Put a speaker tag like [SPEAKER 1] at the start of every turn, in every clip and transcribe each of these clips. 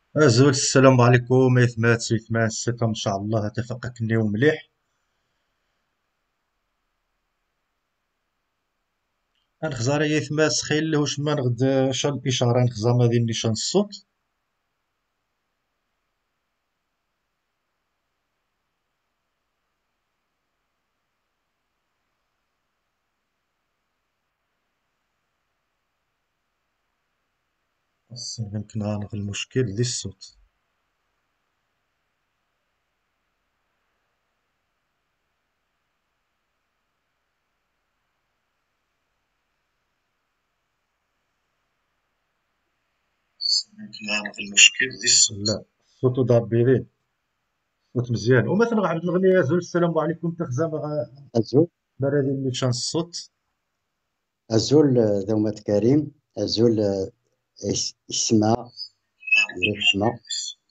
[SPEAKER 1] أزول السلام عليكم إثمات سيثمان الستة إن شاء الله تفقكني ومليح. أنخزار يا إثمات سخيل وش ما نغد شال الإشارة نخزار ما دين نيشان الصوت. بس يمكن غانغ المشكل دي الصوت. بس يمكن غانغ المشكل دي الصوت. لا، الصوت ضابي، الصوت مزيان. ومثلا غنعبد الأغنية أزول السلام عليكم تخزر
[SPEAKER 2] أزول
[SPEAKER 1] ما دين نيشان الصوت.
[SPEAKER 2] أزول ذومة كريم أزول اسمع الاسم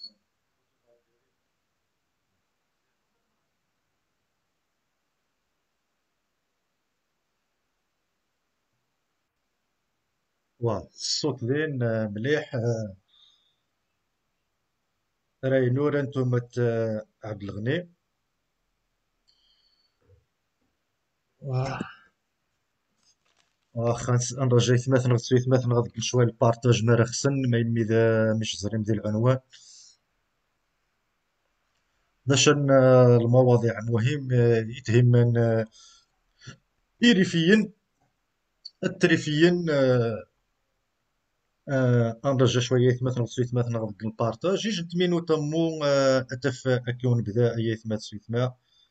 [SPEAKER 1] واه الصوت ذين مليح. راي نور انتم عبد الغني. واه واخا نرجع مثلا غتسويت مثلا غادي شويه البارطاج ما راه خصن ما يمي ذا مش زريم ديال العنوان باش المواضيع مهم يتهمن إيريفيين التريفيين نرجع شويه مثلا غتسويت مثلا غادي البارطاج يجد مينو تمو اتف اكيون بدا ايات ما تسويت ما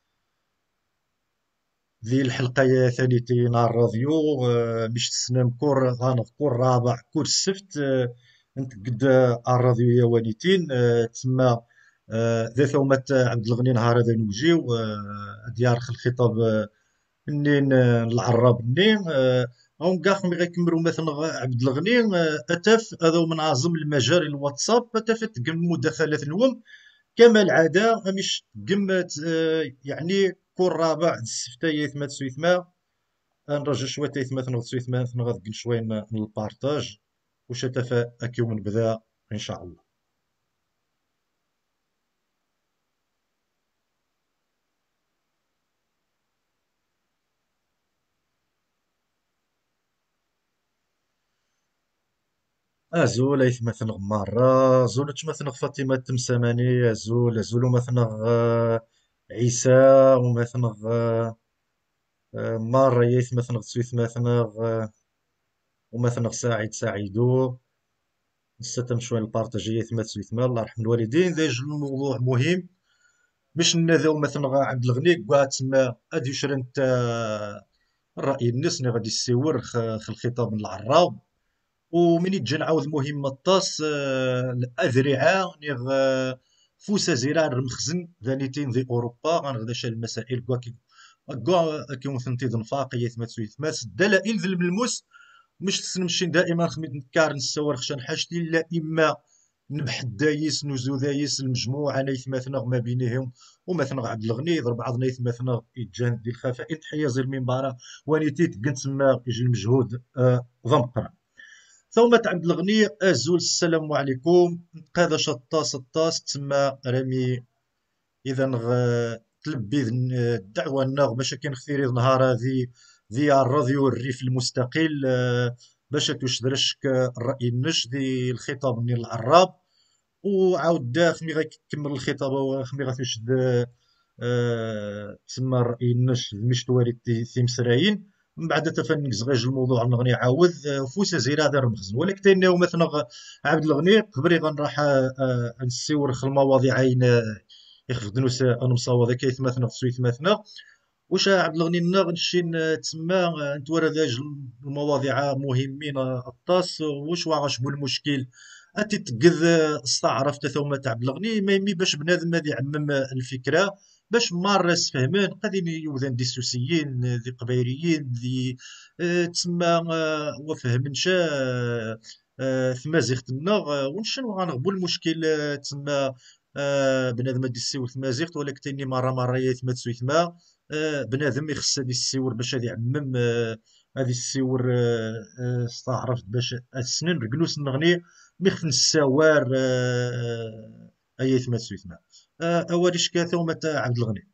[SPEAKER 1] ذي الحلقه يا ثانيتي نهار الراديو مش تسنام كور غنذكر رابع كور السبت نتقد الراديو يا والدين تسمى ذا ثومة عبد الغني نهار هذا نوجيو ديار الخطاب منين العراب منين هون كاع مي غيكملوا مثلا عبد الغني اتف هذا من اعظم المجال الواتساب اتف تقم مداخلات اليوم كما العاده مش تقم يعني كل رابع السفتايات ما تسويت ما نرجع شويه تيت مثلا تسويت ما مثلا غادي شويه من البارتاج وش تفا اكيو من بدا ان شاء الله. ازول ايث مثلا مرة زولت مثلا فاطمة تمساماني ازول مثلا عيسى ومثلا مرة ياث مثلا تسويت مثلا ومثلا سعيد سعيدو نستم شوية البارطاجية ثما تسويت ما الله يرحم الوالدين ذا يجي الموضوع مهم باش نذاو مثلا عبد الغني كاع تما ادي شرنت الرأي الناس اللي غادي يسيور الخطاب من العراب ومن يتجي نعاود المهمة الطاس الأذرعة نيغ فوسا زراع المخزن ذانيتين ذي أوروبا غنغدا شال المسائل كوا كيما ثنتي نفاقية ثما تسويت ماس الدلائل ذي الملموس مش تسنمشي دائما خميت نكار نسور خشان حاجتي لا إما نبح الدايس نوزو دايس المجموعة نايث مثلا ما بينهم ومثلا عبد الغني ضرب بعض نايث مثلا يتجاند ديال الخفاء تحية زي المنبرة وانيتي تقنت تما يجي المجهود ضمقرا ثم عبد الغني ازول السلام عليكم هذا شطاس الطاس تما رامي اذا تلبي الدعوه الناغ باش كان خثيري نهار هذه ذي الراديو الريف المستقل باش تشدرشك الراي النش ذي الخطاب من العراب وعاود خمي غيكمل الخطاب خمي غتشد تسمى الراي النش مش توالي تيمسرايين من بعد تفنك زغيج الموضوع نغني عاود فوسا زيرا هذا المخزن ولكن تاني مثلا عبد الغني قبري غنراح نسيور المواضيع عين يخدنوس انا مصاوضه كيف مثلا سويت مثلا واش عبد الغني غنشي تسمى نتورى داج المواضيع مهمين الطاس واش واغاش بو المشكل أتي تقذ استعرفت ثم عبد الغني ما يمي باش بنادم هذا يعمم الفكره باش مارس فهمان قادين يوذن دي سوسيين ذي قبايليين ذي تسمى وفهمنشا ثما زيختنا ونشنو غنغبو المشكل تسمى بنادم دي السيور ثما زيخت ولكن تاني مره يا ثما تسوي ثما بنادم يخص هذه السيور باش هذه يعمم هذه السيور استعرفت باش السنين رجلوس نغني مخن السوار أيث ما تسويتنا أوليش كاثا ومتى عبد الغني.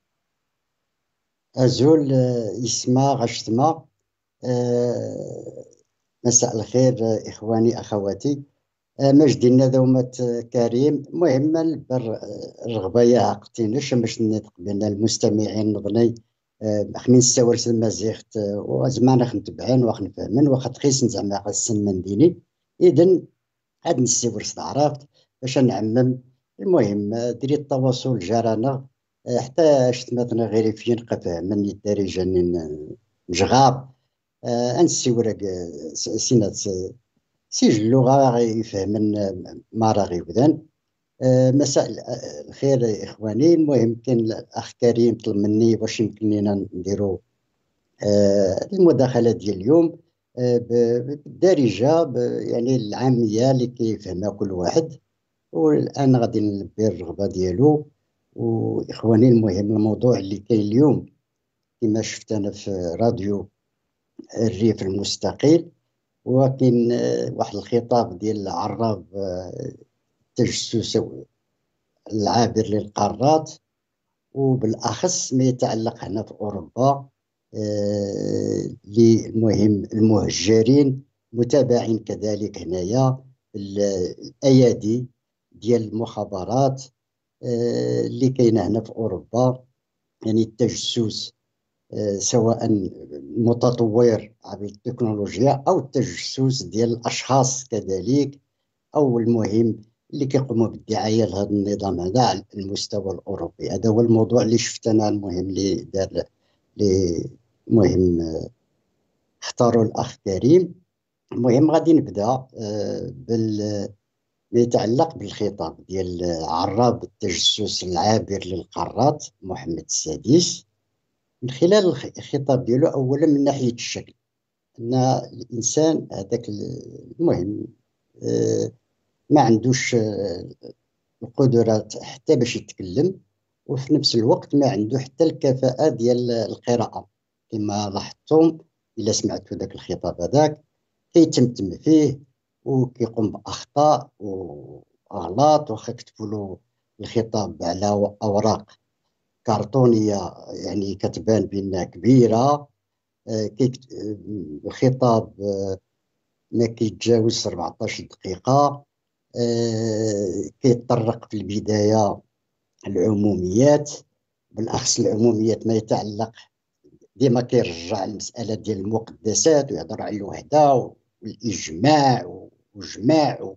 [SPEAKER 2] أزول يسمع غشتما. آه، مساء الخير إخواني أخواتي. مجدنا دومة كريم مهم البر الرغبة يا عقتينش باش نطق بين المستمعين نظني خمين السوارس المزيخت وزمان نتبعين وخنفهمن وخد خيس زعما السن من ديني إذن هاد نسيورس عرفت باش نعمم. المهم دري التواصل جارانا حتى شت مثلا غير فين قفا من الدارجة مجغاب انسيورك سينات سيج اللغة يفهمن ما راغي وذن. مساء الخير يا إخواني. المهم كان الأخ كريم طلب مني واش يمكن لنا نديرو المداخلة ديال اليوم بالدارجة يعني العامية اللي كيفهمها كل واحد. والآن غادي نلبي الرغبة ديالو. وإخواني المهم الموضوع اللي كاين اليوم كما شفت أنا في راديو الريف المستقيل، ولكن واحد الخطاب ديال العراب التجسس العابر للقارات، وبالأخص ما يتعلق هنا في أوروبا للمهم المهجرين متابعين كذلك هنايا الأيادي ديال المخابرات اللي كاينه هنا في أوروبا. يعني التجسس سواء متطور عبر التكنولوجيا أو التجسس ديال الأشخاص كذلك، أو المهم اللي كيقوموا بالدعاية لهذا النظام هذا على المستوى الأوروبي. هذا هو الموضوع اللي شفت أنا المهم اللي دار اللي مهم اختاروا الأخ كريم. المهم غادي نبدأ بال ما يتعلق بالخطاب ديال عراب التجسس العابر للقارات محمد السادس. من خلال الخطاب ديالو أولا من ناحية الشكل أن الإنسان هذاك المهم ما عندوش القدرة حتى باش يتكلم، وفي نفس الوقت ما عنده حتى الكفاءة ديال القراءة كما لاحظتم إلا سمعتوا ذاك الخطاب هذاك كيتمتم فيه وكيقوم بأخطاء وأغلاط، واخا كتبوا له الخطاب على أوراق كرتونية يعني كتبان بأنها كبيرة. الخطاب ما كيتجاوز 14 دقيقة. كيتطرق في البداية العموميات، بالأخص العموميات ما يتعلق ديما كيرجع المسألة ديال المقدسات ويهضر على الوحدة والإجماع وجماع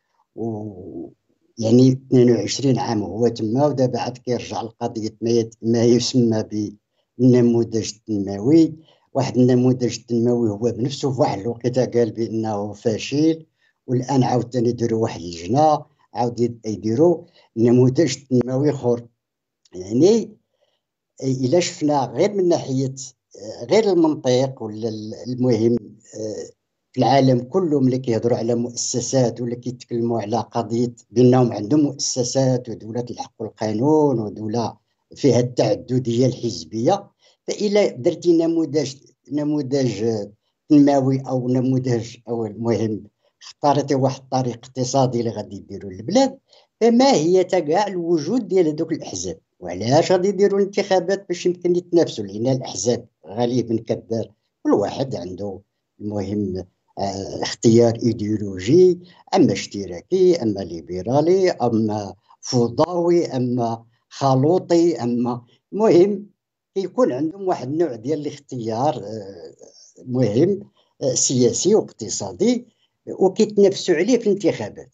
[SPEAKER 2] يعني 22 عام هو تما، ودابا عاد كيرجع لقضية ما يسمى بالنموذج التنموي. واحد النموذج التنموي هو بنفسه في واحد الوقيته قال بأنه فاشل، والآن عاوتاني يديروا واحد اللجنة عاود يديروا نموذج تنموي اخر. يعني إلا شفنا غير من ناحية غير المنطق ولا المهم في العالم كله ملي كيهضروا على مؤسسات ولا كيتكلموا على قضية بأنهم عندهم مؤسسات ودولة الحق والقانون ودولة فيها التعددية الحزبية، فإلا درتي نموذج تنموي أو نموذج أو المهم اختارتي واحد الطريق اقتصادي اللي غادي يديروا البلاد، فما هي كاع الوجود ديال هذوك الأحزاب؟ وعلاش غادي يديروا الانتخابات؟ باش يمكن يتنافسوا، لأن الأحزاب غالبا كدار كل واحد عنده المهم اختيار ايديولوجي، اما اشتراكي اما ليبرالي اما فوضوي اما خلوطي اما مهم يكون عندهم واحد النوع ديال الاختيار مهم سياسي واقتصادي وكيتنافسوا عليه في الانتخابات.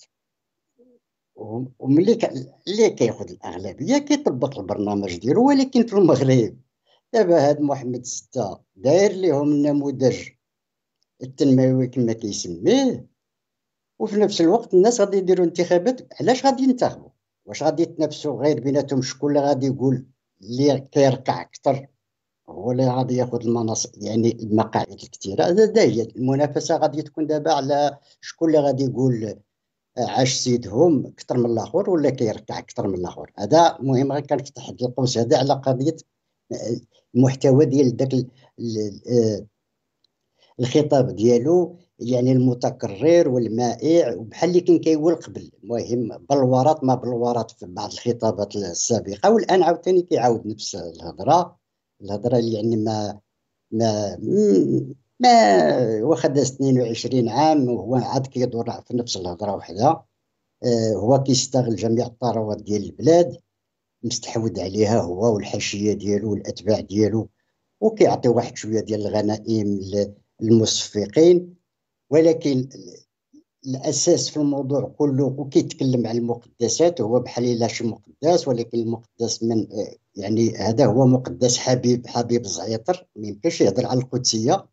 [SPEAKER 2] وملي اللي كياخذ الاغلبيه كيطبق البرنامج ديالو. ولكن في المغرب دابا هاد محمد ستة داير لهم النموذج التنموي كما كيسميه، وفي نفس الوقت الناس غادي يديروا انتخابات. علاش غادي ينتخبوا؟ واش غادي يتنافسوا غير بيناتهم شكون اللي غادي يقول اللي كيركع اكثر هو اللي غادي ياخذ المناصب يعني المقاعد الكثيره؟ هذا هي المنافسه غادي تكون دابا على شكون اللي غادي يقول عاش سيدهم اكثر من الاخر ولا كيركع اكثر من الاخر. هذا مهم غير كنفتح هذا القوس هذا على قضيه المحتوى ديال ذاك الخطاب ديالو يعني المتكرر والمائع، وبحال اللي كان كيقول قبل، المهم بلورات ما بلورات في بعض الخطابات السابقة، والآن عاوتاني كيعاود نفس الهضرة اللي يعني ما واخد 22 عام وهو عاد كيدور في نفس الهضرة وحدها. هو كيستغل جميع الثروات ديال البلاد، مستحوذ عليها هو والحاشية ديالو والأتباع ديالو، وكيعطي واحد شوية ديال الغنائم للمصفقين. ولكن الأساس في الموضوع كله، وكيتكلم عن المقدسات، هو بحال إلا شي مقدس، ولكن المقدس من يعني هذا هو مقدس حبيب زعيطر، ما يمكنش يهضر على القدسية.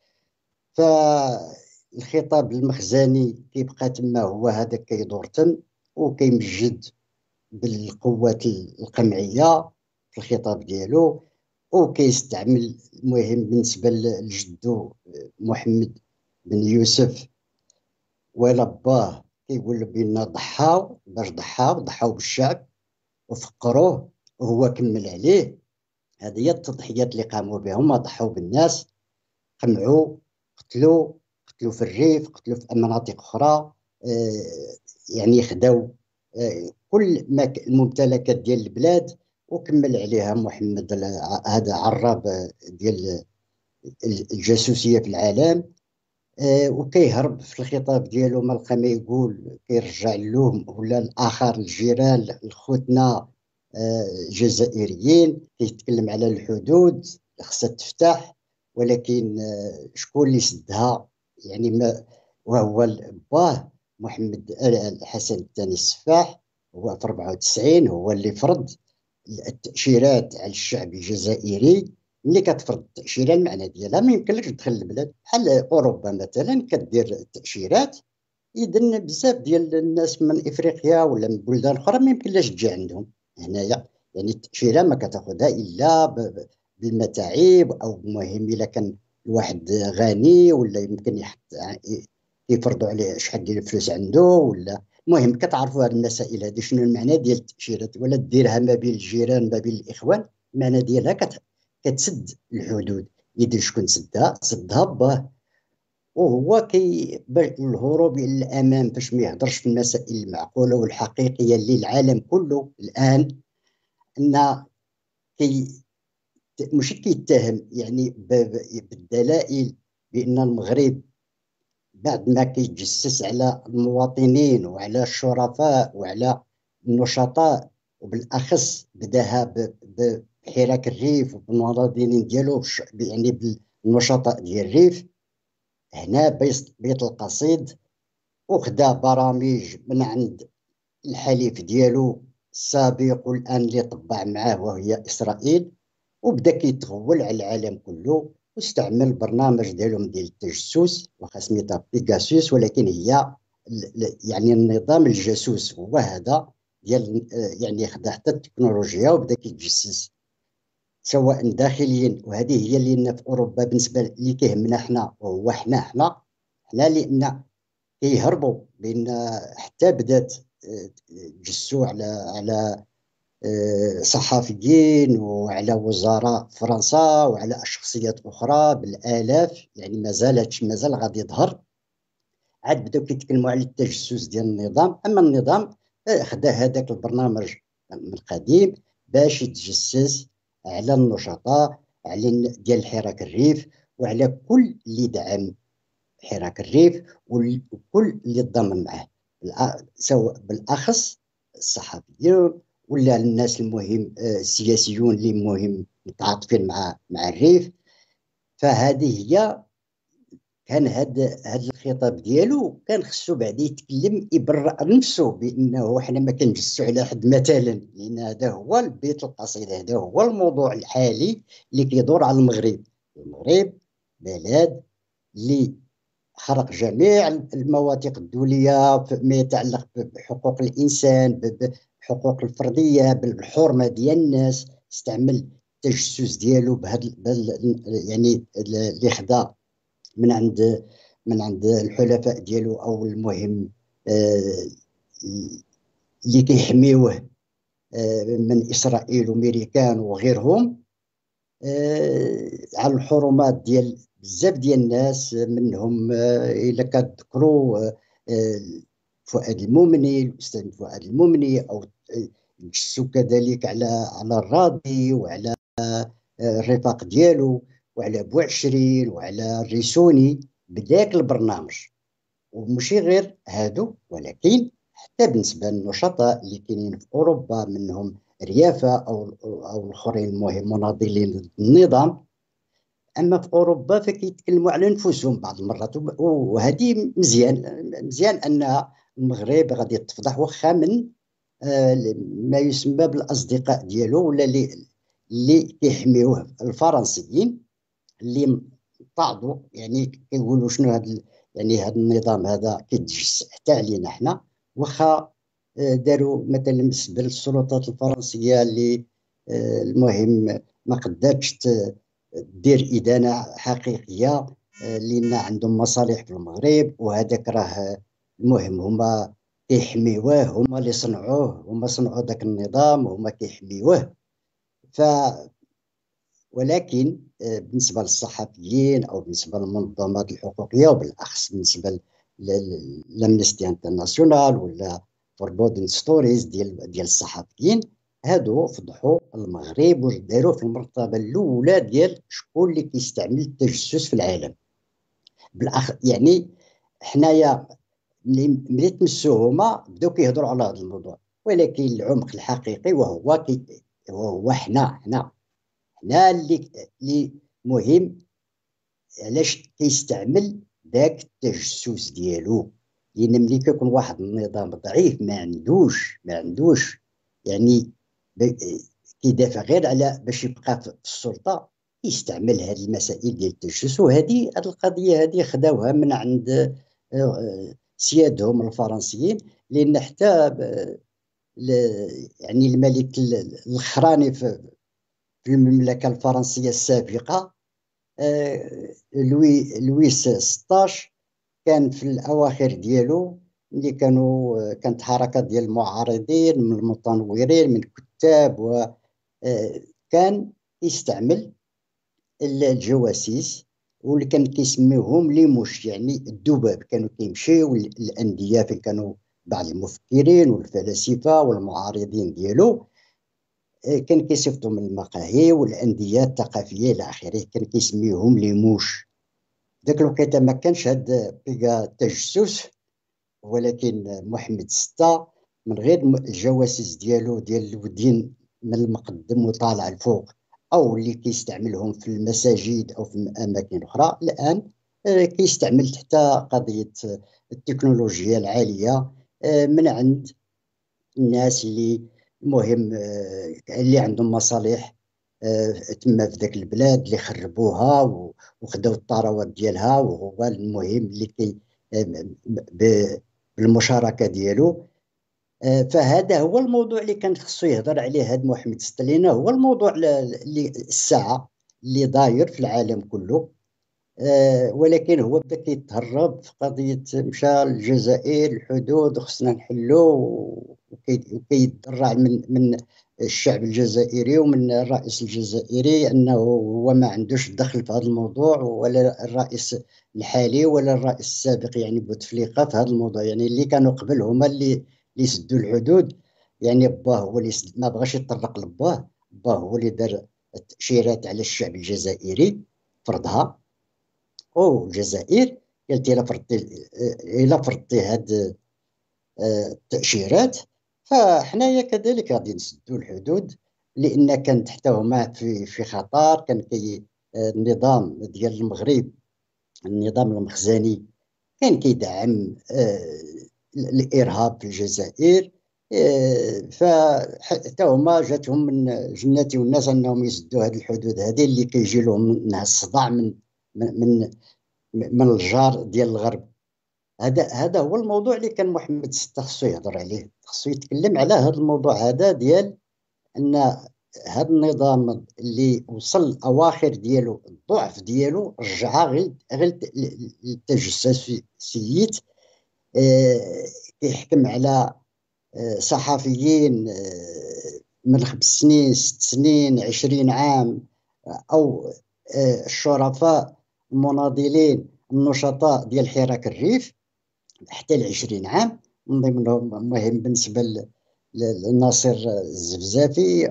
[SPEAKER 2] فالخطاب المخزني كيبقى تما، هو هذا كيدور تم، وكيمجد بالقوات القمعية في الخطاب ديالو، وكيستعمل المهم بالنسبة لجدو محمد بن يوسف ولا باه، كيقول بأن ضحاو، باش ضحاو بالشعب وفقروه وهو كمل عليه. هذه هي التضحيات اللي قاموا بها، هما ضحوا بالناس، قمعوا، قتلوا، في الريف، قتلوا في مناطق أخرى. يعني خداو كل ما الممتلكات ديال البلاد، وكمل عليها محمد هذا عراب ديال الجاسوسية في العالم. وكيهرب في الخطاب ديالو، ما لقى ما يقول، كيرجع لهم ولا الاخر الجيران الخوتنا الجزائريين، كيتكلم على الحدود خصها تفتح، ولكن شكون اللي سدها؟ يعني ما، وهو باه محمد الحسن الثاني السفاح، هو في 94 هو اللي فرض التأشيرات على الشعب الجزائري. ملي كتفرض التأشيرة المعنى ديالها ما يمكنلكش تدخل البلاد، بحال أوروبا مثلا كدير التأشيرات، إذن بزاف ديال الناس من إفريقيا ولا من بلدان أخرى ما يمكنلاش تجي عندهم هنايا. يعني التأشيرة ما كتاخذها إلا بالمتاعب، أو مهم إلا كان الواحد غني ولا يمكن يحط يفرضوا عليه شحال ديال الفلوس عنده، ولا المهم كتعرفوا هذه المسائل هذه، شنو المعنى ديال التأشيرات، ولا ديرها ما بين الجيران ما بين الإخوان. المعنى ديالها كتسد الحدود. يدير شكون سدها باه. وهو الهروب الى الامام، باش ما يهضرش في المسائل المعقوله والحقيقيه اللي العالم كله الان ان كي مش كيتهم، يعني بالدلائل، بان المغرب بعد ما كيتجسس على المواطنين وعلى الشرفاء وعلى النشطاء، وبالاخص بداها بحراك الريف وبالمواطنين ديالو، يعني بالنشطاء ديال الريف، هنا بيت القصيد، وخدا برامج من عند الحليف ديالو السابق والآن اللي طبع معاه وهي إسرائيل، وبدا كيتغول على العالم كله، واستعمل برنامج ديالهم ديال التجسس، واخا سميتها بيغاسوس، ولكن هي يعني النظام الجاسوس هو هذا ديال يعني خدا حتى التكنولوجيا وبدا كيتجسس سواء داخليا. وهذه هي اللي لنا في اوروبا بالنسبه اللي كيهمنا حنا، وهو حنا لان كيهربوا، لان حتى بدات تجسوا على صحفيين وعلى وزراء فرنسا وعلى شخصيات اخرى بالالاف، يعني مازال غادي يظهر. عاد بداو كيتكلموا على التجسس ديال النظام. اما النظام خدا هذاك البرنامج من القديم باش يتجسس على النشطاء، على ديال الحراك الريف، وعلى كل اللي دعم حراك الريف، وكل اللي تضامن معه، سواء بالاخص الصحفيون ولا الناس المهم السياسيون اللي مهم متعاطفين مع الريف. فهذه هي، كان هذا الخطاب ديالو كان خصو بعد يتكلم يبرأ نفسه بانه حنا ما كنجسوا على حد مثلا، لان هذا هو البيت القصيد، هذا هو الموضوع الحالي اللي كيدور على المغرب. المغرب بلد اللي خرق جميع المواثيق الدولية فيما يتعلق بحقوق الإنسان، بحقوق الفردية، بالحرمة ديال الناس، استعمل التجسس ديالو يعني اللي خدا من عند الحلفاء ديالو، او المهم آه، اللي كيحميوه من اسرائيل وامريكان وغيرهم، على الحرمات بزاف ديال الناس منهم إلا كتذكروا آه، فؤاد المومني، الأستاذ فؤاد المومني، أو جسوا كذلك على الراضي، وعلى الرفاق ديالو، وعلى بوعشرين، وعلى الريسوني بداك البرنامج. ومشي غير هادو، ولكن حتى بالنسبة للنشطاء اللي كاينين في أوروبا، منهم ريافة أو الآخرين المهم مناضلين ضد النظام. اما في اوروبا فكيتكلموا على نفوسهم بعض المرات، وهذه مزيان ان المغرب غادي تفضح، واخا من ما يسمى بالاصدقاء ديالو، ولا اللي كيحميوه الفرنسيين، اللي طاعوا، يعني كيقولوا شنو يعني هذا النظام هذا كيتجس حتى علينا حنا. واخا داروا مثلا بالنسبه للسلطات الفرنسيه اللي المهم ما قدرتش دير إدانة حقيقية، لأن عندهم مصالح في المغرب، وهذاك راه المهم هما كيحميوه، هما اللي صنعوه، هما صنعوا ذاك النظام، هما كيحميوه. ف ولكن بالنسبة للصحفيين أو بالنسبة للمنظمات الحقوقية، وبالأخص بالنسبة لأمنستي انترناسيونال ولا فوربودن ستوريز ديال الصحفيين، هادو فضحوا المغرب وداروا في المرتبة الأولى ديال شكون اللي كيستعمل التجسس في العالم. يعني حنايا ملي تمسوا هما بداو كيهضروا على هذا الموضوع، ولكن العمق الحقيقي وهو حنا اللي مهم علاش كيستعمل ذاك التجسس ديالو. لان ملي كيكون واحد النظام ضعيف ما عندوش يعني كيدافع غير على باش يبقى في السلطه، يستعمل هذه المسائل ديال التجسس. وهذه القضيه هذه خداوها من عند سيادهم الفرنسيين، لان حتى يعني الملك الخراني في المملكه الفرنسيه السابقه، لويس 16، كان في الاواخر ديالو، اللي كانت حركه ديال المعارضين من المتنورين من الكتاب، وكان يستعمل الجواسيس، واللي كان كيسميوهم ليموش، يعني الذباب. كانوا كيمشيو الانديه فين كانوا بعض المفكرين والفلاسفه والمعارضين ديالو، كان كيصيفطوا من المقاهي والانديه الثقافيه الى اخره، كان كيسميوهم ليموش. ذاك الوقيته ما كانش هاد بيغا تجسس، ولكن محمد ستة من غير الجواسيس ديالو ديال الودين من المقدم وطالع الفوق، او اللي كيستعملهم في المساجد او في اماكن اخرى، الان كيستعمل حتى قضيه التكنولوجيا العاليه من عند الناس اللي المهم اللي عندهم مصالح تما في ذاك البلاد، اللي خربوها وخداو الثروات ديالها، وهو المهم اللي كي بالمشاركه ديالو. فهذا هو الموضوع اللي كان خصو يهضر عليه هذا محمد ستالين، هو الموضوع اللي الساعه اللي داير في العالم كله. ولكن هو بدا كيتهرب في قضيه، مشى للجزائر الحدود خصنا نحلو، وكيتضرع من الشعب الجزائري ومن الرئيس الجزائري انه هو ما عندوش دخل في هذا الموضوع، ولا الرئيس الحالي ولا الرئيس السابق يعني بوتفليقه في هذا الموضوع. يعني اللي كانوا قبل هما اللي سدوا الحدود. يعني باه هو اللي ما بغاش يطرق لباه، باه هو اللي دار التأشيرات على الشعب الجزائري، فرضها. او الجزائر قالت الا فرضتي هاد التأشيرات، فحنايا كذلك غادي نسدوا الحدود، لان كانت حتى هما في خطر. كان النظام ديال المغرب، النظام المخزني، كان كيدعم الارهاب في الجزائر. فحتى هما جاتهم من جناتي والناس انهم يسدوا هذه الحدود هذه، اللي كيجي لهم منها الصداع من من الجار ديال الغرب. هذا هو الموضوع اللي كان محمد ستة خصو يهضر عليه، خصو يتكلم على هذا الموضوع هذا، ديال ان هذا النظام اللي وصل اواخر ديالو الضعف ديالو رجعها غير للتجسسيات. كيحكم على صحفيين من 5 سنين 6 سنين 20 عام، او الشرفاء المناضلين النشطاء ديال حراك الريف حتى ل20 عام، من ضمنهم المهم بالنسبة لناصر الزفزافي،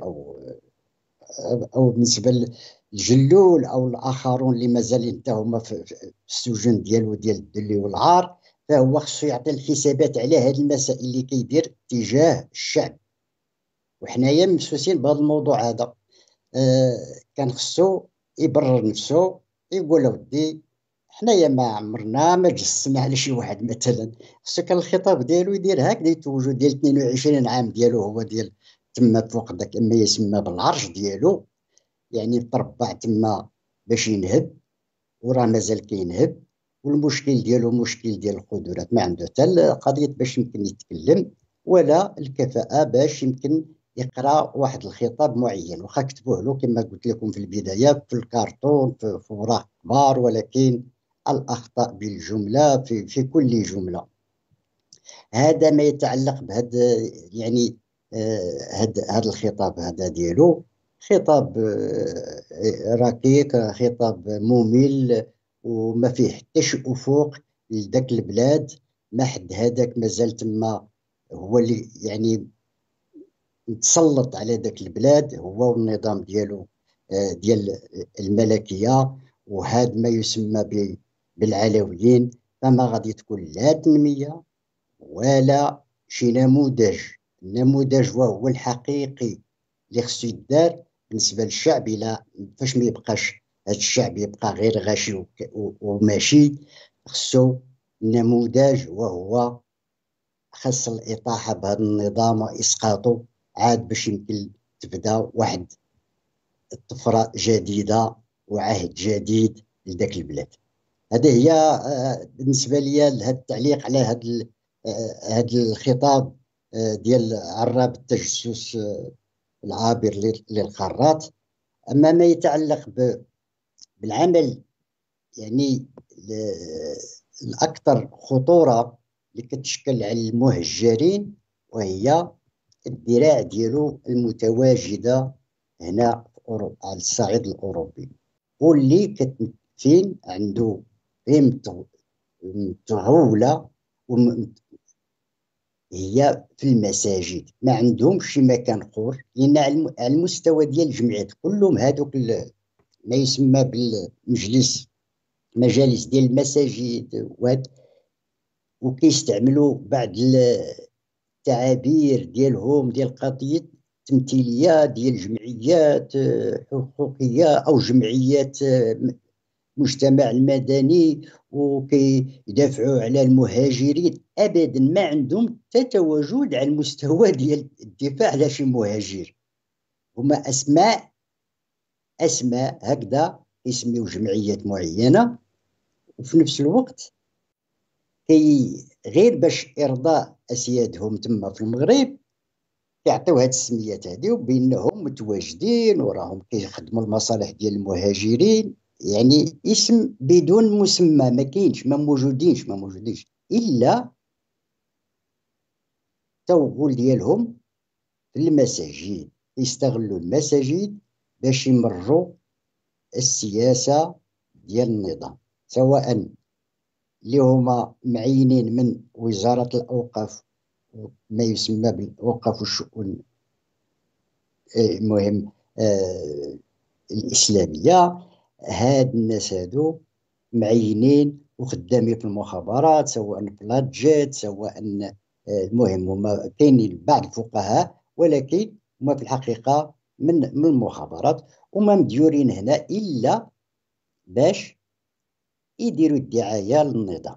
[SPEAKER 2] أو بالنسبة للجلول أو الآخرون اللي مازالين حتى هما في السجن ديالو ديال الدلي والعار. فهو خصو يعطي الحسابات على هذه المسائل اللي كيدير تجاه الشعب، وحنايا مبسوسين بهذا الموضوع هذا. كان خصو يبرر نفسه، يقول ودي حنايا ما عمرنا ما جسنا على شي واحد مثلا. خصو كان الخطاب ديالو يدير هكذا، يتوجو ديال 22 عام ديالو هو ديال تما فوق داك ما يسمى بالعرش ديالو، يعني تربع تما باش ينهب، وراه مازال كينهب. والمشكل ديالو مشكل ديال القدرات، ما عنده حتى القضيه باش يمكن يتكلم ولا الكفاءه باش يمكن يقرا واحد الخطاب معين، واخا كتبوه له كما قلت لكم في البدايه في الكرتون في اوراق كبار، ولكن الاخطاء بالجمله في كل جمله. هذا ما يتعلق بهذا، يعني هذا الخطاب هذا ديالو خطاب ركيك، خطاب ممل، وما فيه حتى شي افق لذاك البلاد. ما حد هذاك مازال تما هو اللي يعني متسلط على ذاك البلاد، هو والنظام ديالو ديال الملكيه، وهذا ما يسمى بالعلويين. فما غادي تكون لا تنميه ولا شي نموذج. النموذج وهو الحقيقي اللي خصو يدار بالنسبه للشعب، الى فاش ما يبقاش هذا الشعب يبقى غير غاشي وماشي. خصو نموذج، وهو خص الاطاحه بهذا النظام واسقاطه عاد باش يمكن تبدا واحد طفره جديده وعهد جديد لذاك البلاد. هذه هي بالنسبه لي هذا التعليق على هذا الخطاب ديال عراب التجسس العابر للقارات. اما ما يتعلق بالعمل، يعني الاكثر خطوره اللي كتشكل على المهجرين، وهي الذراع ديالو المتواجده هنا في اوروبا على الصعيد الاوروبي، واللي فين عنده فين متغولة هي في المساجد. ما عندهمش شي مكان اخر، لان على المستوى ديال الجمعيات كلهم هذوك ما يسمى بالمجلس، مجالس ديال المساجد، وكيستعملوا بعض التعابير ديالهم ديال قضيه تمثيليه ديال جمعيات حقوقيه او جمعيات المجتمع المدني، وكيدافعوا على المهاجرين. ابدا ما عندهم تواجد على المستوى ديال الدفاع على شي مهاجر. هما اسماء هكذا يسميو جمعيات معينه، وفي نفس الوقت غير باش ارضاء اسيادهم تما في المغرب كيعطيو هاد السميات هادي، وبانهم متواجدين وراهم كيخدموا المصالح ديال المهاجرين. يعني اسم بدون مسمى، ما كاينش، ما موجودينش الا التوغل ديالهم في المساجد. يستغلوا المساجد باش يمروا السياسه ديال النظام، سواء اللي هما معينين من وزاره الاوقاف، ما يسمى بالاوقاف والشؤون المهم الاسلاميه. هاد الناس هادو معينين وخدامين في المخابرات، سواء في لادجيت، سواء المهم هما كاينين بعض الفقهاء، ولكن هما في الحقيقه من المخابرات، وما مديورين هنا الا باش يديروا الدعايه للنظام.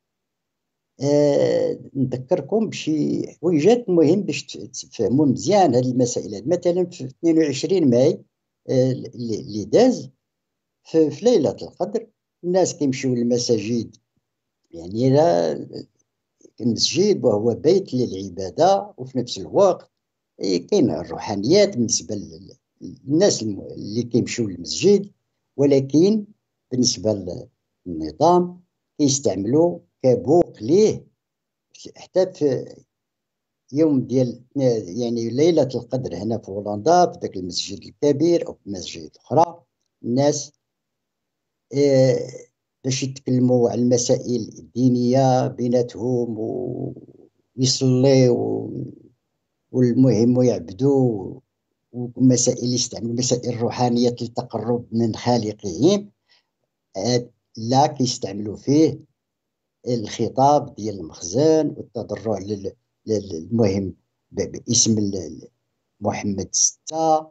[SPEAKER 2] نذكركم بشي حويجات مهم باش تفهموا مزيان هذه المسائل. مثلا في 22 ماي اللي داز في ليلة القدر، الناس كيمشيو للمساجد، يعني المسجد وهو بيت للعبادة، وفي نفس الوقت كاين الروحانيات بالنسبة للناس اللي كيمشيو للمسجد. ولكن بالنسبة للنظام كيستعملوا كبوق ليه، حتى في يوم ديال يعني ليلة القدر هنا في هولندا في ذاك المسجد الكبير أو في المساجد الأخرى، الناس باش يتكلموا على المسائل الدينية بيناتهم ويصليوا، والمهم ويعبدوا، ومسائل يستعملوا مسائل روحانية للتقرب من خالقهم. لا كيستعملوا فيه الخطاب ديال المخزن والتضرع المهم باسم محمد ستة،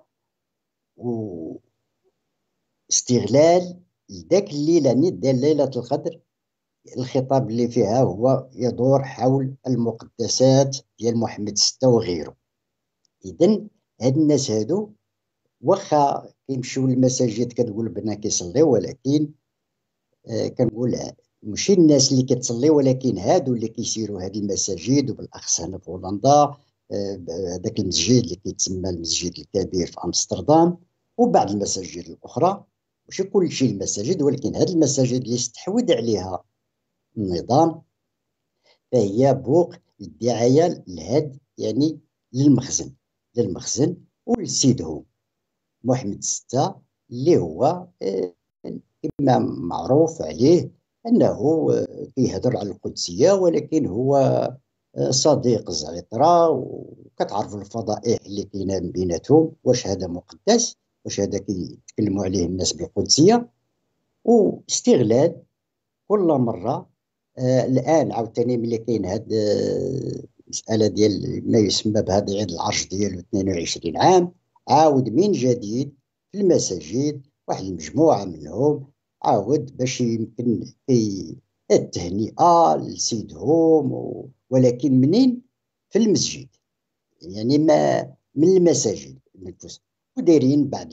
[SPEAKER 2] واستغلال ذاك الليلة ديال ليلة القدر. الخطاب اللي فيها هو يدور حول المقدسات ديال محمد ستة وغيره. إذن هاد الناس هادو واخا كيمشيو للمساجد كتقول بنا كيصليو، ولكن كنقول ماشي الناس اللي كتصلي، ولكن هادو اللي كيسيروا هاد المساجد، وبالاخص هنا في هولندا هذاك المسجد اللي كيتسمى المسجد الكبير في امستردام، وبعض المساجد الاخرى. ماشي كل شيء المساجد، ولكن هاد المساجد اللي استحوذ عليها النظام فهي بوق الدعايه لهاد يعني للمخزن ولسيدهم محمد ستة، اللي هو إمام معروف عليه أنه كيهضر على القدسية، ولكن هو صديق الزعترة، وكتعرف الفضائح اللي كاينة بيناتهم، واش هذا مقدس، واش هذا كيتكلموا عليه الناس بالقدسية. واستغلال كل مرة الآن عاوتاني ملي كاين هاد المسألة ديال ما يسمى بهذا عيد العرش ديالو 22 عام، عاود من جديد في المساجد واحد المجموعة منهم عاود باش يمكن التهنئة لسيدهم، ولكن منين؟ في المسجد، يعني ما من المساجد المنفوس. ودايرين بعض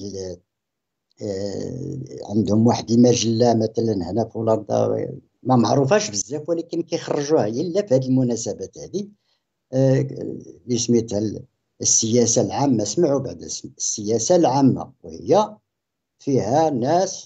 [SPEAKER 2] عندهم واحد المجلة مثلا هنا في هولندا ما معروفاش بزاف، ولكن كيخرجوها الا في هذه المناسبات هذه، اللي سميتها السياسة العامة. سمعوا بعد السياسة العامة، وهي فيها ناس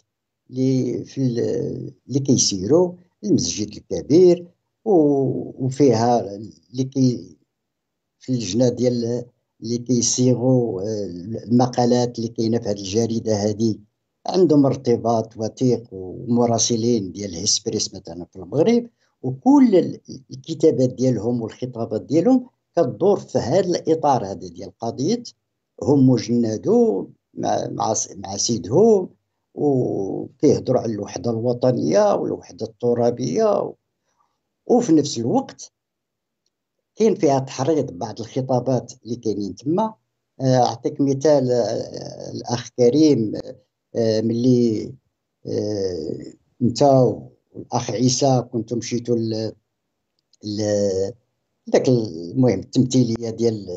[SPEAKER 2] اللي كيسيروا المسجد الكبير، وفيها اللي في اللجنة ديال اللي كيصيغوا المقالات اللي كاينه في هذه الجريده هذه، عندهم ارتباط وثيق، ومراسلين ديال الهسبريس مثلا في المغرب، وكل الكتابات ديالهم والخطابات ديالهم كتدور في هذا الاطار هذا ديال قضيه هم مجندو مع سيدهم، وكيهضروا على الوحده الوطنيه والوحده الترابيه، وفي نفس الوقت كاين فيها تحريض بعض الخطابات اللي كاينين تما. اعطيك مثال، الاخ كريم، ملي انت والاخ عيسى كنتم مشيتوا ذاك المهم التمثيليه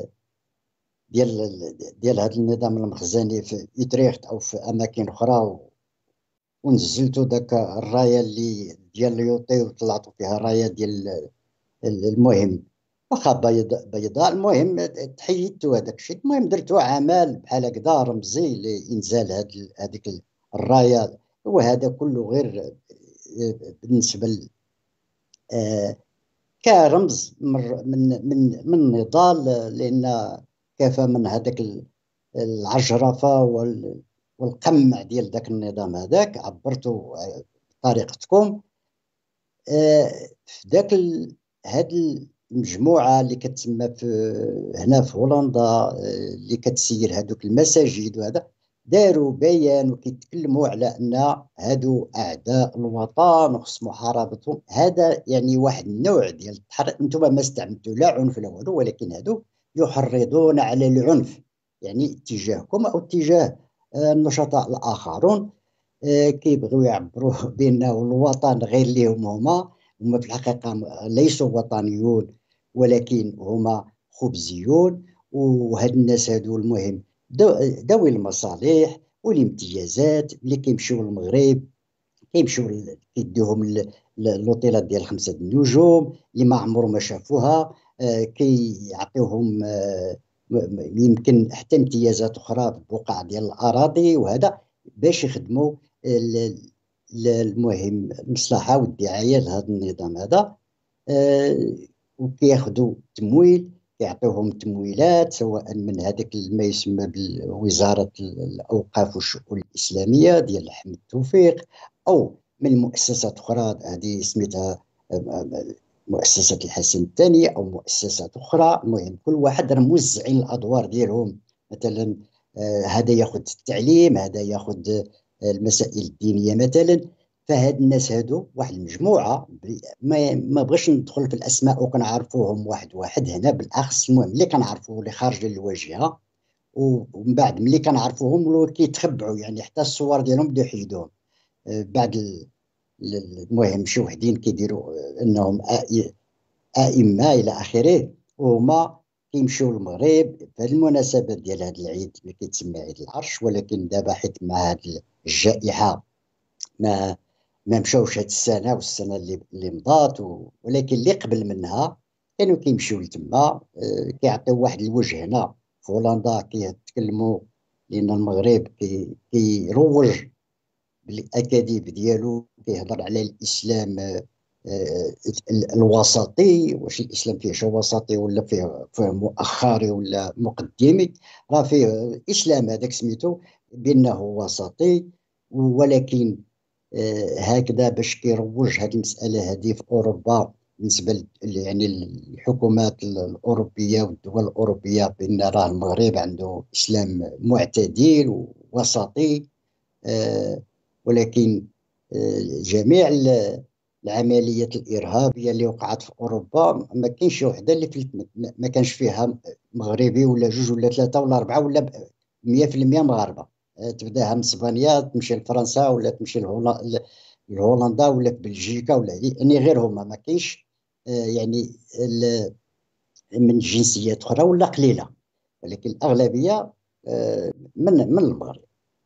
[SPEAKER 2] ديال هذا النظام المخزني في يوتريخت او في اماكن اخرى، ونزلتوا ذاك الرايه اللي ديال اليوطي، وطلعتوا فيها رايه ديال المهم واخا بيضاء، المهم تحيدتوا هذاك الشيء، المهم درتوا عمل بحال هكذا رمزي لانزال هذيك الرايه. وهذا كله غير بالنسبه كرمز من النضال، لان كفى من هذاك العجرفه والقمع ديال ذاك النظام هذاك، عبرتوا بطريقتكم في ذاك هاد المجموعه اللي كتسمى في هنا في هولندا، اللي كتسير هذوك المساجد، وهذا داروا بيان وكيتكلموا على ان هادو اعداء الوطن وخص محاربتهم. هذا يعني واحد النوع ديال التحريض، انتم ما استعملتوا لا عنف لا والو، ولكن هادو يحرضون على العنف، يعني اتجاهكم او اتجاه النشطاء الاخرون. كيبغيو يعبروا بانه الوطن غير ليهم هما في الحقيقه ليسوا وطنيون، ولكن هما خبزيون. وهاد الناس هادو المهم ذوي المصالح والامتيازات اللي كيمشيو للمغرب، كيمشيو كيديوهم لوطيلات ديال 5 نجوم اللي ما عمرهم ما شافوها، كيعطيوهم يمكن حتى امتيازات اخرى في بقع ديال الاراضي، وهذا باش يخدموا المهم المصلحه والدعايه لهذا النظام هذا. وكياخذوا تمويل، كيعطيوهم تمويلات سواء من هذاك ما يسمى بوزاره الاوقاف والشؤون الاسلاميه ديال احمد توفيق، او من مؤسسات أخرى هذه سميتها مؤسسة الحسن الثاني أو مؤسسات أخرى. المهم كل واحد راه موزعين الأدوار ديالهم. مثلا هذا ياخذ التعليم، هذا ياخذ المسائل الدينية مثلا. فهاد الناس هادو واحد المجموعة، ما بغيش ندخل في الأسماء وكنعرفوهم واحد واحد هنا بالأخص. المهم اللي كنعرفوه اللي خارج الواجهة، ومن بعد ملي كنعرفوهم ولاو كيتخبعوا، يعني حتى الصور ديالهم بداو يحيدوهم. بعد المهم شي وحدين كيديروا انهم ائمه الى اخره، وهما كيمشيو للمغرب في هذه المناسبات ديال هذا العيد اللي كيتسمى عيد العرش. ولكن دابا حيت مع هذه الجائحه ما ما مشاوش هذه السنه والسنه اللي مضات، ولكن اللي قبل منها كانوا كيمشيو لتما. كيعطيو واحد الوجه هنا في هولندا كيتكلموا، لان المغرب كيروج بالاكاذيب ديالو، كيهضر على الاسلام آه، الوسطي. واش الاسلام فيه شي وسطي ولا فيه مؤخري ولا مقدمي؟ راه فيه اسلام هذاك سميتو بانه وسطي. ولكن هكذا باش كيروج هذه المساله هذه في اوروبا بالنسبه يعني الحكومات الاوروبيه والدول الاوروبيه، بان راه المغرب عنده اسلام معتدل ووسطي. آه، ولكن جميع العمليات الإرهابية اللي وقعت في أوروبا ما كاينش وحدة اللي ما كانش فيها مغربي ولا جوج ولا ثلاثة ولا أربعة ولا 100% مغاربة. تبداها من اسبانيا تمشي لفرنسا ولا تمشي لهولندا ولا في بلجيكا ولا يعني غير هما ما كاينش يعني من جنسيات أخرى ولا قليلة. ولكن الأغلبية من المغرب.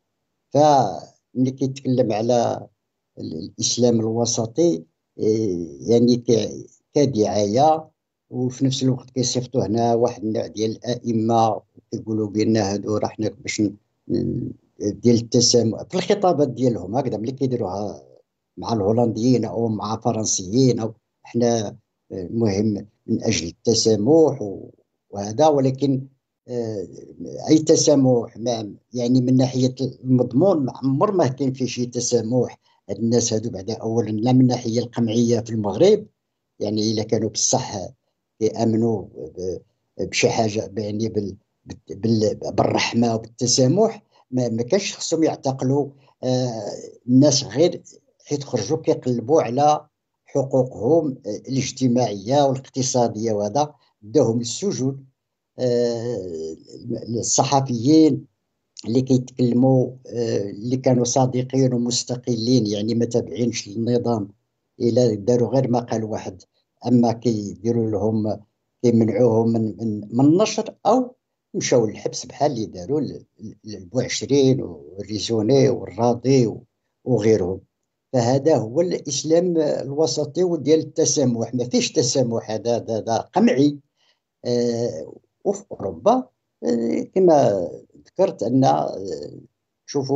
[SPEAKER 2] فملي كيتكلم على الإسلام الوسطي يعني كدعاية، وفي نفس الوقت كيصيفطوا هنا واحد النوع ديال الأئمة كيقولوا بأن هادو راه حنا باش ديال التسامح في الخطابات ديالهم هكذا ملي كيديروها مع الهولنديين أو مع فرنسيين أو حنا مهم من أجل التسامح وهذا. ولكن آه، اي تسامح يعني من ناحيه المضمون ما عمر ما كاين فيه شي تسامح. هاد الناس هادو بعدا اولا لا من الناحيه القمعيه في المغرب، يعني الا كانوا بصح يامنوا بشي حاجه يعني بالرحمه وبالتسامح، ما كانش خصهم يعتقلوا الناس غير حيت خرجوا كيقلبوا على حقوقهم الاجتماعيه والاقتصاديه، وهذا داهم للسجون. الصحفيين اللي كيتكلموا اللي كانوا صادقين ومستقلين يعني ما تابعينش للنظام، الى داروا غير ما قال واحد اما كيديروا لهم كيمنعوهم من النشر او مشاو للحبس، بحال اللي داروا البوعشرين والريزوني والراضي وغيرهم. فهذا هو الاسلام الوسطي وديال التسامح. ما فيش تسامح، هذا قمعي. وفي أوروبا كما ذكرت أن شوفوا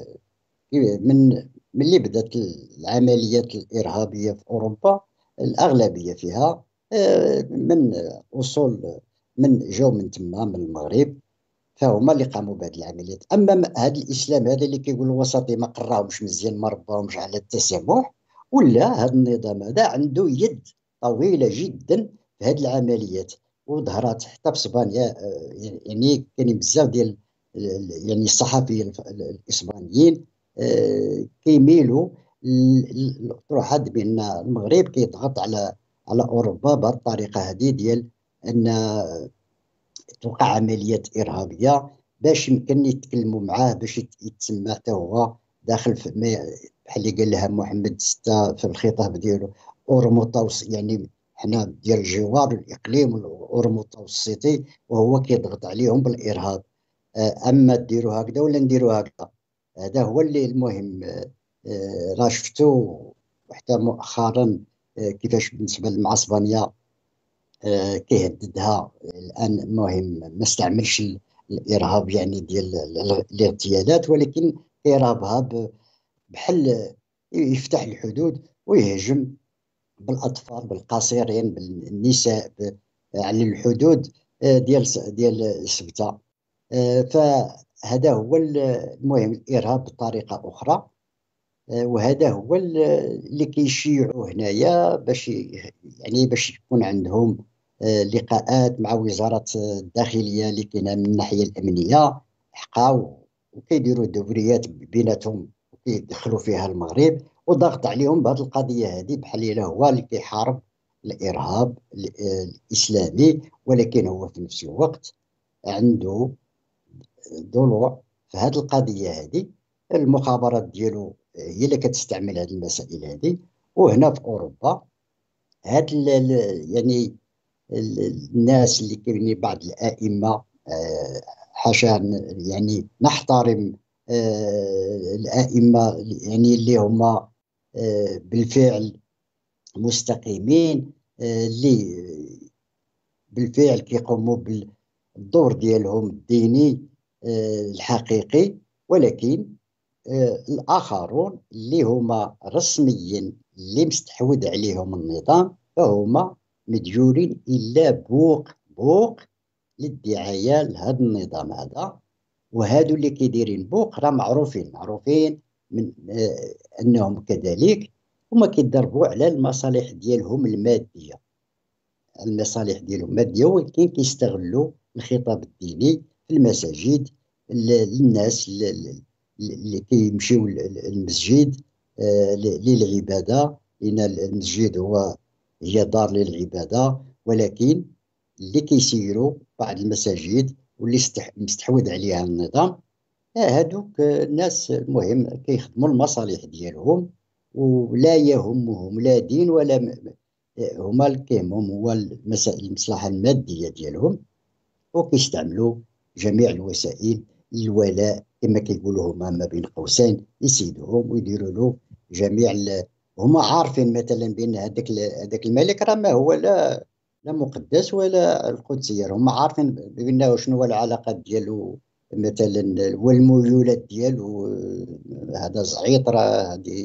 [SPEAKER 2] من اللي بدأت العمليات الإرهابية في أوروبا الأغلبية فيها من أصول من جاو من تما من المغرب، فهما اللي قاموا بهذه العمليات. اما هذا الاسلام هذا اللي كيقول وسطي ما قراهمش مزيان ما رباهمش على التسامح، ولا هذا النظام هذا عنده يد طويله جدا في هذه العمليات وظهرت حتى في اسبانيا. يعني كاينين بزاف ديال يعني الصحفيين الاسبانيين كيميلوا للاطروحات بان المغرب كيضغط على اوروبا بهذه الطريقه هذه ديال ان توقع عمليات إرهابية باش يمكن يتكلموا معاه باش يتسمى حتى هو داخل في بحال اللي قال لها محمد ستة في الخطاب ديالو أورموطاوس، يعني حنا ديال الجوار الإقليم الأورموطاوسيتي، وهو كيضغط عليهم بالإرهاب. أما ديروا هكذا ولا نديروا هكذا، هذا هو اللي المهم. راه شفتوا حتى مؤخرا كيفاش بالنسبة مع اسبانيا كيهددها الان. المهم ما استعملش الارهاب يعني ديال الاغتيالات، ولكن ارهابها بحال يفتح الحدود ويهجم بالاطفال بالقاصرين بالنساء على الحدود ديال سبته. فهذا هو المهم الارهاب بطريقه اخرى. وهذا هو اللي كيشيعوا هنايا يعني باش يكون عندهم لقاءات مع وزارة الداخلية اللي كاينة من الناحية الأمنية حقا، وكيديروا دوريات بيناتهم وكيدخلوا فيها المغرب وضغط عليهم بهذه القضية هذه، بحال إلا هو اللي كيحارب الإرهاب الإسلامي، ولكن هو في نفس الوقت عنده ضلوع في هذه القضية هذه. المخابرات ديالو هي اللي كتستعمل هذه المسائل هذه. وهنا في أوروبا هاد يعني الناس اللي كاينين بعض الائمه، حاشا يعني نحترم الائمه يعني اللي هما بالفعل مستقيمين، اللي بالفعل كيقوموا بالدور ديالهم الديني الحقيقي. ولكن الآخرون اللي هما رسميا اللي مستحوذ عليهم النظام فهما مديورين إلا بوق بوق للدعاية لهذا النظام هذا. وهادو اللي كيديرين بوق راه معروفين من أنهم كذلك هما كيضربوا على المصالح ديالهم المادية، المصالح ديالهم المادية، ولكن كيستغلوا الخطاب الديني في المساجد للناس اللي كيمشيو للمسجد للعبادة، لأن المسجد هي دار للعبادة. ولكن اللي كيسيروا بعض المساجد واللي مستحوذ عليها النظام، هادوك الناس المهم كيخدموا المصالح ديالهم، ولا يهمهم لا دين ولا هما اللي كيهمهم هو المسائل المصلحة المادية ديالهم. وكيستعملوا جميع الوسائل للولاء كما كيقولوا هما ما بين قوسين يسيدوهم ويديروا له جميع هما عارفين مثلا بان هذاك الملك راه ما هو لا مقدس ولا القدسية. هما عارفين بانه شنو هو العلاقات ديالو مثلا والميولات ديالو. هذا زعيط، راه هذه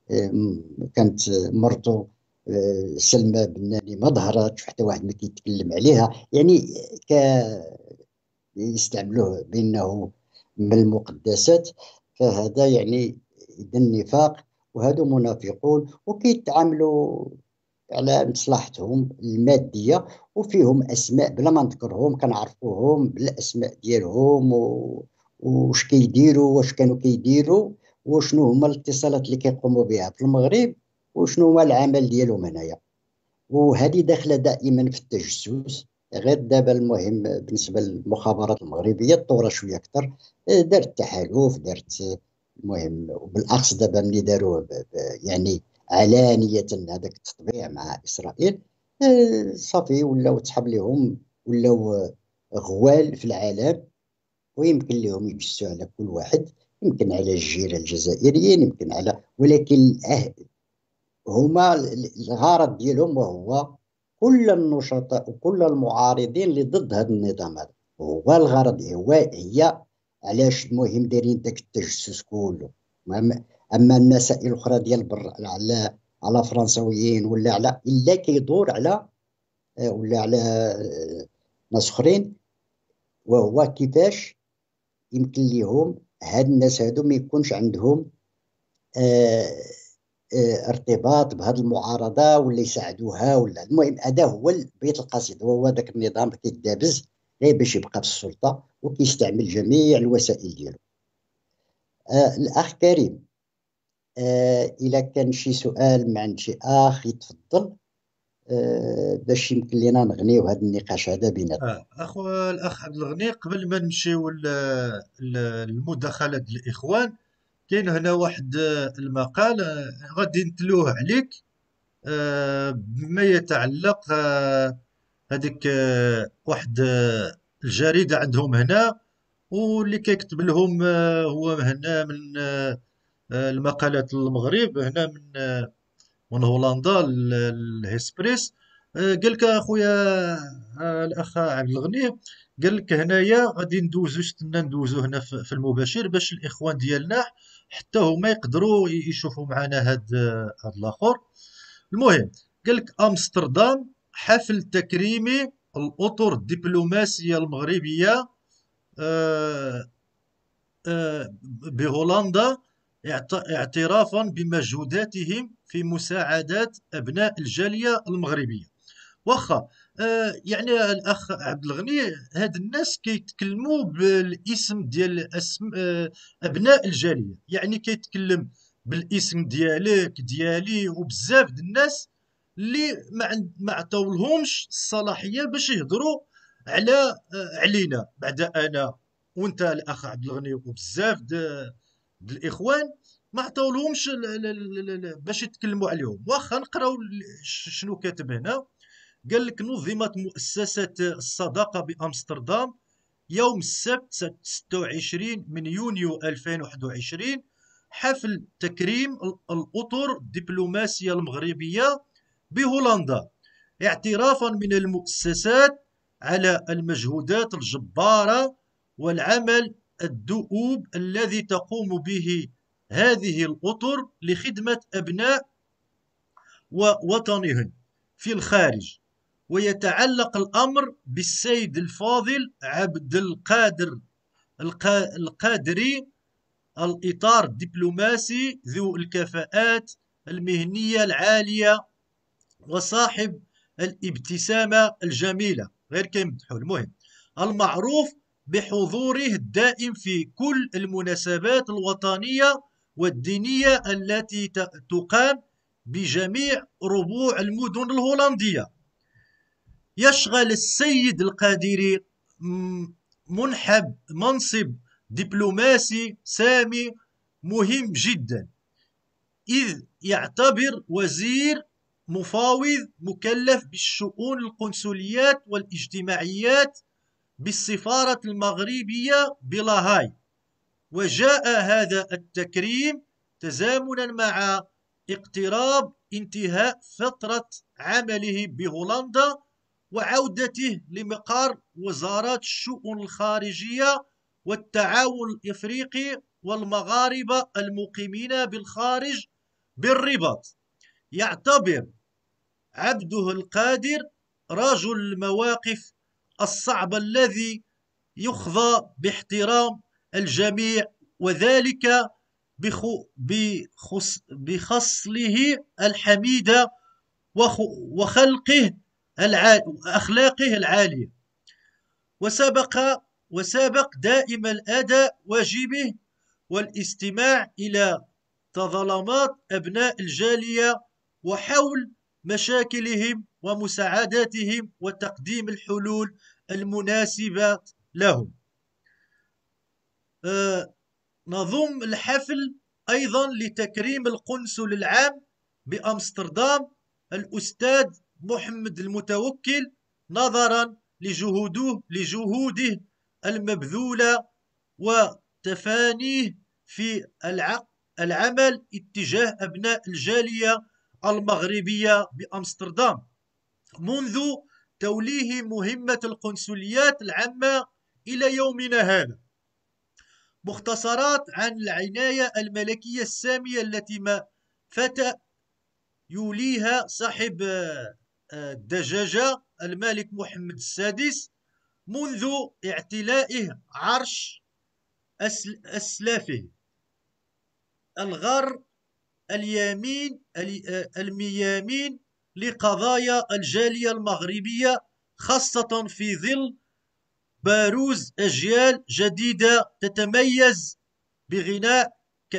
[SPEAKER 2] كانت مرته سلمى بناني ما ظهرتش حتى واحد ما كيتكلم عليها، يعني يستعملوه بأنه من المقدسات. فهذا يعني إذا النفاق، وهذو منافقون وكيتعاملوا على مصلحتهم المادية، وفيهم أسماء بلا ما نذكرهم كنعرفوهم بالأسماء ديالهم وش كيديروا واش كانوا كيديروا وشنو هما الاتصالات اللي كيقوموا بها في المغرب وشنو هو العمل ديالهم هنايا. وهذه داخله دائما في التجسس. غير دابا المهم بالنسبه للمخابرات المغربيه تطورا شويه اكثر، دارت تحالف، دارت المهم وبالاخص دابا ملي داروه يعني علانيه هذاك التطبيع مع اسرائيل، صافي ولاو تسحب لهم، ولاو غوال في العالم، ويمكن لهم يجسوا على كل واحد، يمكن على الجيرة الجزائريين، يمكن على، ولكن هما الغرض ديالهم وهو كل النشطاء وكل المعارضين اللي ضد هذا النظام هذا. هو الغرض هي علاش المهم دايرين داك التجسس كله. اما المسائل الاخرى ديال على فرنسويين ولا على الا كيدور على ولا على ناس اخرين، وهو كيفاش يمكن لهم هاد الناس هادو ما يكونش عندهم آه، ارتباط بهذه المعارضه ولا يساعدوها. ولا المهم هذا هو البيت القصيد، وهو ذاك النظام كيدابز غير باش يبقى في السلطه وكيستعمل جميع الوسائل ديالو. الاخ كريم، اذا كان شي سؤال من عند شي اخ يتفضل، باش يمكن لنا نغنيو هذا النقاش هذا بيناتنا.
[SPEAKER 1] اخو الاخ عبد الغني، قبل ما نمشيو للمداخلات الاخوان، كاين هنا واحد المقال غادي نتلوه عليك، بما يتعلق هذيك واحد الجريدة عندهم هنا، واللي كيكتب لهم هو هنا من المقالات المغرب هنا من هولندا، الهيسبريس. قال لك اخويا الاخ عبد الغني، قال لك هنايا غادي ندوزو، استنى ندوزو هنا في المباشر باش الاخوان ديالنا حتى هما يقدروا يشوفوا معنا هاد الاخر. المهم، قال لك امستردام حفل تكريمي الاطر الدبلوماسيه المغربيه آه، بهولندا اعترافا بمجهوداتهم في مساعدة أبناء الجالية المغربية. واخا يعني الاخ عبد الغني، هاد الناس كيتكلموا بالاسم ديال اسم ابناء الجاليه، يعني كيتكلم بالاسم ديالك ديالي وبزاف د الناس اللي ما عطاولهمش الصلاحيه باش يهضروا على علينا، بعد انا وانت الاخ عبد الغني وبزاف د الاخوان ما عطاولهمش باش يتكلموا عليهم. واخا نقراو شنو كاتب هنا. قال لك: نظمت مؤسسة الصداقة بأمستردام يوم السبت 26 من يونيو 2021 حفل تكريم الأطر الدبلوماسية المغربية بهولندا، اعترافا من المؤسسات على المجهودات الجبارة والعمل الدؤوب الذي تقوم به هذه الأطر لخدمة أبناء ووطنهم في الخارج. ويتعلق الأمر بالسيد الفاضل عبد القادر القادري، الإطار الدبلوماسي ذو الكفاءات المهنية العالية وصاحب الابتسامة الجميلة، غير كيمدحوا المهم، المعروف بحضوره الدائم في كل المناسبات الوطنية والدينية التي تقام بجميع ربوع المدن الهولندية. يشغل السيد القادري منحب منصب دبلوماسي سامي مهم جدا، إذ يعتبر وزير مفاوض مكلف بالشؤون القنصليات والاجتماعيات بالسفارة المغربية بلاهاي. وجاء هذا التكريم تزامنا مع اقتراب انتهاء فترة عمله بهولندا وعودته لمقر وزارة الشؤون الخارجية والتعاون الإفريقي والمغاربة المقيمين بالخارج بالرباط. يعتبر عبده القادر رجل المواقف الصعبة الذي يخضى باحترام الجميع، وذلك بخصله الحميدة وخلقه أخلاقه العالية. وسابق دائم الأداء واجبه والاستماع إلى تظلمات أبناء الجالية وحول مشاكلهم ومساعداتهم وتقديم الحلول المناسبة لهم. نضم الحفل أيضا لتكريم القنصل العام بأمستردام الأستاذ محمد المتوكل، نظرا لجهوده المبذولة وتفانيه في العمل اتجاه أبناء الجالية المغربية بأمستردام منذ توليه مهمة القنصليات العامة إلى يومنا هذا. مختصرات عن العناية الملكية السامية التي ما فتى يوليها صاحب الدجاجة الملك محمد السادس منذ اعتلائه عرش أسلافه الغر الميامين لقضايا الجالية المغربية، خاصة في ظل بروز أجيال جديدة تتميز بغناء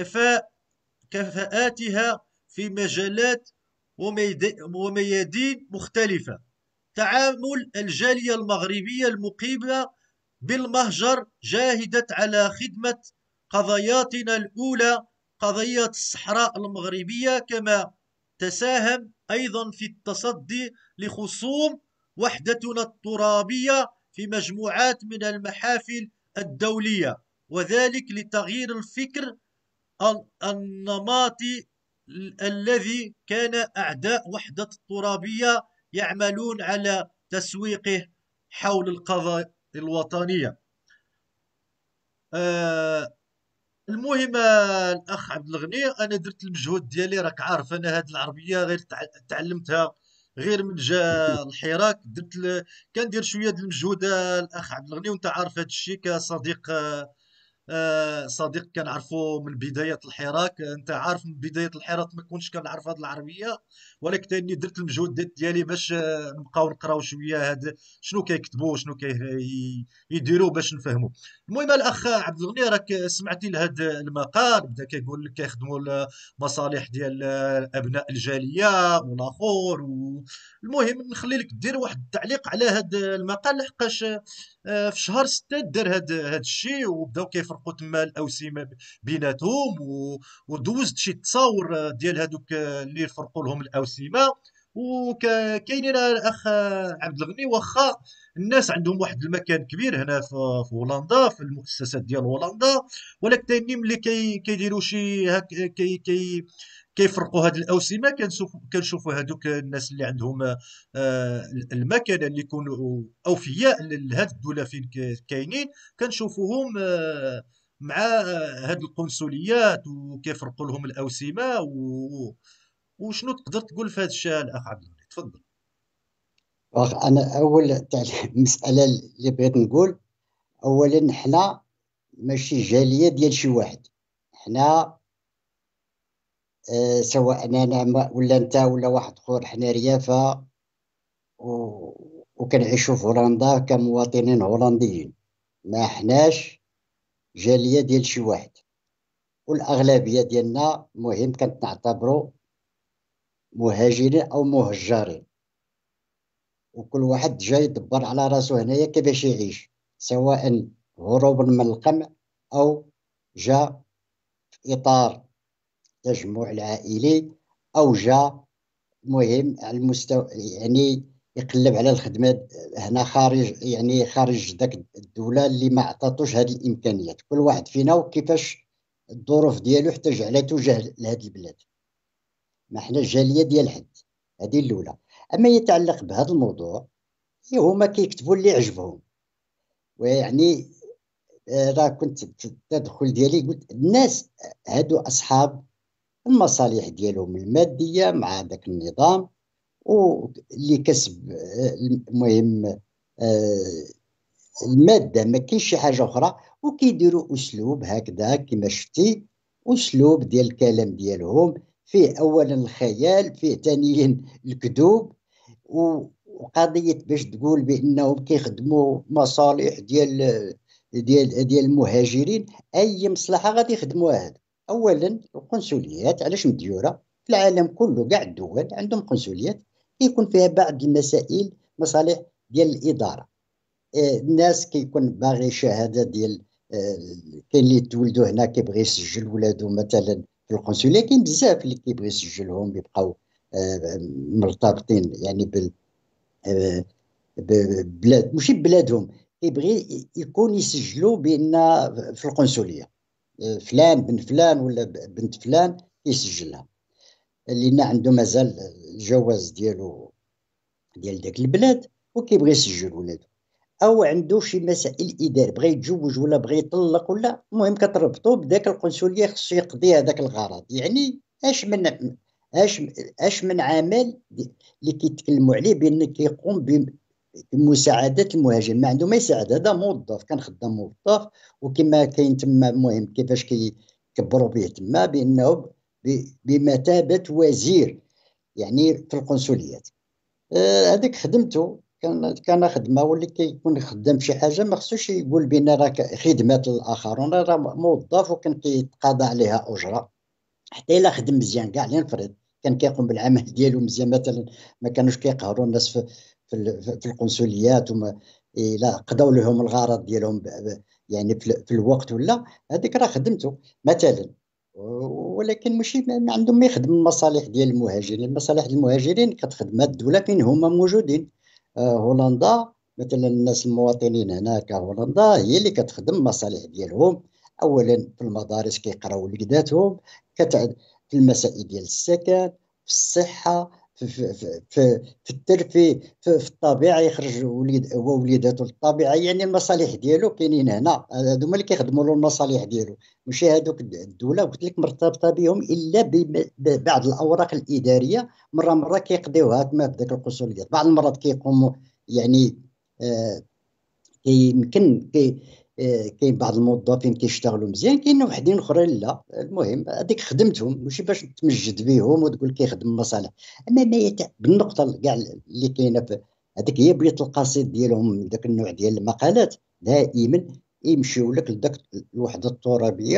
[SPEAKER 1] كفاءاتها في مجالات وميادين مختلفة. تعامل الجالية المغربية المقيمة بالمهجر جاهدت على خدمة قضاياتنا الأولى، قضية الصحراء المغربية، كما تساهم أيضا في التصدي لخصوم وحدتنا الترابية في مجموعات من المحافل الدولية، وذلك لتغيير الفكر النمطي الذي كان أعداء وحدة الترابية يعملون على تسويقه حول القضايا الوطنية. المهم الأخ عبد الغني، أنا درت المجهود ديالي، راك عارف أنا هاد العربية غير تعلمتها غير من جا الحراك، كندير شوية د المجهود الأخ عبد الغني، وأنت عارف هاد الشيء كصديق صديق كنعرفو من بداية الحراك. انت عارف من بداية الحراك ما كنتش كنعرف هاد العربية، ولكن تاني درت المجهود ديالي باش نبقاو نقراو شوية هاد شنو كيكتبوا شنو يديروا باش نفهموا. المهم الاخ عبد الغني، راك سمعتي لهاد المقال بدا كيقول لك كيخدموا المصالح ديال ابناء الجالية والاخر المهم نخلي لك دير واحد التعليق على هاد المقال، لحقاش في شهر 6 دار هاد الشيء، وبداو كيفرقوا تما الاوسمه بيناتهم ودوزت شي تصاور ديال هادوك اللي فرقوا لهم الاوسمه. وكاينين الاخ عبد الغني، واخا الناس عندهم واحد المكان كبير هنا في هولندا في المؤسسات ديال هولندا، ولكن تاني ملي كيديروا شي هك كيفرقوا هاد الاوسمه، كنشوفوا هادوك الناس اللي عندهم المكنه اللي يكونوا اوفياء لهاد الدوله فين كاينين، كنشوفوهم مع هاد القنصليات وكيفرقوا لهم الاوسمه وشنو تقدر تقول في هذا الشيء الاخ عبد الغني؟ تفضل.
[SPEAKER 2] انا اول مساله اللي بغيت نقول، اولا حنا ماشي جاليه ديال شي واحد. حنا سواء انا ولا انت ولا واحد اخر، حنا ريافه وكنعيشوا في هولندا كمواطنين هولنديين. ما حناش جاليه ديال شي واحد، والاغلبيه ديالنا مهم كنعتبروا مهاجرين او مهجرين، وكل واحد جاي يدبر على راسو هنايا كيفاش يعيش، سواء هروبا من القمع او جا في اطار التجمع العائلي، او جا مهم على المستوى يعني يقلب على الخدمات هنا خارج، يعني خارج ذاك الدولة اللي ما عطاتوش هذه الإمكانيات. كل واحد فينا وكيفاش الظروف ديالو حتى جعلته جه لهذه البلاد. ما حنا الجالية ديال حد، هذه الأولى. أما يتعلق بهذا الموضوع، هما كيكتبوا اللي عجبهم. ويعني راه كنت في التدخل ديالي قلت الناس هادو أصحاب المصالح ديالهم المادية مع ذاك النظام، واللي كسب المهم المادة، ما كاينش شي حاجة أخرى. وكيديروا أسلوب هكذا كما شفتي، أسلوب ديال الكلام ديالهم فيه أولا الخيال، فيه ثانيا الكذوب، وقضية باش تقول بأنهم كيخدموا مصالح ديال المهاجرين. أي مصلحة غادي يخدموها هذا؟ أولا القنصليات علاش مديورة في العالم كله، كاع الدول عندهم قنصليات يكون فيها بعض المسائل، مصالح ديال الإدارة. الناس كيكون باغي شهاده ديال كاين اللي تولدوا هنا كيبغي يسجل ولادو مثلا في القنصليه، كاين بزاف اللي كيبغي يسجلهم يبقاو مرتبطين يعني آه، ببلاد ماشي ببلادهم، كيبغي يكون يسجلوا بان في القنصليه فلان بن فلان ولا بنت فلان يسجلها، لان عنده مازال الجواز ديالو ديال داك البلاد وكيبغي يسجل ولادو. او عنده شي مسائل اداريه، بغى يتزوج ولا بغى يطلق ولا المهم كتربطوا بداك القنصليه، خصو يقضي هذاك الغرض. يعني اش اش من عمل اللي كيتكلموا عليه بان كيقوم بمساعده المهاجر، ما عنده ما يساعد، هذا موظف كان خدام موظف. وكما كاين تما المهم كيفاش كيكبروا به تما بانه بمثابه وزير يعني في القنصليات. هذيك خدمته كان خدمه، واللي كيكون خدام في شي حاجه ما خصوش يقول بان راه خدمات الاخرون، راه موظف وكان كيتقاضى عليها اجره. حتى الا خدم مزيان كاع لنفرض كان كيقوم بالعمل ديالو مزيان، مثلا ما كانوش كيقهروا الناس في القنصليات، وما الا قضوا لهم الغرض ديالهم يعني في الوقت، ولا هذيك راه خدمته مثلا. ولكن ماشي ما عندهم ما يخدم المصالح ديال المهاجرين. المصالح ديال المهاجرين كتخدمها الدوله فين هما موجودين. هولندا مثلا، الناس المواطنين هنا كهولندا هي اللي كتخدم المصالح ديالهم. اولا في المدارس كيقراو وليداتهم، في المسائل ديال السكن، في الصحه، في الترفيه، في الطبيعه يخرج وليد هو وليداته للطبيعه. يعني المصالح ديالو كاينين هنا، هذوما اللي كيخدموا له المصالح ديالو، ماشي هذوك الدوله قلت لك مرتبطه بهم الا ببعض الاوراق الاداريه. مره كيقضيوها كما في ذاك القنصليات، بعض المرات كيقوموا يعني يمكن كاين بعض الموظفين كيشتغلوا مزيان، كاين وحدين اخرين لا. المهم هذيك خدمتهم ماشي باش تمجد بهم وتقول كيخدم مصالح. اما ما بالنقطه كاع اللي كاينه في هذيك هي بغيت القصيد ديالهم، ذاك النوع ديال المقالات دائما يمشيو لك لذاك الوحده الترابيه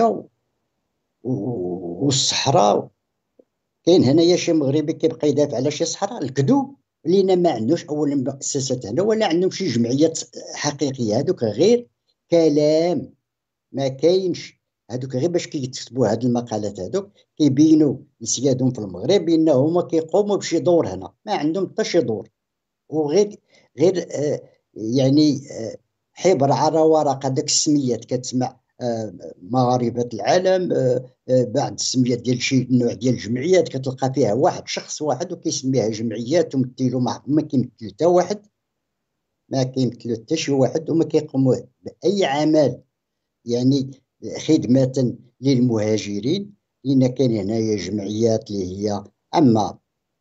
[SPEAKER 2] والصحراء. كاين هنايا شي مغربي كيبقى يدافع على شي صحراء الكذوب، لينا ما عندوش اولا مؤسسات هنا ولا عندهم شي جمعيات حقيقيه، هذوك غير كلام ما كاينش. هذوك غير باش كيكتبوا هاد المقالات هذوك كيبينوا لسيادهم في المغرب ان هما كيقوموا بشي دور هنا، ما عندهم حتى شي دور. وغير غير يعني حبر على ورقه داك السميات كتسمع مغاربة العالم، بعد السميات ديال شي نوع ديال الجمعيات كتلقى فيها واحد شخص واحد وكيسميها جمعيات ومثلوا ما كيمثلوا حتى واحد، ما كيمثلوا حتى شي واحد، وما كيقوموا بأي عمل يعني خدمة للمهاجرين. لأن كاين هنايا جمعيات اللي هي أما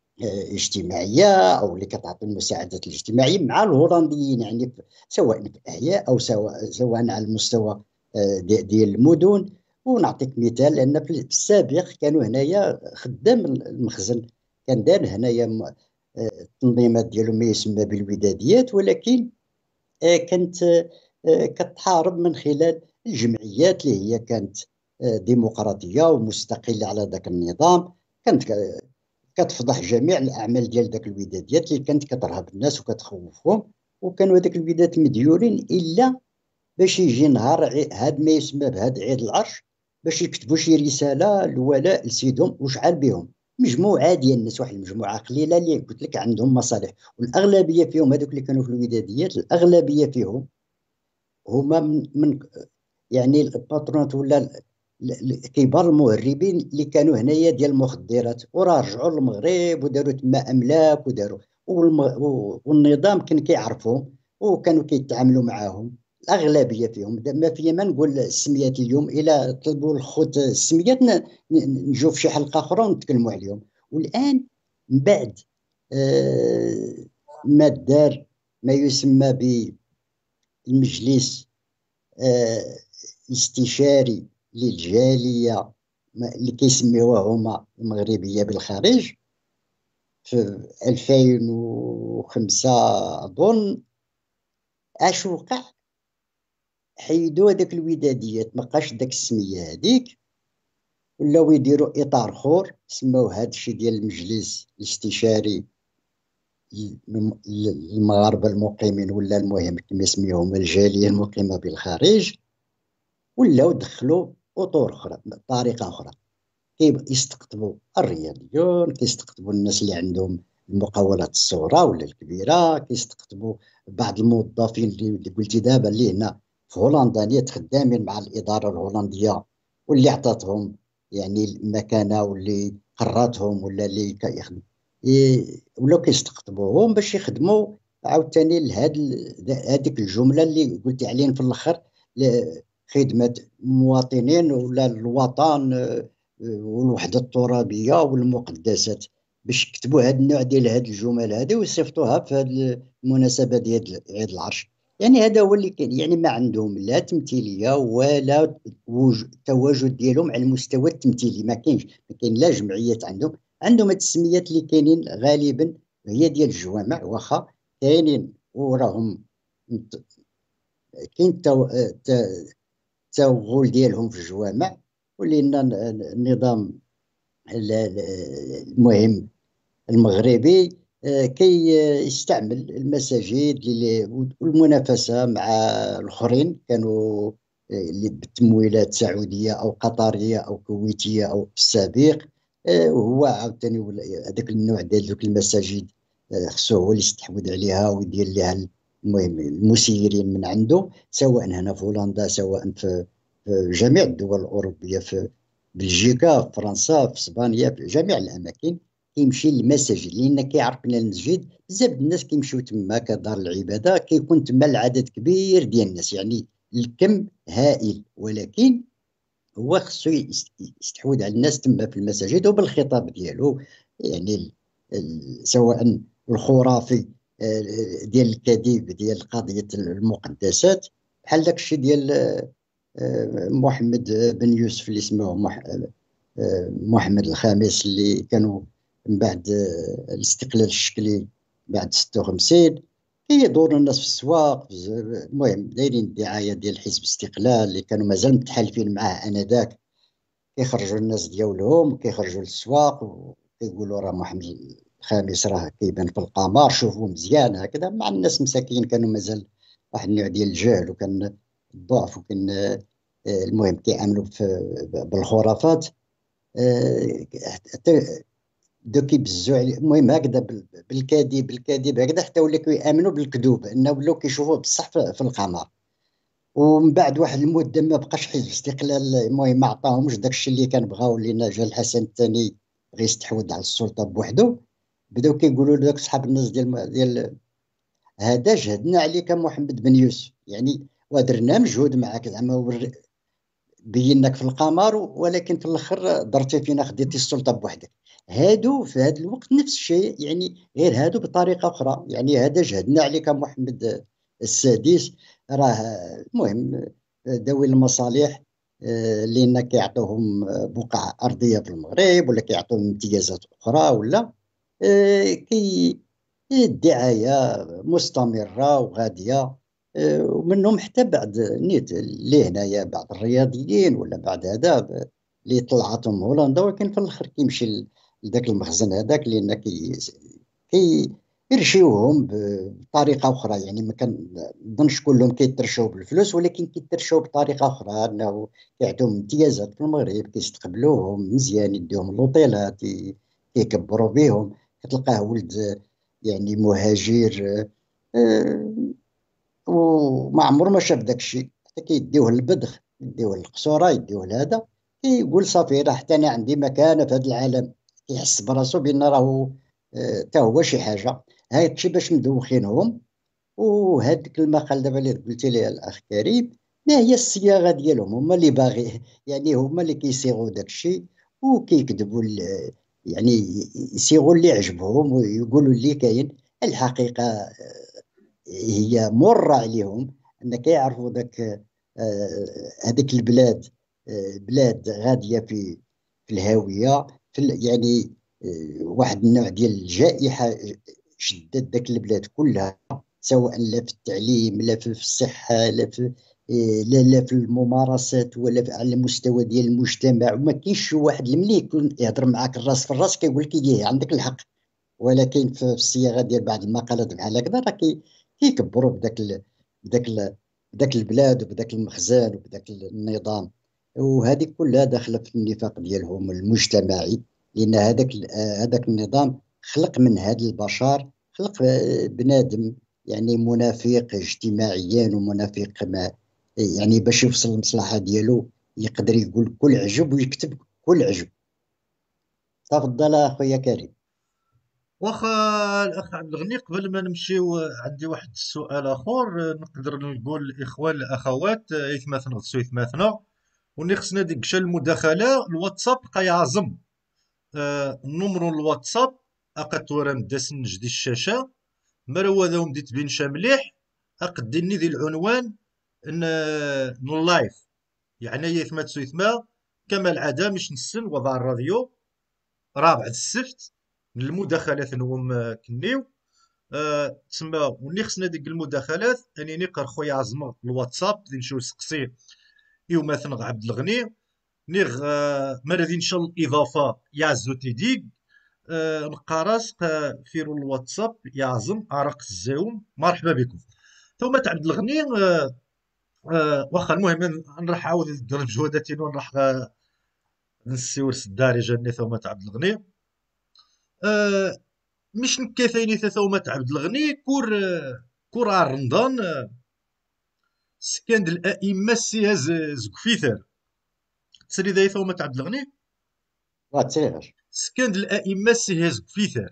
[SPEAKER 2] اجتماعية أو اللي كتعطي المساعدات الاجتماعية مع الهولنديين، يعني سواء في الأحياء أو سواء على المستوى ديال المدن. ونعطيك مثال أن في السابق كانوا هنايا خدام المخزن كان دار هنايا التنظيمات ديالو ما يسمى بالوداديات، ولكن كانت كتحارب من خلال الجمعيات اللي هي كانت ديمقراطية ومستقلة على ذاك النظام. كانت كتفضح جميع الأعمال ديال ذاك الوداديات اللي كانت كترهب الناس وكتخوفهم. وكانوا هذاك الوداد مديورين إلا باش يجي نهار هاد ما يسمى بهاد عيد العرش باش يكتبوا شي رسالة الولاء لسيدهم وشعل بهم مجموعة ديال الناس، واحد المجموعة قليلة اللي قلت لك عندهم مصالح. والأغلبية فيهم هذوك اللي كانوا في الوداديات الأغلبية فيهم هما من يعني الباترونات ولا كبار المهربين اللي كانوا هنايا ديال المخدرات، وراه رجعوا للمغرب وداروا تما املاك وداروا والنظام كان كيعرفهم وكانوا كيتعاملوا معاهم. الاغلبيه فيهم ما فيا ما نقول السميات اليوم، الى طلبوا الخوت السميات نجوا في شي حلقه اخرى ونتكلموا عليهم. والان من بعد آه ما دار ما يسمى بالمجلس الاستشاري للجالية اللي كيسميوها هما المغربية بالخارج في 2005 أظن. اش وقع؟ حيدوا هذاك الوداديات، ما بقاش داك السمية هذيك، ولاو يديروا إطار آخر سموه هذا الشيء ديال المجلس الاستشاري للمغاربة المقيمين، ولا المهم كما يسميوهم الجالية المقيمة بالخارج. ولاو دخلوا اطر اخرى طريقه اخرى، كيستقطبوا الرياضيون، كيستقطبوا الناس اللي عندهم المقاولات الصغرى ولا الكبيره، كيستقطبوا بعض الموظفين اللي قلتي دابا اللي هنا في هولندا اللي خدامين مع الاداره الهولنديه واللي عطاتهم يعني المكانه واللي قراتهم ولا اللي كيخدم ولاو كيستقطبوهم باش يخدموا عاوتاني هذيك الجمله اللي قلتي عليهم في الاخر، خدمة المواطنين ولا الوطن والوحدة الترابية والمقدسات، باش يكتبوا هذا النوع ديال هذه الجمل هذه ويصيفطوها في هذه المناسبة ديال عيد العرش. يعني هذا هو اللي كان، يعني ما عندهم لا تمثيلية ولا تواجد ديالهم على المستوى التمثيلي، ما كاينش. ما كاين لا جمعيات عندهم هاد التسميات اللي كاينين غالبا هي ديال الجوامع، واخا كاينين وراهم كاين التوغل ديالهم في الجوامع. ولان النظام المهم المغربي كي يستعمل المساجد والمنافسة مع الآخرين كانوا اللي بالتمويلات سعودية أو قطرية أو كويتية أو في السابق. وهو عاوتاني هذاك النوع ديال ذوك المساجد خصو هو اللي يستحوذ عليها ويدير لها المهم المسيرين من عنده، سواء هنا في هولندا سواء في جميع الدول الأوروبية، في بلجيكا في فرنسا في اسبانيا في جميع الاماكن كيمشي للمساجد، لان كيعرف ان المسجد بزاف الناس كيمشيو تما كدار العباده، كيكون تما العدد كبير ديال الناس يعني الكم هائل، ولكن هو خصو يستحوذ على الناس تما في المساجد وبالخطاب ديالو. يعني سواء الخرافي ديال الكذب ديال قضيه المقدسات بحال داك الشيء ديال محمد بن يوسف اللي اسمه محمد الخامس، اللي كانوا من بعد الاستقلال الشكلي بعد 56 كيدوروا الناس في السواق. المهم دايرين الدعايه ديال حزب الاستقلال اللي كانوا مازال متحالفين معاه انذاك، كيخرجوا الناس ديالهم وكيخرجوا للسواق وكيقولوا راه محمد الخامس راه كيبان في القمر، شوفوا مزيان هكذا، مع الناس مساكين كانوا مازال واحد النوع ديال الجهل وكان الضعف، وكان المهم كيعملوا بالخرافات. حتى بداو كيبزوا عليه، المهم هكذا بالكذب هكذا، حتى ولاو كيامنوا بالكذوب، انه ولاو كيشوفوه بصح في القمر. ومن بعد واحد المده ما بقاش حزب الاستقلال، المهم ما عطاهمش داك الشيء اللي كان بغاو، لان جا الحسن الثاني بغى يستحوذ على السلطه بوحده. بداو كيقولوا لك صحاب الناس ديال هذا جهدنا عليك محمد بن يوسف، يعني ودرنا مجهود معك زعما بينك في القمر، ولكن في الاخر درتي فينا، خديتي السلطه بوحدك. هادو في هذا الوقت نفس الشيء، يعني غير هادو بطريقه اخرى، يعني هذا جهدنا عليك محمد السادس، راه المهم ذوي المصالح اللي كيعطوهم بقع ارضيه في المغرب، ولا كيعطوهم امتيازات اخرى، ولا كي الدعايه مستمره وغاديه. ومنهم حتى بعد نيت اللي هنايا بعض الرياضيين ولا بعد هذا اللي طلعتهم هولندا، ولكن في الاخر كيمشي لذاك المخزن هذاك، لان كي يرشيوهم بطريقه اخرى. يعني ما كنظنش كلهم كيترشوا بالفلوس، ولكن كيترشوا بطريقه اخرى، انه كيعطيهم امتيازات في المغرب، كيستقبلوهم مزيان، يديهم لوطيلات، كيكبروا بهم. كتلقاه ولد يعني مهاجر، آه، وما عمره ما شاف داك الشيء، حتى كيديوه للبدخ، يديوه للقصوره، يديوه لهذا، كيقول صافي راه حتى انا عندي مكانه في هذا العالم، كيحس براسو بان راهو حتى هو شي حاجه. هاي الشيء باش مدوخينهم. وهذيك المقال دابا اللي قلتي لي الاخ كريم، ما هي الصياغه ديالهم، هما اللي باغي يعني هما اللي كيصيغوا داك الشيء وكيكذبوا يعني يصيغوا اللي عجبهم ويقولوا اللي كاين. الحقيقه هي مرة عليهم، أن كيعرفوا ذاك هذيك البلاد، بلاد غادية في الهاوية، يعني واحد النوع ديال الجائحة شدت ذاك البلاد كلها، سواء لا في التعليم، لا في الصحة، لا في لا في الممارسات، ولا على المستوى ديال المجتمع. وما كاينش شي واحد الملي يكون يهضر معاك الراس في الراس كيقول لك عندك الحق، ولكن في الصياغه ديال بعض المقالات بحال هكذا راه كيكبروا بداك بداك البلاد وبداك المخزن وبداك النظام. وهذه كلها داخله في النفاق ديالهم المجتمعي، لان هذاك النظام خلق من هاد البشر، خلق بنادم يعني منافق اجتماعيا ومنافق ما، يعني باش يوصل للمصلحه ديالو يقدر يقول كل عجب ويكتب كل عجب. تفضل اخويا كريم.
[SPEAKER 1] واخا الاخ عبد الغني، قبل ما نمشيو عندي واحد السؤال اخر، نقدر نقول الاخوان الاخوات يثمثنا غسو يثمثنا، وني خصنا ديك شا المداخله الواتساب بقى يعزم. النمرو الواتساب اقد مداسن جدي الشاشه، مروا ذا مديت بين مليح، اقدني ذي العنوان اللايف، يعني يثما تسو يثما كما العاده مش نسن وضع الراديو رابع السفت من المداخلات نوم كنيو. تسمى وني خصنا ديك المداخلات اني نقر خويا عزمة الواتساب دي نشوف سقسي ايو مثلا عبد الغني نيغ مرة دي نشال الاضافة يعزو تيديك نقارس فيرو الواتساب يعزم ارق الزاوم مرحبا بكم. ثم عبد الغني واخا المهم نروح عاود نقرب جهوداتي ونروح نسيور الدارجة جاني ثم عبد الغني. آه، مش نكاثيني ثومة عبد الغني كور رمضان سكان الائمه سيها زكفيثر تسري ذا ثومة عبد الغني
[SPEAKER 2] واتير.
[SPEAKER 1] سكان الائمه سيها زكفيثر.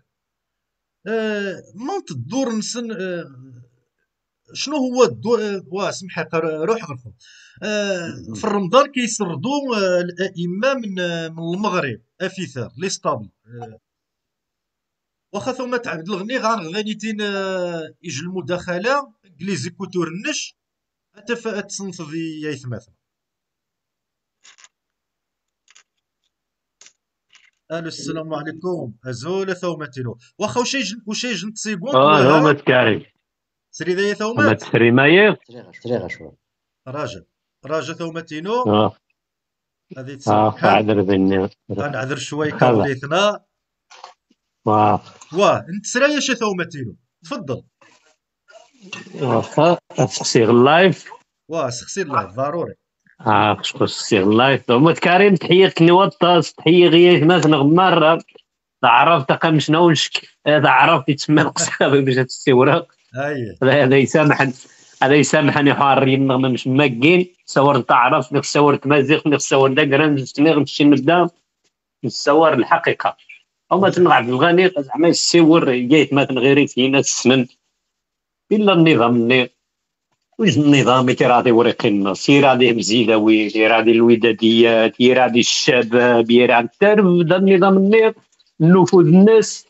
[SPEAKER 1] ما تدور نسن شنو هو الدور واسمح روح غرفو. في رمضان كيسردوا الائمه من المغرب افيثر لي ستابل. واخا ثومة عبد الغني غنغنيتين يج المداخله كليزي كوتور النش أتفاءت تصنفذي يايثماثنا. الو السلام عليكم ازول ثومتينو واخا وشيج نتسيقون
[SPEAKER 3] اه
[SPEAKER 1] توها.
[SPEAKER 3] ثومة كاري.
[SPEAKER 1] سري ذي
[SPEAKER 3] ثومة
[SPEAKER 1] ثومات.
[SPEAKER 3] تسري ماير.
[SPEAKER 2] طريقة شوية.
[SPEAKER 1] راجل راجل ثومتينو.
[SPEAKER 3] اه
[SPEAKER 1] هذه تسمى
[SPEAKER 3] اه
[SPEAKER 1] كحل.
[SPEAKER 3] عذر ذني.
[SPEAKER 1] غنعذر شوي
[SPEAKER 3] هذا
[SPEAKER 1] كغليثنا.
[SPEAKER 3] اه
[SPEAKER 1] واه انت سرايا شي ثومتينو. تفضل.
[SPEAKER 3] واخا تسقسي اللايف.
[SPEAKER 1] واه سخسي الله ضروري.
[SPEAKER 3] اه شكون تسقسي اللايف ثومة كريم تحية كني وطاس تحية غياث ناس نغمر. عرفت قام شنو نشك هذا عرفت يتسمى القصابة باش تستورق.
[SPEAKER 1] هاي.
[SPEAKER 3] هذا يسامحني. هذا يسامحني حارين النغمة مش ماكين صورت تعرف نك صورت مازيغ نك صور داكرا نمشي نبدا نصور الحقيقة. هما تنلعب الغني زعما يصور جايت مثلا غير فينا السنن الا النظام واش النظام كيراضي وريق الناس يراضي مزيداوي يراضي الوداديات يراضي الشباب يراضي الترف دا النظام النفوذ الناس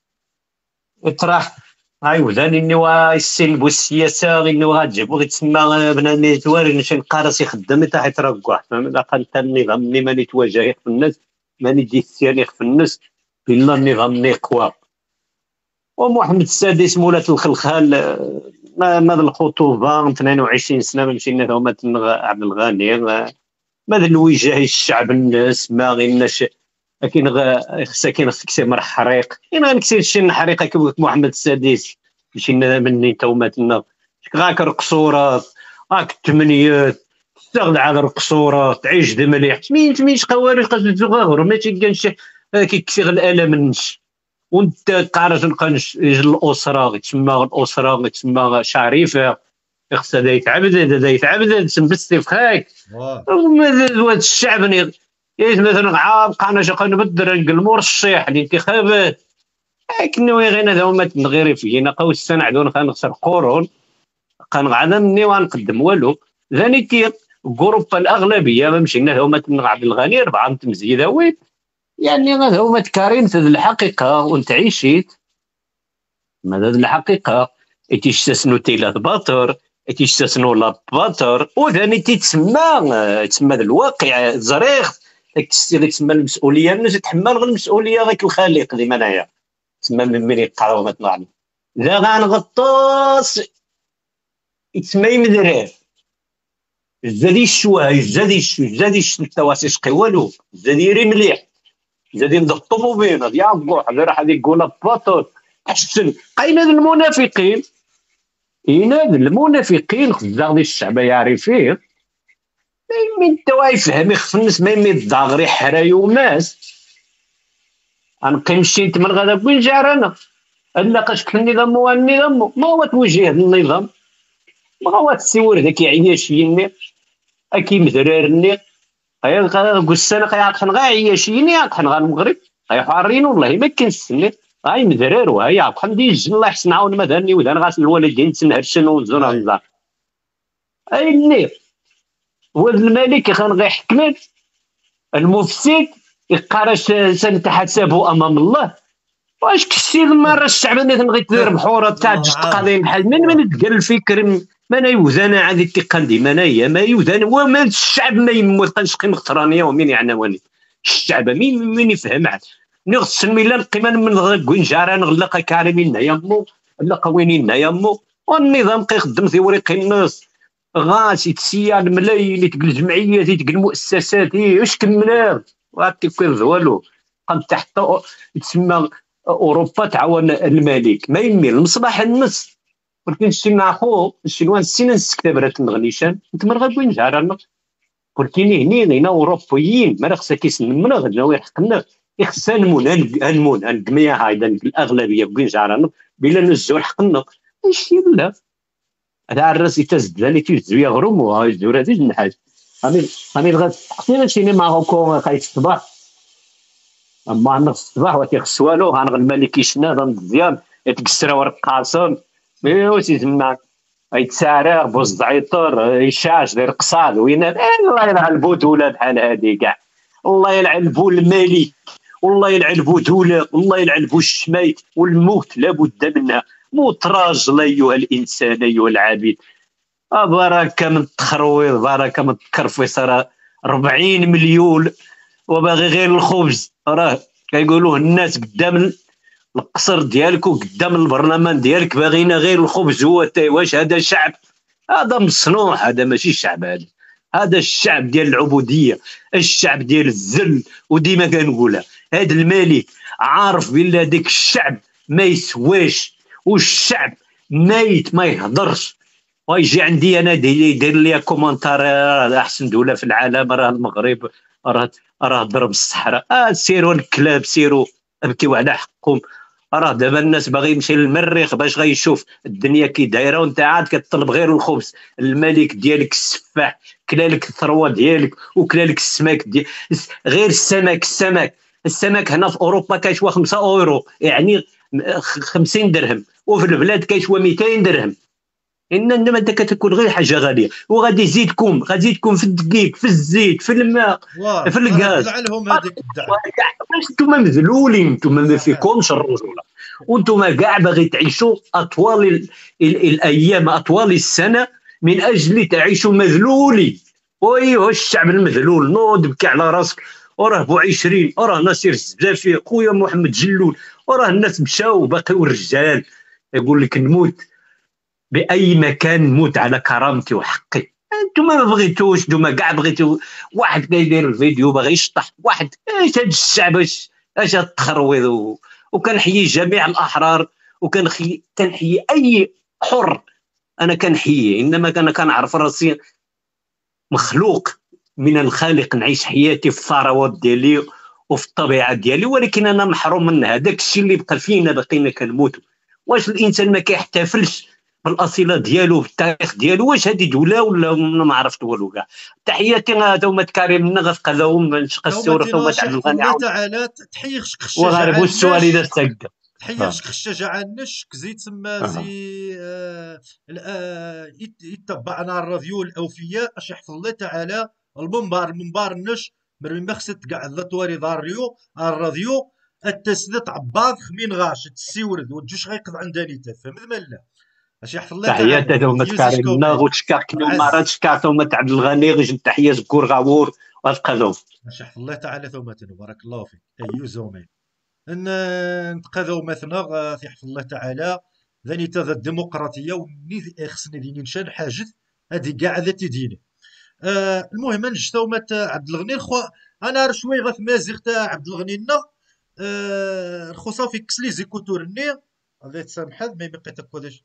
[SPEAKER 3] يطرح. هاي وثاني انه يسلبوا السياسه انه غتجيبو غيتسمى بنادم تواري شي قارص يخدم حتى يترقع فهمت لقد النظام اللي ماني تواجه في الناس ماني يجي السير في الناس الا النظام قوى. ومحمد السادس مولات الخلخال ماذا الخطوبة 22 سنة ما مشينا هما عبد الغني ماذا الوجاه الشعب الناس ما غيناش لكن خصها كاين خصك مرح حريق انا نكسير شي نحريقه كيف محمد السادس مشينا مني توماتنا غاك القصورات غاك الثمانيات تستغل على القصورات تعيش ذي مليح تميش قواري قد تزغر ما تيكانش كيكسيغ الالم النش وانت قارج نقنش الاسره تسمى الاسره تسمى شريفه خصها دا يتعبد دا يتعبد تنبسطي في خاك.
[SPEAKER 1] واه
[SPEAKER 3] هذا الشعب ياك مثلا عاب قانا شي نبدل المرشح الانتخابات لكن غير هذا هما غير فينا قوس السنه عدون خنخسر قرون قنغعدني وغنقدم والو ثاني تي جروب الاغلبيه ما مشينا هما عبد الغني 4 مزيداوين يعني هذا هما تكارين في الحقيقه وانت عيشيت ماذا الحقيقه تيستثنوا تيلات باطر تيستثنوا لا باطر وثاني تسمى الواقع زريخ تسمى المسؤوليه الناس تحمل غير المسؤوليه غير الخالق اللي منايا تسمى من يقراو ما طلع لا غنغطاس يتسمى مدرار زادي الشواج زادي التواسيش قي والو زادي يري مليح زادي نضغطو بينا يا بوح راح هذيك يقول باطل احسن قاين هذ المنافقين يناد المنافقين خزاغ ديال الشعب يعرف فيه من توا يفهم يخفنس ما يمد غير حراي وماس غنقيم شيت من غدا وين جارنا الا قاش النظام هو النظام ما هو توجيه النظام ما هو تسيور ذاك عياشيني اكي مدرارني قال السنه قيعطحن غا عياشيني يعطحن غا المغرب غا حارين والله ما كاينش السنه هاي مدرار وهاي يعطحن ديج الله يحسن عاون مثلا ودان غاس الوالدين تنهرشن وزنا
[SPEAKER 1] هاي.
[SPEAKER 3] الله اي النير ولد الملك كان غيحكم المفسد يقارش سنتحاسبوا امام الله واش كشتي المره الشعب اللي غيتدير بحوره تاع قضيه بحال من تقال الفكر ما يوزن عادي تيقندي ما يوزن وما الشعب ما يموتنش قيم اخترانيه ومين يعنوني الشعب مين يفهم عاد نغس الميلا القيمه من غوين جاران غلق كارمين يمو لا وينين يمو والنظام كيخدم في وريق الناس غاسي تسيا الملاي اللي تقل الجمعيات تقل المؤسسات واش كملنا وغاتي كير والو قام تحت تسمى اوروبا تعاون الملك ما يمي المصباح النص ولكن شي ناخو الشنوان السنه السكتبرات نغنيشان انت من غادوين جارنا ولكن هنا اوروبيين ما خصها كيسلمنا غادي يحقنا خصنا نمون الجميع هايدا الاغلبيه بين جارنا بلا نزور حقنا ماشي لا هذا الراس يتزد لي تيزوي غروم وهاي الزوره ديال النحاس امي غاد حسينا شي ماروكو خايف الصباح اما عندنا الصباح وتيخص والو الملك يشنا مزيان يتكسر ورق قاسم ايوا تيسمع يتسارع بوز ضعيطر يشاش داير قصاد وين الله يلعبوا دوله بحال هادي كاع الله يلعبوا الملك والله يلعبوا دوله والله يلعبوا الشميت والموت لابد منها موت راجل ايها الانسان ايها العبيد بركه من التخرويض، بركه من التكرفيس، راه 40 مليون وباغي غير الخبز. راه كيقولوه الناس قدام القصر ديالك وقدام البرلمان ديالك باغينا غير الخبز. هو واش هذا شعب؟ هذا مصنوع، هذا ماشي شعب. هذا الشعب ديال العبوديه، الشعب ديال الذل. وديما كنقولها، هذا الملك عارف بلا ديك الشعب ما يسواش، والشعب ميت ما يهضرش. ويجي عندي انا يدير لي كومنتار احسن دوله في العالم راه المغرب، راه ضرب الصحراء. سيروا الكلاب، سيروا ابكيوا على حقكم. راه دابا الناس باغي يمشي للمريخ باش غيشوف الدنيا كي دايره، وانت عاد كتطلب غير الخبز. الملك ديالك السفاح كلالك الثروه ديالك وكلالك السمك غير السمك. السمك هنا في اوروبا كيشوى 5 اورو، يعني 50 درهم، وفي البلاد كيشوى 200 درهم. انما انت كتاكل غير حاجه غاليه، وغادي يزيدكم في الدقيق، في الزيت، في الماء،
[SPEAKER 1] واه
[SPEAKER 3] في الغاز.
[SPEAKER 1] دلع لهم هذيك الدعم.
[SPEAKER 3] انتم مذلولين، انتم ما
[SPEAKER 1] صحيح.
[SPEAKER 3] فيكمش الرجوله، وانتم كاع باغي تعيشوا اطوال الايام، اطوال السنه، من اجل تعيشوا مذلولين. وي الشعب المذلول نوض بكي على راسك. وراه بوعشرين، وراه ناصر الزفافي، خويا محمد جلول، وراه الناس مشاو باقيو الرجال. يقول لك نموت باي مكان، نموت على كرامتي وحقي. انتم ما بغيتوش، انتم كاع بغيتو. واحد كيدير الفيديو باغي يشطح واحد. اش هاد الشعب، اش هاد التخرويض وكنحيي جميع الاحرار، كنحيي اي حر. انا كنحييه، انما انا كنعرف راسي مخلوق من الخالق، نعيش حياتي في الثروات ديالي وفي الطبيعه ديالي، ولكن انا محروم من هذاك الشيء اللي بقى فينا، باقينا كنموتوا. واش الانسان ما كيحتفلش بالاصيله ديالو، بالتاريخ ديالو؟ واش هذه دوله ولا ما عرفت والو كاع؟ تحياتي هذوما كريمنا غتقلاهم نشق السور ثم
[SPEAKER 1] ثومتنا
[SPEAKER 3] تعبد
[SPEAKER 1] شيخ
[SPEAKER 3] الغني
[SPEAKER 1] الله
[SPEAKER 3] عاود.
[SPEAKER 1] تعالى تحيي خشك
[SPEAKER 3] وغارب
[SPEAKER 1] الشجاعة
[SPEAKER 3] والسؤال اذا
[SPEAKER 1] النش.
[SPEAKER 3] سكت.
[SPEAKER 1] تحيي
[SPEAKER 3] اه
[SPEAKER 1] خشك الشجاعة النش زي تسمى
[SPEAKER 3] اه
[SPEAKER 1] زي يتبعنا الراديو الأوفياء اش يحفظ الله تعالى. المنبر النش من مخست كاع الطواري الراديو التسدت عباض خمين غاش تسيورد وتجوش غيقض عندني تفهم لا اش يحفظ الله
[SPEAKER 3] تحيات
[SPEAKER 1] تعالى
[SPEAKER 3] هذوما
[SPEAKER 1] يوزيش
[SPEAKER 3] كريمنا
[SPEAKER 1] كومين
[SPEAKER 3] وتشكر كل مرات،
[SPEAKER 1] عز.
[SPEAKER 3] شكر ثم تعبد الغني غير تحيه زكور غاور وتقلاهم.
[SPEAKER 1] اش يحفظ الله تعالى ثومتنا بارك الله فيك أيو زومين ان نتقاذوا مثلا يحفظ الله تعالى ذاني تذا الديمقراطيه وني خصني ديني نشان حاجه هذه كاع ذاتي ديني. المهم نجتو مات عبد الغني الخو. انا راه شوي غاث مازيغ تاع عبد الغني لنا. الخو صافي كس لي زيكوتور ني الله يتسامح ما يبقى تاكودش.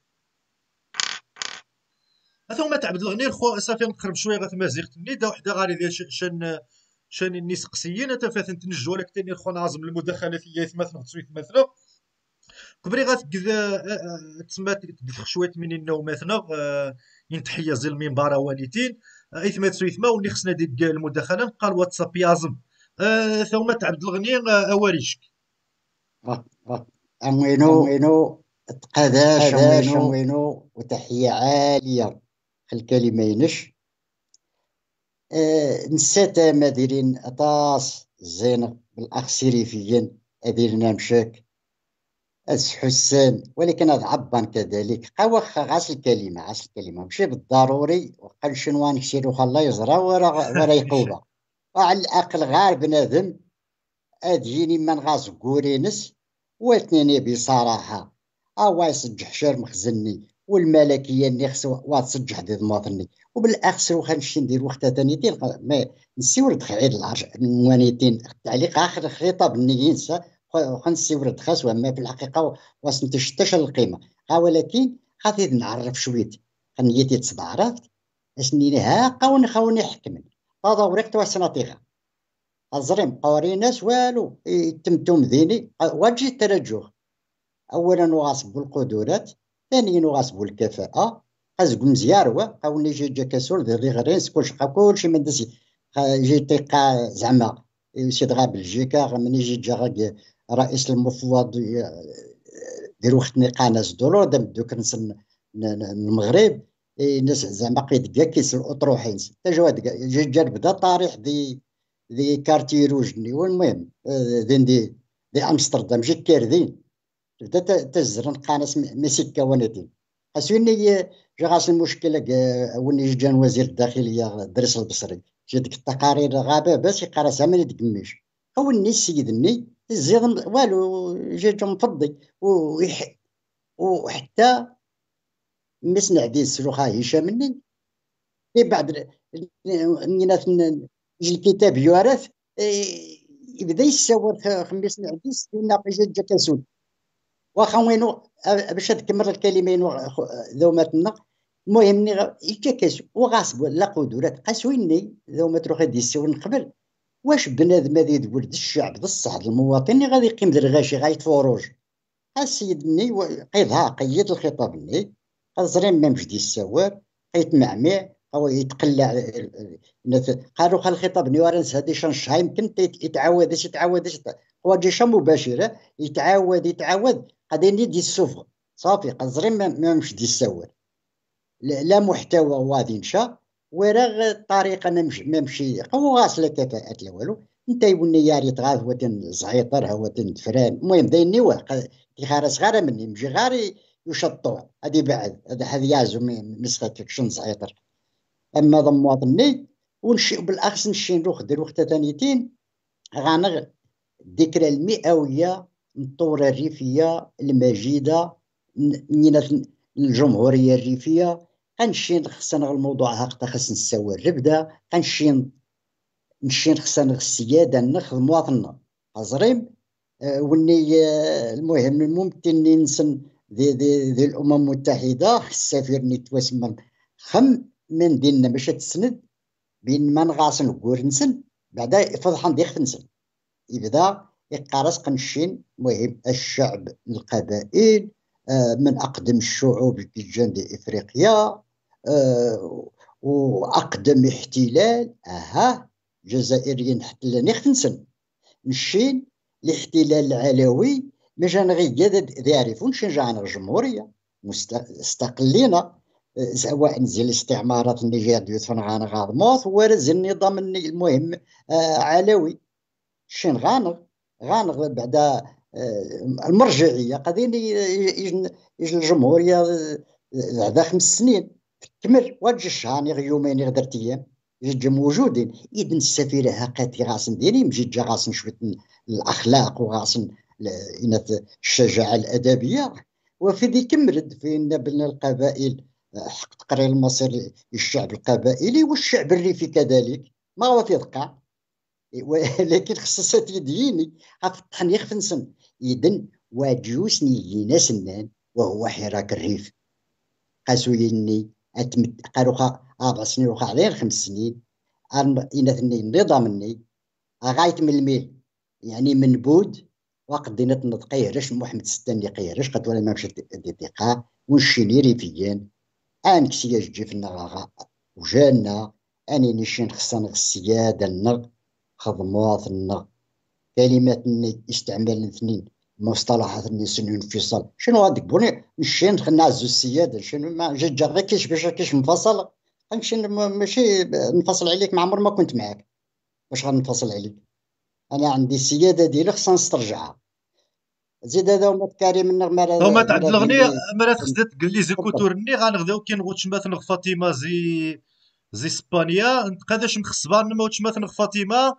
[SPEAKER 1] ثم عبد الغني الخو صافي نقرب شوي غاث مازيغ تني دا وحده غاري ديال شان الناس قسيين تفاثن تنجو لك تاني الخو نازم المداخلات هي مثلا تسويت مثلا كبري تسمى تدخل شويه من النوم مثلا ينتحيا زي المنبر وانيتين ايثما تسويثما وني خصنا ديك المداخله قال واتساب يازم. ثم عبد الغني اواريشك.
[SPEAKER 2] أموينو تقاداش أموينو وتحية عالية الكلمة ينش. نسات ما دايرين أطاس زينة بالأخ سيريفيين أديرنا مشاك أس حسان، ولكن هذا عبان كذلك قوخ غاس الكلمة ماشي بالضروري وقال شنوان كسير وخلا يزرى ورا يقوبة. وعلى الأقل غير بنادم أديني من غاس قورينس واتنيني بصراحة أوا يسجح شار مخزني والملكية اللي خصو واتسجح دي ضماطني وبالأخس وخنمشي ندير وقتها تانيتين ما نسيورد خعيد العرش نوانيتين التعليق آخر خطاب نينسا خنسيورد خاص وما في الحقيقة واسنتشتش القيمة. ولكن خاطي نعرف شويت خنيتي تصدعرات اسنيني ها قوني خوني حكمن هذا وريقت واسناطيغا الزريم قواري ناس والو يتمتم ذيني واجي ترجوه. اولا وغاصبوا القدرات، ثانيا وغاصبوا الكفاءه، خازق مزيار قاوني جي جا كسول ذي غرينس كلشي من دسي جي تيقا زعما سيد غا بلجيكا من يجي جا رئيس المفوض دير وقت نقاناس دولار دم دوك المغرب الناس زعما قيد كيس الاطروحين تجواد جا بدا طارح دي كارتي روجني. والمهم دي امستردام جي كيردين بدا تزرن قاناس مسكه ونتين اسوني جا غاس المشكله وني جا وزير الداخليه درس البصري جا ديك التقارير غابه باش يقرا زعما تقميش اولني السيدني الزيد والو جا مفضي وحتى مسنا عدي السلوخه هشام مني بعد نينات يجي الكتاب يورث يبدا يساور خميس نعديس يناقش جا كاسون واخا وينو باش تكمل الكلمين ذوماتنا. المهم ني يجا كاسون وغاصب لا قدرات قاسويني ذوما تروح غادي يساور قبل واش بنادم هذا يدور الشعب بصح المواطن اللي غادي يقيم الغاشي غايتفوروج السيدني قيدها قيد الخطاب ني زرين ما مجدي السوار يتمعمع او يتقلع قالوا خا الخطاب نيوارنس هذه شنشها يمكن يتعاود هو جيشه مباشره يتعاود غادي يدي السفغ صافي قزرين ما مجدي السوار لا محتوى وادي نشا وراغ الطريقه ما مشي هو غاسله كفاءات لا والو انت يبني ياري تغاث وتن زعيطر هو تن فران المهم دايني واحد تيخار صغيره مني مجي غاري يشطوا هذه بعد هذا يازو مسخه شن زعيطر اما ضمواطني ونشي بالاخص نشي نروح دير وقت ثانيتين غانغ الذكرى المئويه من الثوره الريفيه المجيده من الجمهوريه الريفيه غنمشي خصنا الموضوع هكذا خصنا نسوي الربده نمشي خصنا السياده نخ مواطننا حزريم وني المهم الممكن ننسن ذي الامم المتحده السفير نتوسم خم من ديننا باش تسند بين ما نغاصن وكورنسن بعدا فضحان ديخ نسن يبدا يقارس قنشين مهم الشعب القبائل من أقدم الشعوب في جنوب إفريقيا وأقدم احتلال جزائريين حتى نختنسن نشين الاحتلال العلوي مجان غير يعرفون شنجان الجمهورية مستقلين سواء زي الاستعمارات اللي جات يدفن غاضموث ورز النظام المهم علوي شين غانغ بعد المرجعيه قاعدين يجي الجمهوريه بعد 5 سنين تكمل واجي الشهر يومين غير 3 ايام يجي موجودين اذا السفيره هاقاتي غاسن ديري مجي جا غاسن شويه الاخلاق وغاسن الشجاعه الادبيه وفي ذي كمرد في بين القبائل حق تقرير المصير الشعب القبائلي والشعب الريفي كذلك ما هو في ذقع ولكن خصصت يديني أفتحن يخفنسن إذن واجوسني يناس النان وهو حراك الريف قاسويني قالوا 4 سنين وخا عليه 5 سنين إنثني النظامني غايت من الميل يعني من بود وقد دينت نطقيه محمد ستاني قيرش قد ولا ما مشيت دقيقة ونشيني ريفيين كسياج جيفنا غا وجانا أني نشين خصنا السيادة النغ خدمات النغ كلمات استعمال اثنين مصطلحات سنو انفصال شنو هذيك بوني نشين نعزو السياده شنو ما جا غير كيش باش كيش منفصل نمشي ماشي نفصل عليك ما عمر ما كنت معاك باش غنفصل عليك انا عندي السياده ديالي خصنا نسترجعها زيد هذا هما كريم النغمه
[SPEAKER 1] هما تعد الغنية
[SPEAKER 2] ديالي
[SPEAKER 1] مرات خصت تقول لي زي كوتورني غنغداو كاين غوتش مثلا فاطمة زي اسبانيا قداش مخصبان ما وتش مثلا فاطمة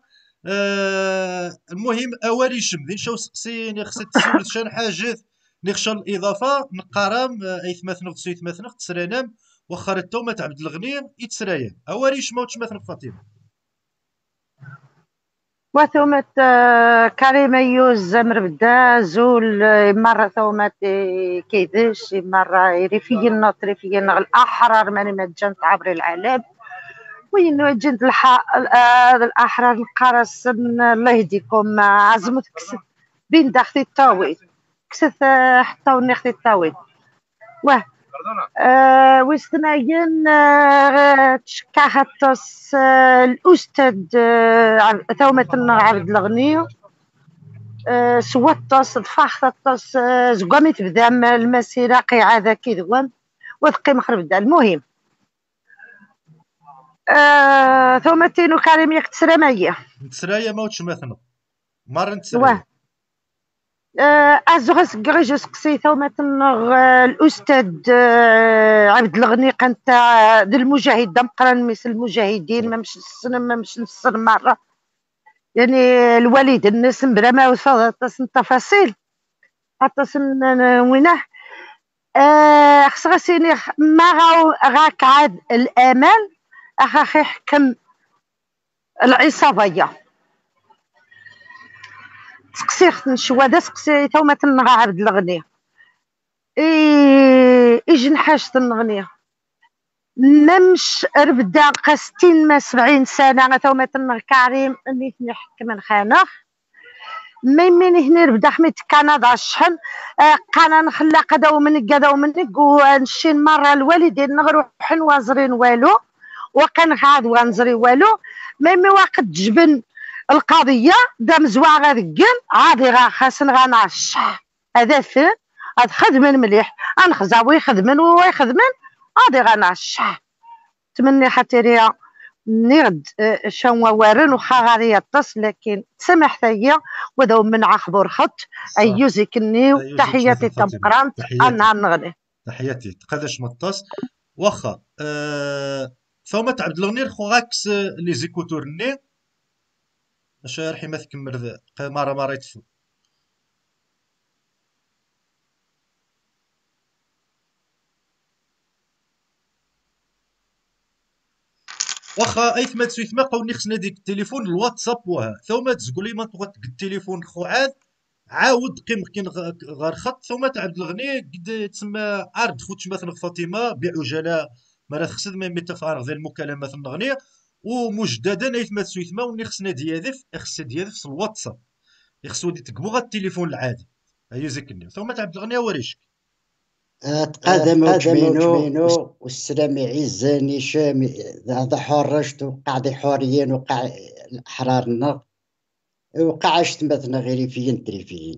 [SPEAKER 1] المهم اواريشم ذي نشاو سقسيني خصك تسول شان حاجات نخشى الاضافه نقارم ايث مثلا سيث مثلا تسرانم واخا رتو ما تعبد الغنيم يتسرايا اواريش ما وتش مثلا فاطمة
[SPEAKER 4] وثومت كريم يوز زمر بدا زول مرة ثومت كيدش مرة ريفيين ريفيين الأحرار ماني مجان عبر العالم وين جنت الأحرار القرص الله يهديكم عزمت كست بين داختي الطاويل كست حتى ونختي الطاويل واه ويستناين تشكاهتوس الأستاذ ثومة عبد الغني سواتوس دفاختوس زقامي تبدا المسيرة قيعة ذاكي ذوان وثقي مخرب دا المهم ثومتين وكريم يك تسرامية
[SPEAKER 1] نتسرايا ما وتش مثلا مار نتسرايا
[SPEAKER 4] ازغس كريج سقسيته مثلا الاستاذ عبد الغني كانت ذا المجاهد دا مقران مثل المجاهدين ما مش السنه ما مش السنه مره يعني الوالد الناس بلا ما وصلت التفاصيل حتى وينه خص غاسيني ما غاك عاد الامل اخي يحكم العصابيه سقسيت نشوى دا سقسيته مثلا عبد الغني يجي حاجة النغنية نمش ربدا قاستين ما 70 سنة غتوما تنغ كريم اني نحكم الخانخ مين هنا ربدا حميت كندا الشحن قانا نخلى قدا ومنك ونشين مرة الوالدين نروح وازرين والو وكان غاد وانزري والو ميمي وقت جبن القضية دا مزواع غادقين عادي غا خاصن غنعشح هذا فين هاد خدمن مليح غنخزاو يخدمن ويخدمن غادي غنعشح تمني حتى ريا نغد شنوا وارن وخا غادي يطس لكن سمح ثيا وداو من عخبور خط
[SPEAKER 1] صح.
[SPEAKER 4] ايوزك النيو
[SPEAKER 1] أيوة
[SPEAKER 4] تحياتي
[SPEAKER 1] زوج فاطمة.
[SPEAKER 4] تمقرانت
[SPEAKER 1] تحياتي
[SPEAKER 4] انا نغني
[SPEAKER 1] تحياتي تقداش مطاس واخا ثوما عبد الغني خو غاكس لي زيكوتور ني اش رحي ما تكمل مره يطفو واخا ايث ما تسويت ما قوني خصنا ديك التليفون الواتساب وها ثم تزقولي ما تغط التليفون خو عاود قيم كاين غير خط ثم عبد الغني قد تسمى عرض خوتش مثلا فاطمه بعجاله ما خصد ما متفارغ ذي المكالمات النغنيه ومجددا ايث ما تسويت ما وني خصنا ديالف في الواتساب يخصو دي تقبو التليفون العادي هيا زكني ثم عبد الغني وريش
[SPEAKER 2] تقادم جمينو والسلام عزاني شامي هذا حرشت وقاعد حوريين وقع احرارنا وقعشت مثلا غير فين تريفين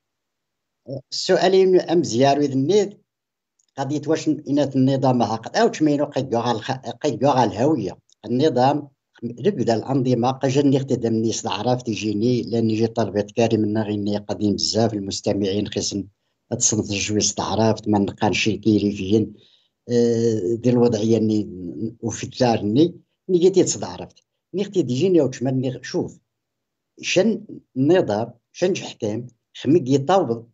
[SPEAKER 2] السؤالين ام زيارو النيد قضية واش إنات النظام هاقد أو تشمينو قيقو على الهوية النظام ربدا الأنظمة قجن يخدم نيس العراف تيجيني لأني جي طلبت كريم النغيني قديم بزاف المستمعين خصن تصنت الجويس تعرفت ما نقانش كيري فين دي الوضعية ني وفي الثارني ني جيتي تصد عرفت نيختي تيجيني أو تشمني شوف شن النظام شن حكام خميك يطاوض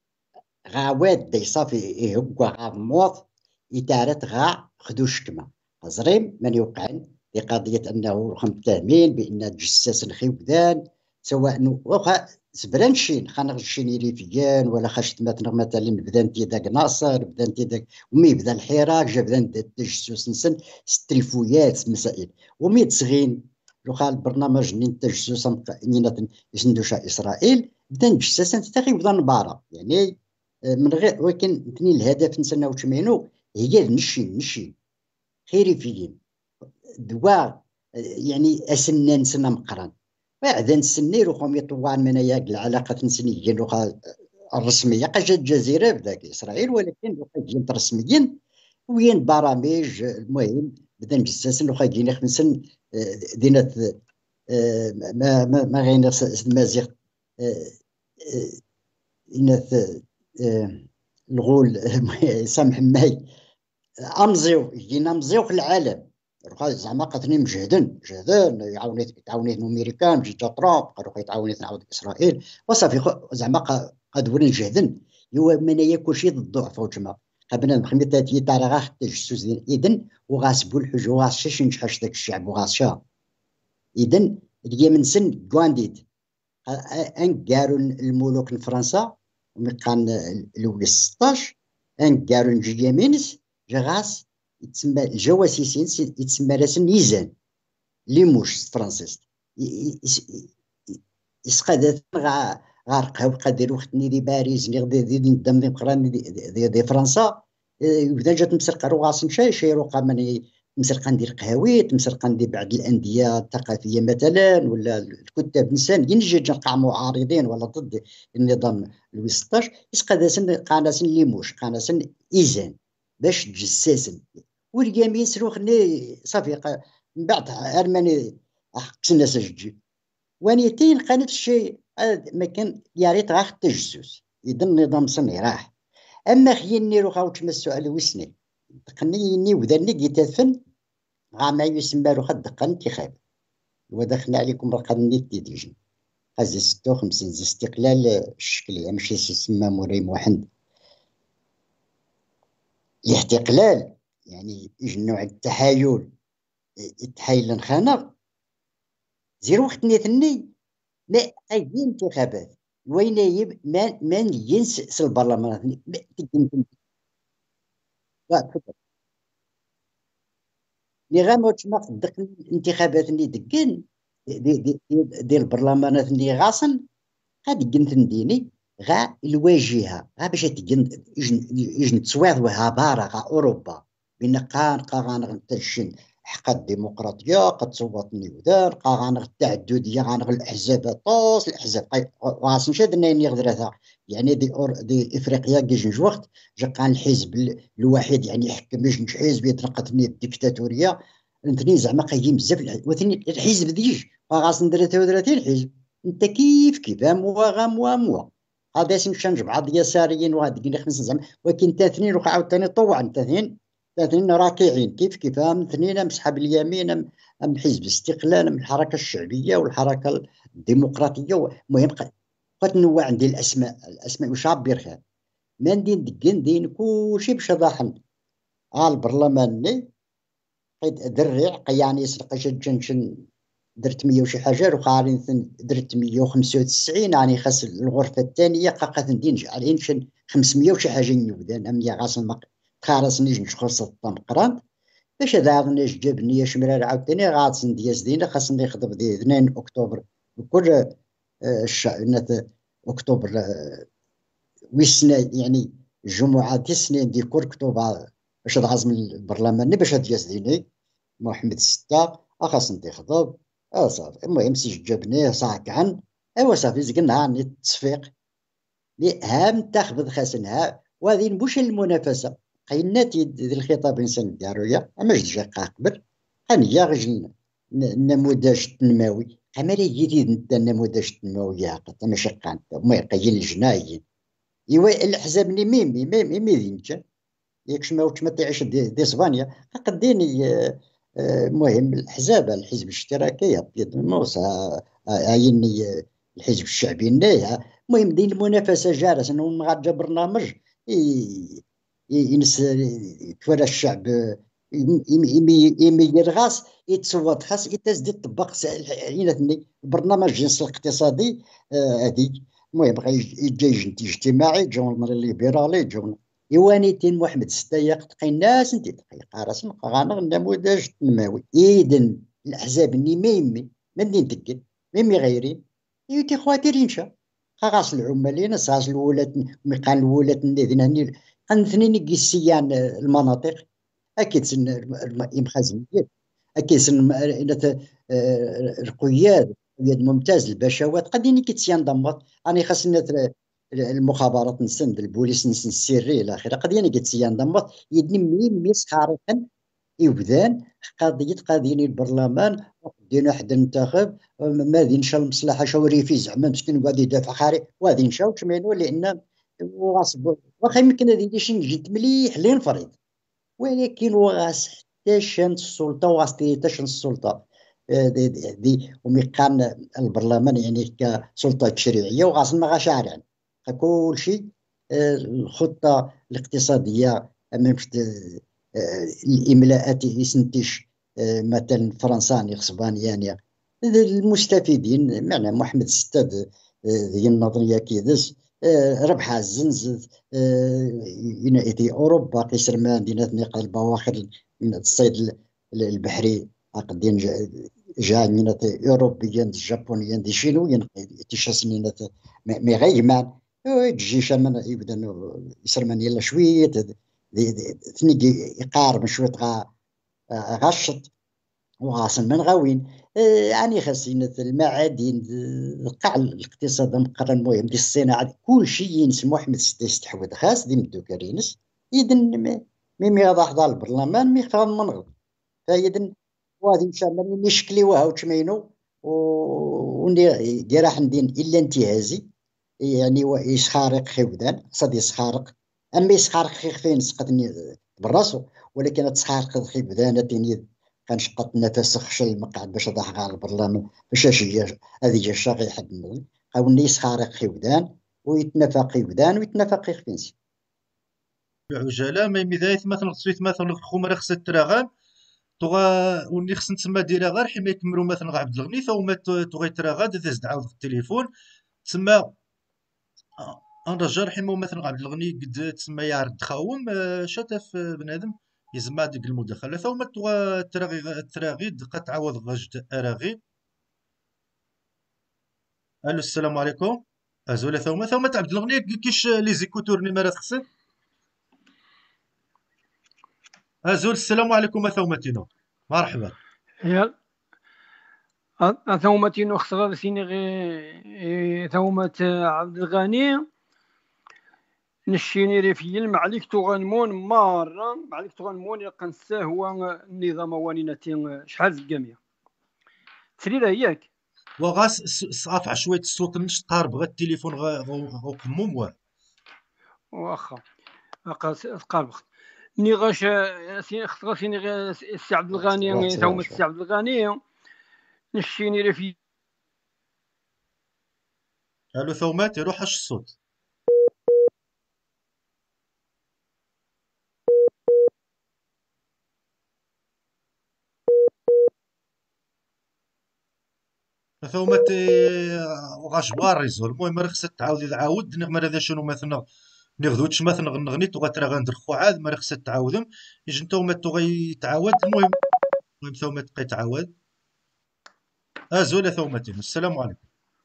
[SPEAKER 2] غاواد دي صافي هو غاموط يتعرت غا خدوش كما زريم من يوقعن في قضية أنه رقم تامين بأن جساس الخيودان سواء واخا سبرانشين خانغشين ريفيان ولا خشت مثلا بدان تيداك ناصر بدان تيداك ومي بدا الحراك جا بدان التجسس نسن ستريفويات مسائل ومي تصغين لوخا البرنامج نين تجسس نينات يسندوشا إسرائيل بدان جساسا تتاخي بدا نبارا يعني من غير ولكن تنين الهدف نسنا وتشمينو هي نشي خيري فين دوا يعني اسنان سنا مقران بعد نسني روحهم يطوان من ياك العلاقه نسنيين روحها الرسميه قاجة الجزيره بداك اسرائيل ولكن روحها رسميين وين برامج المهم بدا نجسس روحها كاين خمسن دينات ما غير المازيغ إنث الغول سامح ماي امزيو جينا مزيو في العالم زعما قاتلين مجهدين يعاوني الامريكان جي ترامب قالوا يتعاوني نعاود اسرائيل وصافي زعما قادورين جهدن هو من ياكل شي ضد الضعف وجما قبل خميتاتي تاع غا حتى جسوس اذن وغاسبوا الحج وغاسش نشحش داك الشعب وغاسشا اذن اللي من سن كوانديت ان قالوا الملوك فرنسا كان لويس 16 ان قالوا نجي يمينس جاغاس يتسمى الجواسيسين يتسمى راسن نيزان ليموش فرانسيس يسقادات غارقها وقادر وقت ني باريس ني غدي ندم دي مقران دي فرنسا بدا جات مسرقه رواس شي روقا ماني مسرقه ندير قهاويت مسرقه ندير بعض الانديه الثقافيه مثلا ولا الكتاب نسان ينجي نلقى معارضين ولا ضد النظام لويس 16 يسقاداسن قاناسن ليموش قاناسن ايزان باش تجساسن واليمين سروخني صافي من بعد ارماني حقت الناس جي وانيتين قانت الشيء ما كان يا ريت غا التجسس إذا النظام صني راح. أما خيني روح أو تمسوا على وسني تقنيني وذني جيتاثن غا ما يسمى روح الدقة انتخاب ودخلنا عليكم رقم نيت ديجن هذا 56 استقلال الشكلية ماشي يسمى مريم وحد الاستقلال يعني نوع التحايل التحايل الخانق زيرو وقت نيتني ما أي انتخابات وين يب ما ينس البرلمان ما تقدم اللي غاموتش ما صدق الانتخابات اللي دقن ديال البرلمانات اللي غاصن غادي تنديني غا الواجهه غا باش تجن يجن تصويض وها بارا غا اوروبا بين قا غنغتشن حق الديمقراطيه قد تصوت نيودان قا التعدديه غنغ الاحزاب طوس الاحزاب غاصن شادنا يغدرها يعني دي افريقيا كيجي وقت جا كان الحزب الواحد يعني يحكم باش حزب يتنقطني الديكتاتوريه انتني زعما قايم بزاف وثني الحزب ديج غاصن 33 حزب انت كيف موا هذا اسم شنج بعض يساريين وهذا اللي خمس زعما ولكن اثنين عاوتاني طوعا اثنين راكعين كيف اثنين مسحب اليمين ام حزب الاستقلال ام الحركه الشعبيه والحركه الديمقراطيه المهم قد نوع عندي الاسماء وشابير خير ما ندين دقن دين كلشي باش ضاحن البرلمان قيد درع قياني يسرق جنشن درت 100 وشي حاجه وقارين درت 195 يعني خاص الغرفه الثانيه قاقات ندين على شن 500 وشي حاجه نيودان ام يا غاصن تخارصني نشخر سطام قران باش هذا نيش جبني شمرار عاوتاني غاصن دياز دينا خاصني نخدم دي 2 اكتوبر كل اكتوبر ويسنا يعني الجمعه دي سنين دي كل اكتوبر باش العزم البرلماني باش دياز ديني محمد ستة خاصني نخدم صافي المهم جابنيه صاكعا ايوا صافي زقنا عن التصفيق لي هام تاخذ خاسنها وهذه مش المنافسه قيناتي الخطاب الانسان الدارويه اما جا قبل هنيا غجل النموذج التنموي اما لا جديد النموذج التنموي هاكا ماشي قانت ما يقيل الجنايين ايوا الاحزاب اللي ميمي دينجا ياكش ما تعيش دي اسبانيا قديني المهم الحزب الاشتراكي بيد الموسى عيني الحزب الشعبي النايا المهم دين المنافسه جالس انه مغادر برنامج ينس تولى الشعب يمي يرغاس يتصوت خاص يتزدد طبق البرنامج الجنس الاقتصادي هذيك المهم بغى يجي اجتماعي جون الليبرالي جون يوانيتين محمد ستايق تقي الناس انت تقي قارس غانغ النموذج التنموي اذن الاحزاب اللي ميمي ما ندين تقل ميمي غيرين يوتي خواتيرين شا خاص العمالين خاص الولات مقال الولات الذين هني اثنين كيسيان المناطق اكيد سن المخازنيات اكيد سن القياد ممتاز البشوات قديني كيتسيان ضمط اني خاصنا المخابرات نسند البوليس نسند السري الى اخره قضيه كتسيان ضمط يدني ميس حارقا يبدان قضيه البرلمان دينا حد الانتخاب ما دي نشا المصلحه شوري في زعما مسكين غادي يدافع خاري وغادي نشاو كمينو لان واصب واخا يمكن هذه شي جيت مليح لين فريد ولكن واس حتى شان السلطه واصتي حتى شان السلطه دي وميقام البرلمان يعني كسلطه تشريعيه وغاص ما غاشارع يعني. كل شيء الخطة الاقتصادية أمام الإملاءات يسنتش مثلا فرنسا إسبانيا يعني المستفيدين معنا محمد ستاد ذي النظرية كيدس ربح الزنز ينأتي أوروبا قيسر ما دينات نقل البواخر من الصيد البحري قدين جاء من أوروبيين الجابونيين دي شينويين تشاسنين مغيمان تجي شمن يبدا يسرمن يلا شويه ثني يقارب شويه غشط وغاصن من غاوين يعني خاصين المعادن القاع الاقتصاد مقرن المهم دي الصناعه كل شيء ينس محمد يستحوذ خاص دي مدو كارينس اذن ميمي غادا حضر البرلمان مي خان منغل فاذن وهذه شمن يشكلي وها وتشمينو وني راح ندين إلا انتهازي، يعني يسخارق خيودان قصد يسخارق، أما يسخارق خيخ سقطني براسو، ولكن تسخارق خيودان تيني كنشقط نتسخش المقعد باش ضحك على البرلمان باش هذه الشاغي حد النظر قاولني يسخارق خيودان ويتنافق خيودان ويتنافق خيفينسي.
[SPEAKER 1] عجاله ما ميدايت مثلا تصويت مثلا خمر خص التراغام توغا وني خص نتسمى ديرها غير حما يكملوا مثلا عبد الغني فهما توغا تراغا تهز تعاود في التليفون تسمى انرجال حما مثلا عبد الغني قد تسمى يعرض خاوم شتف بنادم يزمع ديك المداخله فهما توغا التراغي قد تعاود غجد اراغي. الو السلام عليكم. ازولا ثوما عبد الغني كيش لي زيكوتور نمرات خصك. ازول السلام عليكم ثومتينو. مرحبا.
[SPEAKER 5] يا ثومتين خسر سيني غي ثومة عبد الغني نشيني ريفيين معليك تغنمون مرة معليك تغنمون يقنساه هو النظام وانينتين شحال زقامية تريد ياك
[SPEAKER 1] وغاس صافع شويه الصوت مش قارب غا التليفون غا قموم واه.
[SPEAKER 5] واخا قارب ني غاش خسر سيني غي السي عبد الغني ثومة السي عبد الغني نشيني ريفيين.
[SPEAKER 1] الو ثومات يروح اش الصوت. ثومات غاش باريزو المهم راه خصك تعاود تعاود نغمر هذا شنو مثلا نغدوتش مثلا نغنيت وغترى غندرخو عاد ما خصك تعاودهم يجي نتا وما يتعاود المهم ثومات بقى يتعاود. ازول ثومتين السلام عليكم.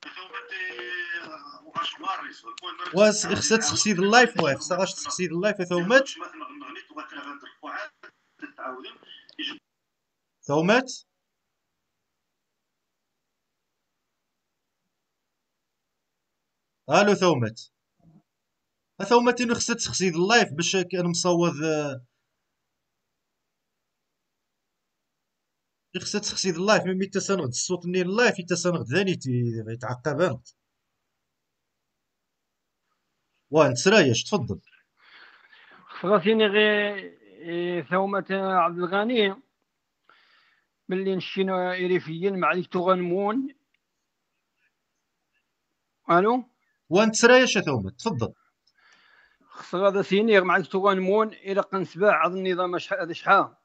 [SPEAKER 1] واس خصها تسقسي اللايف واه خصها غاش تسقسي اللايف ثومات. ثومات الو ثومات. ثومتين خصها تسقسي اللايف باش كان مصوت خصها تسقسي اللايف ملي تسنغد الصوت ني اللايف يتسنغد ثاني يتعقب واه نتسرايش تفضل.
[SPEAKER 5] خسرتيني غي ثومة عبد الغني ملي نشينا ريفيين معليك تغنمون. الو
[SPEAKER 1] واه نتسرايش ثومات تفضل.
[SPEAKER 5] خسر هذا سيني معليك تغنمون الى قنسباع عض النظام شحال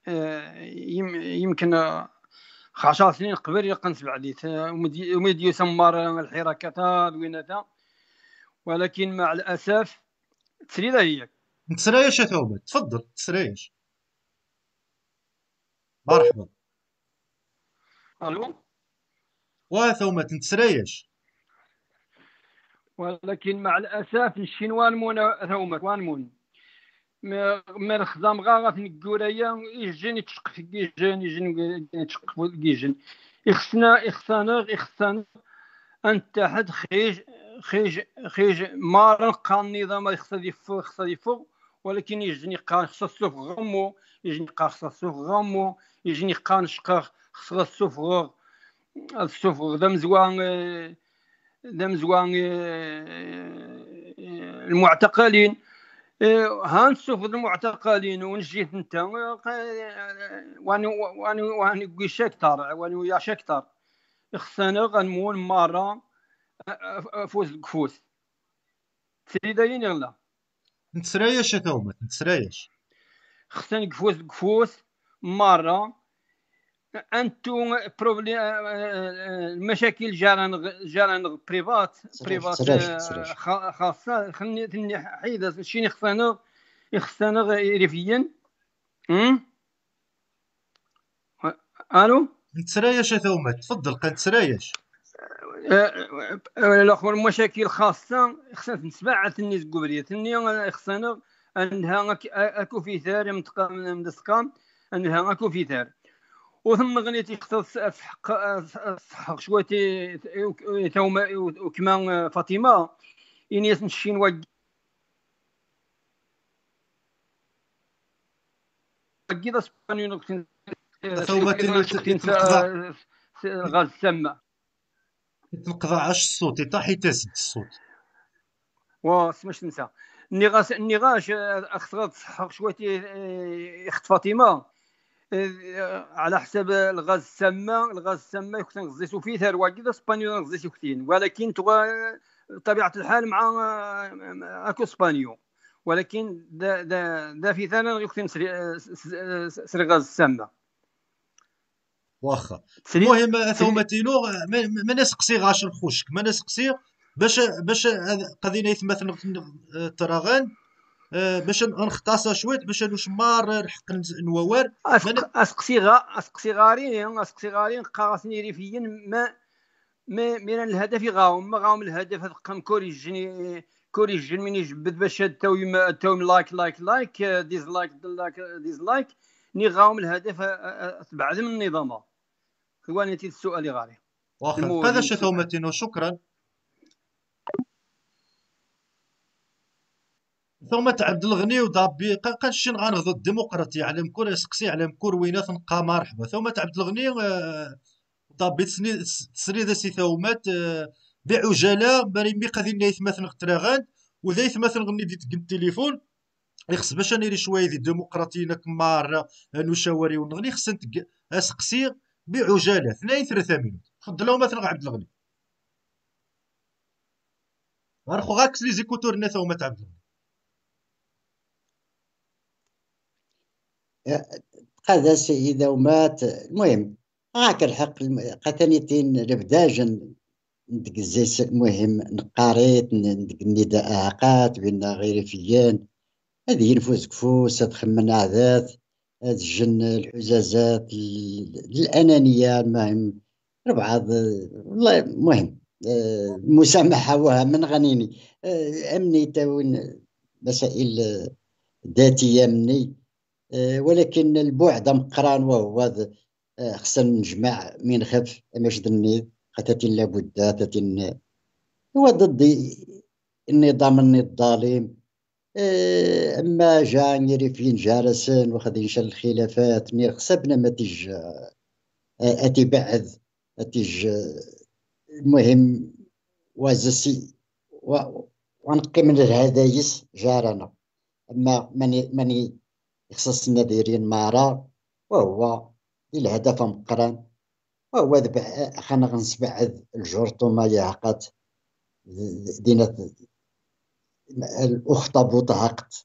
[SPEAKER 5] يمكن 10 سنين قبل يقنس بعديت ومدي يسمر الحركات وينتا، ولكن مع الاسف تسريد هي
[SPEAKER 1] نتسرايش ثومات تفضل تسرايش. مرحبا.
[SPEAKER 5] الو
[SPEAKER 1] واه ثومات نتسرايش.
[SPEAKER 5] ولكن مع الاسف الشينوان مون ثومات وانمون ما الخدام غاغا في الكوريا يجين يتشق في كيجين يجين يتشق في كيجين يخصنا انت حد خيج مارن قان النظام يخص يفوق، ولكن يجني قان خصو غمو يجني قان خصو غمو يجني قان شقاق خصو السوف دم زوان المعتقلين هانسوف المعتقلين ونجيت انت واني قيش اكثر واني ياش اكثر خصنا غنمون مره فوز الكفوس تريدين يلا
[SPEAKER 1] نتسرايش ثومات نتسرايش.
[SPEAKER 5] خصنا قفوس الكفوس مره انتو بروبلي المشاكل جاران بريفات خاصه خلني حيدة شيني خصنا ريفيين. الو
[SPEAKER 1] نتسرايش ثومات تفضل قد تسرايش.
[SPEAKER 5] الاخر مشاكل خاصه خصنا نسمع الناس قبريه ثاني خصنا انها اكو في ثار من دسكان انها اكو في ثار وثم غنيتي خصها الصحق شويتي توما وكمان فاطمه ينيس نشين وقيدا
[SPEAKER 1] ثومات
[SPEAKER 5] الغاز السامة.
[SPEAKER 1] تنقطعش الصوت يطيح يتسد الصوت.
[SPEAKER 5] واسماش تنسى النقاش خصها تصحح شويه اخت فاطمه. على حسب الغاز السامه، يكون غزيتو فيه ثار واحد اسبانيول غزيتو كثير، ولكن طبيعه الحال مع اكو اسبانيو، ولكن دا في ثاني يكون سري غاز السامه
[SPEAKER 1] واخا
[SPEAKER 5] سري
[SPEAKER 1] المهم
[SPEAKER 5] سري
[SPEAKER 1] ثومتينو ما نسقسي غاش الخوشك ما نسقسي باش قضينا يتمثل التراغان باش نختصا شويت باش نشمار الحق نوار
[SPEAKER 5] اسقسي غارين قاسني ريفيا ما من الهدف غاوم الهدف قام كوريجين من يجبد باش التويم لايك ديزلايك ني غاوم الهدف تبعد من النظام. هو نتي السؤال غاري
[SPEAKER 1] واخا هذا شي ثومتينو شكرا. ثم عبد الغني ودابي قنشين غنغض الديمقراطية على مكور يسقسي على مكور وينات نقا مرحبا ثم عبد الغني دابي تسري ذا سي ثومات بعجالة مريمي قادين نايث مثلا اختراغان وذا يثمثل غني دي تقن التليفون يخص باش نيري شويه دي الديمقراطية كمار نشاوري ونغني خصن اسقسي بعجالة 2-3 minutes تفضلوا مثلا عبد الغني غنخو غاكس لي زيكوتورنا ثومات عبد الغني.
[SPEAKER 2] هذا إذا ومات المهم هاك الحق قتنيتين البداجن ندقزيس المهم نقاريت ندق النداءات بين غير فيان هذه ينفوز كفوس تخمن عذات هاد الجن الحزازات الأنانية المهم ربعض والله المهم المسامحة وها من غنيني أمني تاون مسائل ذاتية مني ولكن البعد مقران وهو خصنا نجمع من خف ماش دني قتاتين لابد تاتين هو ضد النظام الظالم. اما جا نيري فين جالسين وخديش الخلافات نير خسبنا ما تج اتي بعد اتج المهم وزسي ونقي من الهدايس جارنا اما ماني خصصنا دايرين مارا وهو الهدف مقران وهو ذبح خانا غنسبعد الجرطومة يعقد دينا الأخطبوط عقد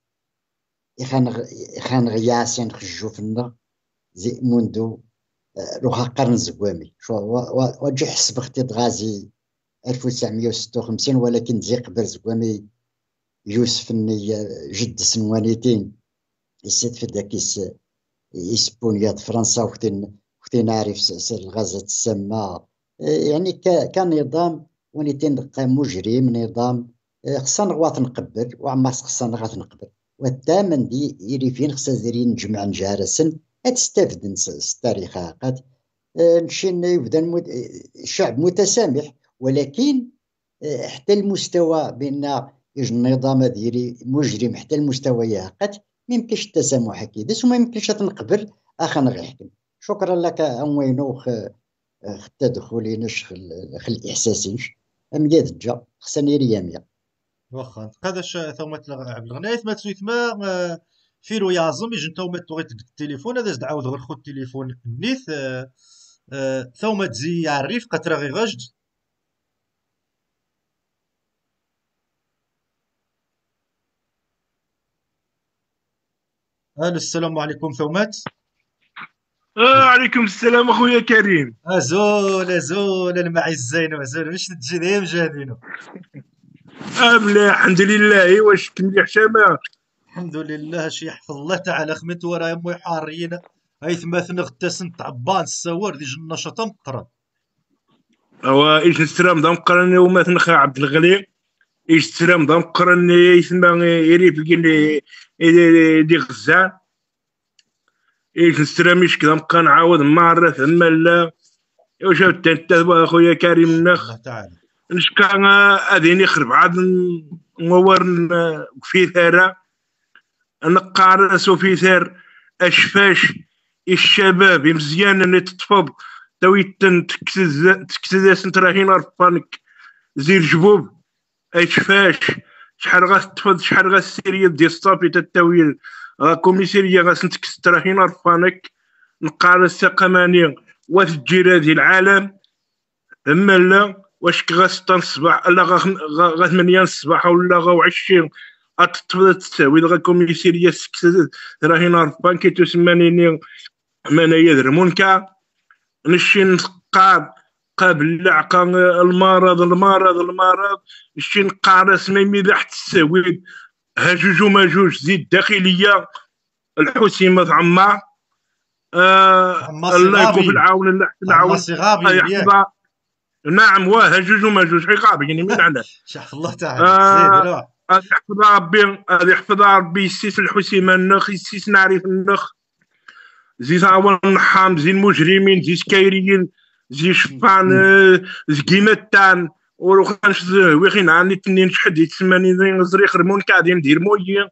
[SPEAKER 2] يخان غياسين خجو فينا زي منذ روحا قرن زقوامي شو وجه حسب اختي غازي 1956 ولكن زي قبل زقوامي يوسف جد سنوانيتين يسد في داك إسبانيا فرنسا وقتي نعرف الغازات السامة يعني كنظام ونيتين مجرم نظام خصنا نغوات نقبل وعما خصنا نغات نقبل والثامن دي يري فين خصنا دايرين نجمع نجارسن تستافد التاريخ قد نشين يبدا الشعب متسامح ولكن حتى المستوى بان النظام ديالي مجرم حتى المستوى يعقد ما يمكنش التسامح هكذا وما يمكنش تنقبل اخا غيحكم. شكرا لك اموينو التدخل نشخ الاحساسينش امياد الجا خصني رياميا
[SPEAKER 1] واخا هذا ثومة عبد الغني ما تسويتما فيرو يعظم يجي نتا توغيت التليفون هذا تعاود غير خذ التليفون نيث ثومة زي يعرف قطرة غي غجد السلام عليكم ثومات.
[SPEAKER 6] عليكم السلام اخويا كريم.
[SPEAKER 1] زول المعزين زول واش تجي دايما مجاهدينو.
[SPEAKER 6] مليح الحمد لله. واش مليح شمال؟
[SPEAKER 1] الحمد لله شي يحفظ الله تعالى خمت ورا يمو حارين ايثما ثنغتسن تعبان السوار دي النشاط مقرن
[SPEAKER 6] اوا ايش نسترام دام قرن وما ثنخ عبد الغني ايش تسرام دام قرن يسمى يريف دي غزال ايش نستراميش كذا نبقى نعاود مرة ثم لا واش انت اخويا كريم نخ
[SPEAKER 1] تعالى
[SPEAKER 6] نشكا اذيني يخرب عاد نور في ثرى نقارس في ثر اشفاش الشباب مزيان اللي تطفب تويتن تكتز تراهين رفانك زير جبوب اي شفاش شحال غتفض شحال غاسيريا ديال الصافي تتاويل كوميسيريا غاسنتكس تراهين رفانك نقارس ثقمانية وتجير هذه العالم. اما لا واش غاسطان الصباح لا غا 8 الصباح ولا غا 20 تفضل تساوي غا كوميسيريا راهي نعرفان كي تسمانيني منايا درمونكا نشي نقاب قابل لعقا المرض نشي نقارس ميمي تحت السويد هاجوج وماجوج زيد داخلية الحسيمة عمار الله يكون في العون الله
[SPEAKER 1] عما صغابي
[SPEAKER 6] يحفظ. نعم واه هاجوج وماجوج عقابي يعني من علاه
[SPEAKER 1] شحف الله تعالى
[SPEAKER 6] يحفظ ربي يحفظ ربي السيس الحسيمة النخ السيس نعرف النخ زي تعاون النحام زي المجرمين زي سكايريين زي شفان زي كيمتان وروخانش ويخين عني تنين شحد يتسماني زري خرمون قاعدين ندير موية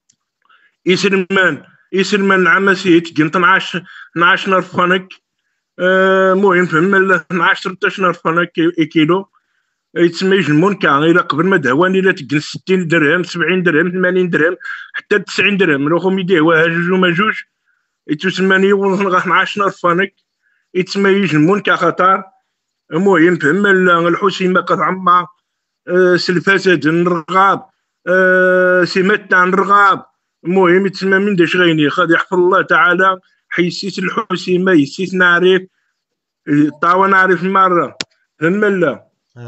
[SPEAKER 6] يسلمان عماسي تجنت نعاش نرفانك مهم فهم 12 13 نرفانك كيلو يتسمى يجمون كاع الى قبل ما دهواني لا تقن 60 درهم 70 درهم 80 درهم حتى 90 درهم روخهم يديوها جوج وماجوج يتسماني وغا 12 نرفانك يتسمى يجمون كاع خطر. المهم فهم الحسيمة كتعمى سلفاسد الرغاب سمات تاع الرغاب. المهم يتسمى من داش غيني خاد يحفظ الله تعالى حيسيت الحسيمة يسيت نعرف طاوة نعرف مرة فهم لا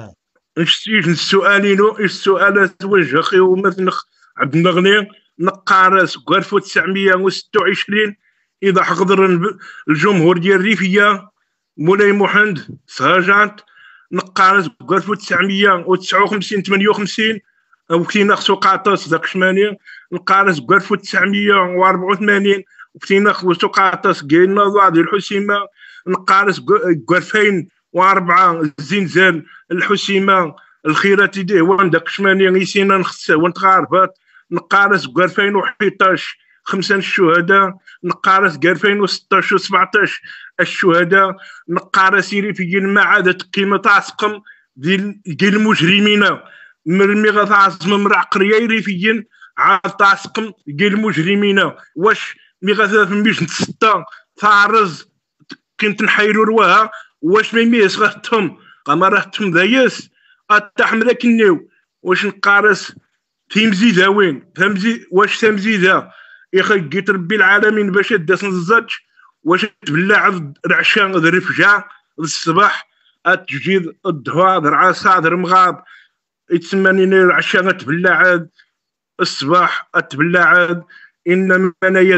[SPEAKER 6] السؤال توجه اخي ومثل عبد المغني نقارس 1926 اذا حضر الجمهور ديال الريفيه مولاي محمد سهاجات نقارس 1959 58 وكتينا خصو قاطاس داك شماني نقارس 1984 وكتينا خصو قاطاس كاين نضاع ديال الحسيمه نقارس 2004 الزنزان الحسيمه الخيرات يديه وان داك شماني يسينا نخسه ونتغاربات نقارس 2011 5 الشهداء نقارس 2016 و17 الشهداء نقارس يري في المعادة قيمة تعسقم ديال المجرمين مرمي غتعصم مرعقريا يري في عاد تعسقم ديال المجرمين واش مي غاثا ميش نتسطا تعرز كنت نحيرو رواها واش ما يميس غاتهم قما راه تم دايس التحمل كنيو واش نقارس في مزيدة وين واش تمزيدة يا اخي قيت ربي العالمين باش داس نزج واش تبلع رعشان الرفجة الصباح التجديد الضوء العصا المغاب يتسماني العشان تبلع الصباح تبلع ان منايا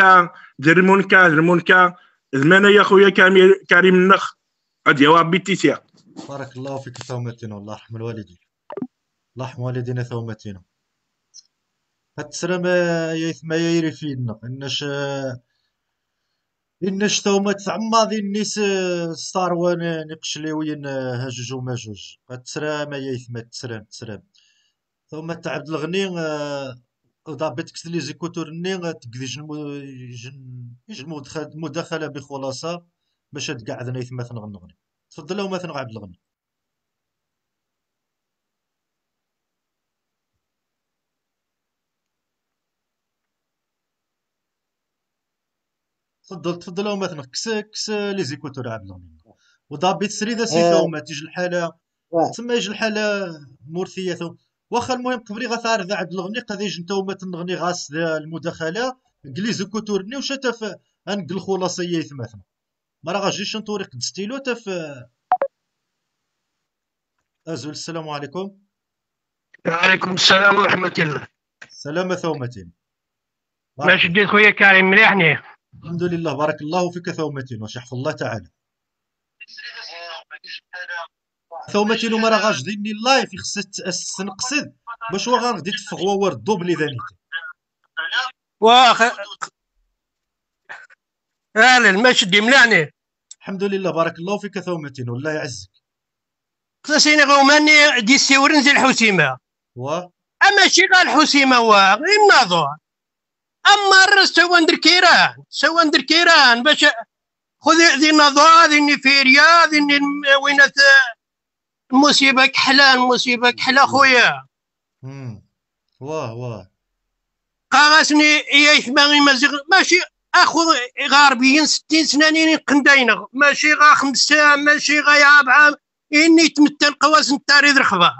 [SPEAKER 6] درمونكا المنايا خويا كريم النخ ادي يا ربي تيسيا.
[SPEAKER 1] بارك الله فيك ثومتين والله يرحم الوالدين الله يرحم والدينا ثومتين هتسرى ما يري فينا إنش ثومت عماضي الناس ستاروان نقشلي وين هاجوج وماجوج هتسرى ما تسرى ثومت عبد الغني ضابط كسلي زيكوتورني تقديج المداخلة بخلاصة باش تقعدنا يثمث نغني. تفضلوا مثلا عبد الغني. تفضلوا مثلا كس لي زيكوتور عبد الغني وضابط سريده سيتو ما تيجي الحاله تما يجي الحاله مرثيه واخا المهم قبري غثار عبد الغني قد يجي نتا وما تنغني غاس المداخله لي زيكوتورني وشتا انقل خلاصيه يثمثنا ما راه غاجيش نطوريق دستيلو تف ازول. السلام عليكم.
[SPEAKER 7] وعليكم السلام ورحمة الله.
[SPEAKER 1] سلامة ثومتين.
[SPEAKER 7] ما شديت خويا كريم مليحني.
[SPEAKER 1] الحمد لله بارك الله فيك ثومتين واش يحفظ الله تعالى. ثومتين وما راه غاجديني اللايف خصك نقصد باش هو غنغدي تفغوا ورد دوبلي ذانيتي.
[SPEAKER 7] واخ اهلا ما شدي مليحني.
[SPEAKER 1] الحمد لله بارك الله فيك ثومتين والله يعزك.
[SPEAKER 7] قصصيني غوماني دي السيورين زي الحسيمة اما شي غا الحسيمة النظر اما الرس سوا ندير كيران باش خذ ذي نظار ذي نيفيريا ذي وين المصيبه كحله المصيبه كحله خويا.
[SPEAKER 1] واه
[SPEAKER 7] قاغسني ياك باغي ماشي اخو غربيين 60 سنه قندينغ ماشي غا 5 ماشي غا 4 اني تمثل قواس التاريخ رخبه.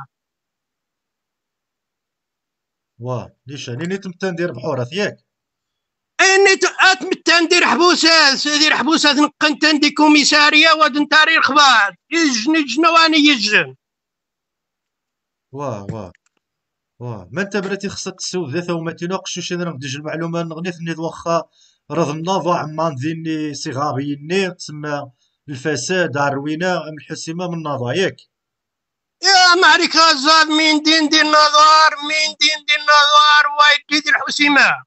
[SPEAKER 1] واه ليش يعني تمتن ندير بحورات ياك
[SPEAKER 7] اني تمثل ندير حبوسات نقنت ندي كوميساريه ودن تاريخ رخبه يجني جنواني يجن.
[SPEAKER 1] واه ما انت براتي خصك تسوي ذا ثوما تناقشوا شي درهم ديج المعلومه نغنيت نيت واخا راه النظا عمان ذيني صغاريني تسمى الفساد الروينه من الحسيمه من النظا ياك
[SPEAKER 7] يا معركة زاد من دين دي النظار وايد دي الحسيمه.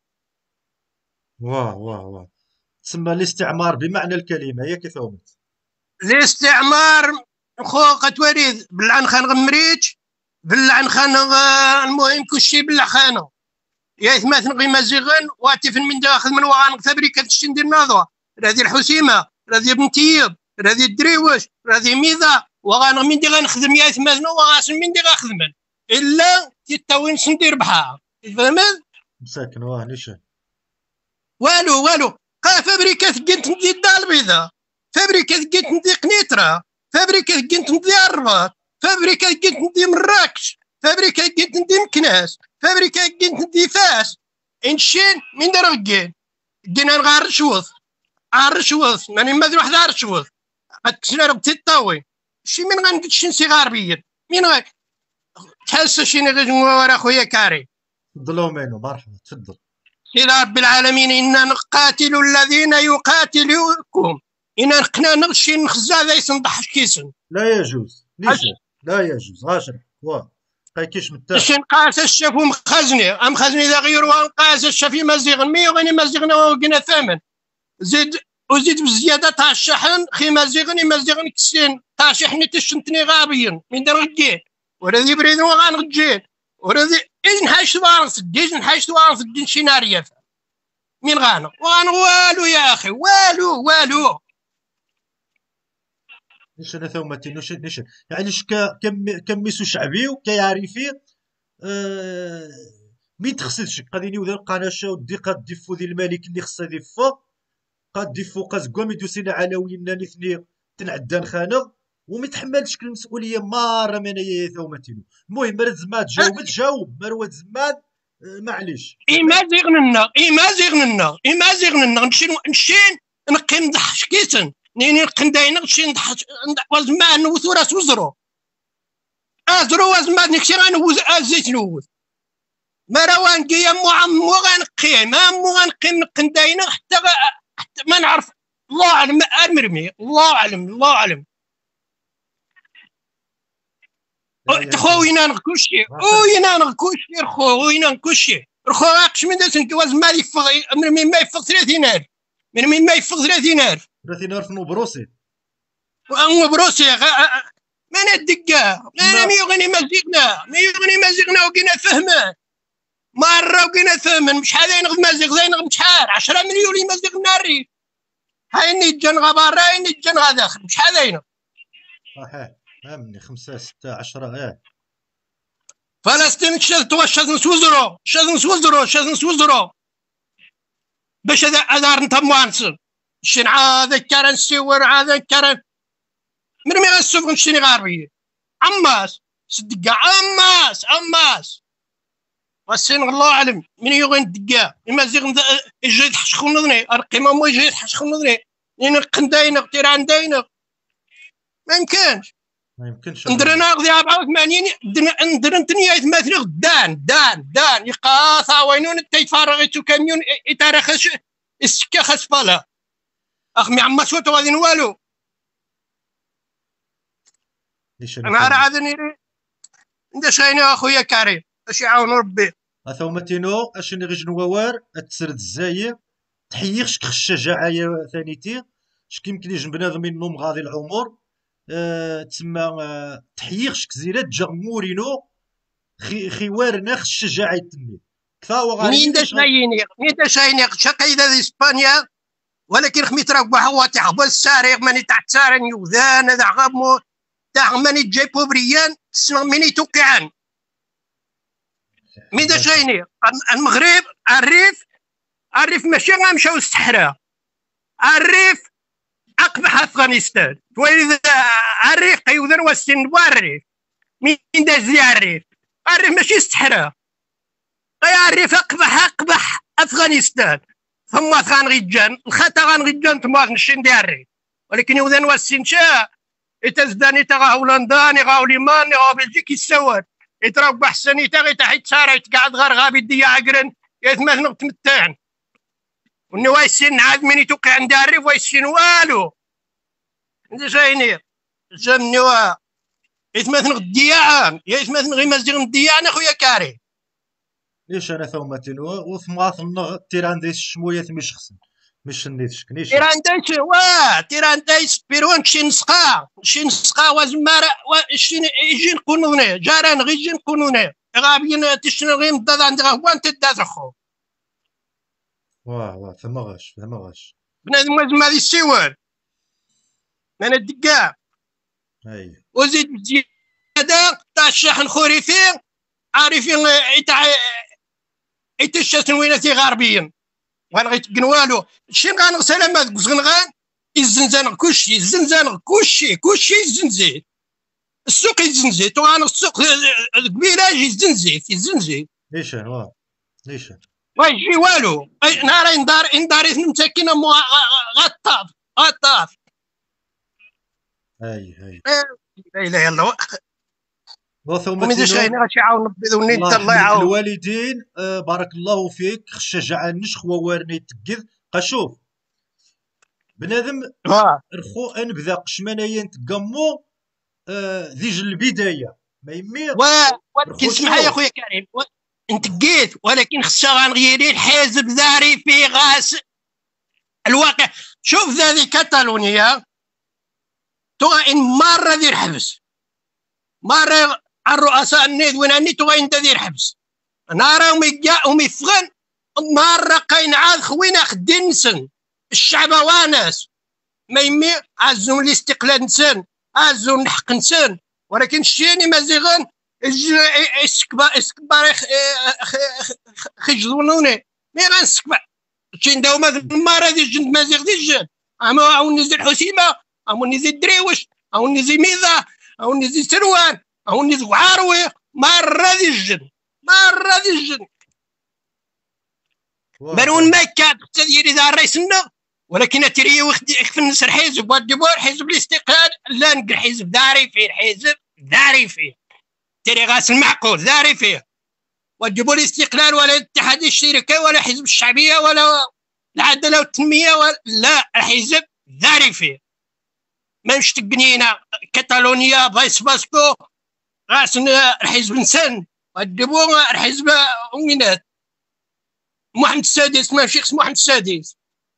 [SPEAKER 1] واه تسمى الاستعمار بمعنى الكلمه ياك ثوما
[SPEAKER 7] الاستعمار خو قتوريد بالعن خان غمريج بالعن خان المهم كلشي بالخانه يا ثمات نغي مزيغن واتفن من داخل من وغان فابريكا تشندي النظوة هذه الحسيمه هذه ابن تيب هذه الدريوش هذه ميضا وغان من دي غنخدم يا ثمات وغاسن من دي غنخدم الا تتاوين سندير بحا فهمت
[SPEAKER 1] مساكن واه ليش
[SPEAKER 7] والو فابريكا ثقنت ندي الدار البيضاء فابريكا ثقنت ندي قنيطره فابريكا ثقنت ندي الرباط فابريكا ثقنت ندي مراكش فابريكا ثقنت ندي مكناس فابريكا ثقنت ندي فاس انشين من درقين قلنا نغار الرشوث ماني ماذا واحد الرشوث قد كسنا تطاوي شي من غندشين سي غربيين من غير تحس شي نغي ورا خويا كاري.
[SPEAKER 1] تفضلوا منو مرحبا تفضل.
[SPEAKER 7] إلى رب العالمين إنا نقاتل الذين يقاتلوكم إنا نقنا نغشي نخزا ذا يصنضح كيسن
[SPEAKER 1] لا يجوز ليش لا يجوز غاشر واه قايكيش متاح
[SPEAKER 7] شن قاس الشاف ومخزني ذا غير وقاس الشاف مزيغن مي وغني مزيغنا وقنا ثمن وزيد بزيادة تاع الشحن خي مزيغني كسين تاع شحني تشنتني غابيا من درجين ورذي بريد وغانغجين ورذي نحاش توارث الدين شي ناريا من غانا وانا والو يا اخي والو
[SPEAKER 1] نيش انا ثومتي نيش يعني كم ميسو شعبي وكيعرفي مين تخصدش قادين يوذا القناشة ودي قاد ديفو ذي الملك اللي خصها ديفو قاد ديفو قاز قوامي دوسينا علوينا نثني تنعدان خانه وما يتحملش المسؤوليه مره من هي ثومتينو. المهم مرات زمان تجاوب مروه زمان معليش
[SPEAKER 7] ما زيغننا نشين نقي نضحش كيسن نيني قنداينا نشي نضحش وزمان نوثو راس وزرو وزمان نكشي غنوز زيت نوث مروان قيا مو غنقي من قنداينا حتى ما نعرف الله اعلم ارمرمي الله اعلم خوينا نكوشي رخو راكش من داس نكواز ما يفغ من ما يفغ 30,000 من ما يفغ
[SPEAKER 1] 30,000 مبروسي
[SPEAKER 7] ما ندقا انا ميغني مزيغنا وقينا فهمه مره وقينا فهمن مش هذا ينغ مزيغ زي نغ شحال 10 مليون يمزيغ ناري هاي نجن غبار هاي نجن غداخل مش هذا ينغ
[SPEAKER 1] صحيح فهمني 5 6 10
[SPEAKER 7] فلسطين شاذ نسوزرو باش هذا نتموانسن شن هذا كان نسور هذا كان من مي غنسوف نشتري غاربي عماس صدق عماس والسين الله اعلم من يغن دقا اما زيغ يجي يحشخ نظني القيمه مو يجي يحشخ نظني لين قنداينغ تيران داينغ ما يمكنش ندرنا غدي 84 ندرن تنيا مثلا دان يقاطع وينون تيفارغيتو كاميون يتارخش السكه خسفاله اخمي عما شو تو غادي والو انا عادني انت شايني اخويا كريم اش يعاون ربي
[SPEAKER 1] اثومتينو اش نغيج نوار تسرد الزاير تحييخش كخ الشجاعه ثانيتي اش كيمكن يجن بنادم منهم غادي العمر تسمى تحييخش كزيرات جمهورينو خوارنا خ الشجاعه تني
[SPEAKER 7] مين دا شايني شقيده دي اسبانيا ولكن خميت راه هو تاع السارق ماني تاع تسارن يوذان هذا غامو تاع ماني جاي بوبريان تسمع ماني توقعان من دا شايني المغرب الريف ماشي غنمشاو للصحراء، الريف اقبح افغانستان ولذا الريف يوذن والسن الريف من داز لي الريف ماشي الصحراء، الريف اقبح افغانستان ثم غنغيجان الخطا غنغيجان ثم غنشين ديال الريف، ولكن يوذن والسن شا يتزداني تا هولندا غا ليمان غا بلجيك يسوات يتربى حسن غي تحت ساره يتقعد غير غابي ديا عقرن يتمثل تمتعن وني وايسين عاد من يتوقع عند الريف وايسين والو انت شايني جمني وا يتمثل الدياعان يتمثل غير مزيغ الدياعان اخويا كاري
[SPEAKER 1] ليش انا ثومتين وثماث النغ تيران ديس شمويه مش خصن مش نيتش كنيش
[SPEAKER 7] تيران دايس بيرون شي نسقا وزمارة شي يجي نكونوني جاران غير يجي نكونوني غابين تشنو غير مداد عند غوان تداز اخو
[SPEAKER 1] واه ثمغش
[SPEAKER 7] بنادم لازم هذه السيوال انا الدقاع
[SPEAKER 1] اي
[SPEAKER 7] وزيد زياده تاع الشحن خوريفين عارفين تاع يتشاتن ويناتي غربيين وانا غيتقن والو شي غنغسل ما زغنغان الزنزان كلشي الزنزيت السوق يزنزيت وانا السوق القبيله يزنزيت
[SPEAKER 1] ليش
[SPEAKER 7] ما يجي والو نهار اندار مساكين غطاف
[SPEAKER 1] اي
[SPEAKER 7] لا اله الا الله
[SPEAKER 1] ومن
[SPEAKER 7] شايني غاشي يعاون بدوني الله يعاون
[SPEAKER 1] الوالدين بارك الله فيك خشجع النشخ ووارني تقذ قشوف بنادم رخو انبذا قشمانيا تقمو ذيج البدايه ما يمي
[SPEAKER 7] ولكن اسمح يا خويا كريم انت قيت ولكن خصها غنغيري الحزب ذاري في غاس الواقع. شوف ذي كاتالونيا تغا ان مره دير حبس مره الرؤساء النيد وين اني تغا ان دير حبس نارا وميفغن مره قاين عاد خوينا خدين نسن الشعب واناس ما يمي عزون الاستقلال نسن عزون الحق نسن ولكن الشيني مازيغن اسكبار خجلونوني مي غنسكبر شين داو المره ديال جند مازيغ ديال الجن عاوني زي الحسيمه عاوني زي الدريوش عاوني زي ميضه عاوني زي سروان عاوني زي عاروي مره ديال الجن بارون ما كاد ديالي ذا الرئيسنا ولكن تري في النسر حزب ودبور حزب الاستقلال لا نقل حزب داري فيه حزب داري فيه تري غاس المعقول داري فيه ودبور الاستقلال ولا الاتحاد الشركي ولا حزب الشعبيه ولا العداله والتنميه ولا لا الحزب داري فيه ما مش تبنينا كاتالونيا فايس باسكو غاس الحزب نسن ودبور الحزب ومنات محمد السادس ما شيخ محمد السادس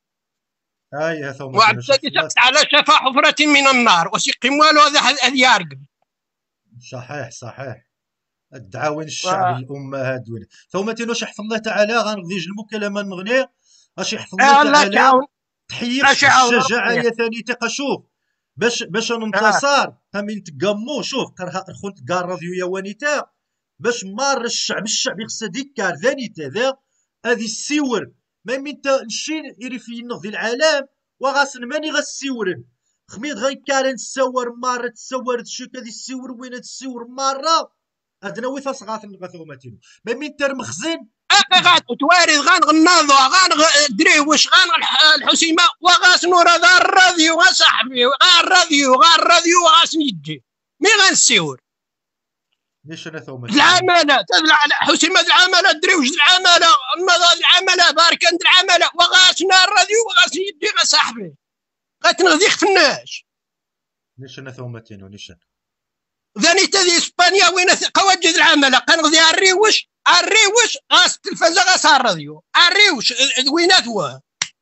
[SPEAKER 7] وعبد السادس على شفا حفرة من النار وسيقيم والو هذا يارقب
[SPEAKER 1] صحيح الدعاوين الشعب الأمة هادوين ثم تينوش يحفظ الله تعالى غنغديج المكالمة نغني اش يحفظ الله تعالى تحية الشجاعة يا ثاني تقشوف باش ننتصر همين تقمو شوف كرها الخونت كار راديو يا وانيتا باش مار الشعب يخص ديكار ثاني ذا هذه السيور ما من تا نشين يريفي النغ ديال العالم وغاسن ماني غاسيورن خميد غنكارن تسور مره تسور تشوك هذه السيور وين تسور مره ادنا ويثا صغات غاثوماتينو ما من تر مخزن
[SPEAKER 7] غاد توارث غنغناضو دري واش الحسيمه وغاسنور هذا الراديو صاحبي الراديو غاسن يجي مي غنسيور
[SPEAKER 1] ليش انا ثوما
[SPEAKER 7] العماله حسيمه العماله دريوج العماله المضاد العماله باركان العماله وغاسنا الراديو وغاسن يدي صاحبي غتنغذي خفناش
[SPEAKER 1] ليش انا ثومتينو نيشان
[SPEAKER 7] ذاني تدي اسبانيا وين قواجد العماله كنغذي الريوش غاس التلفازه غاس الراديو الريوش وينات هو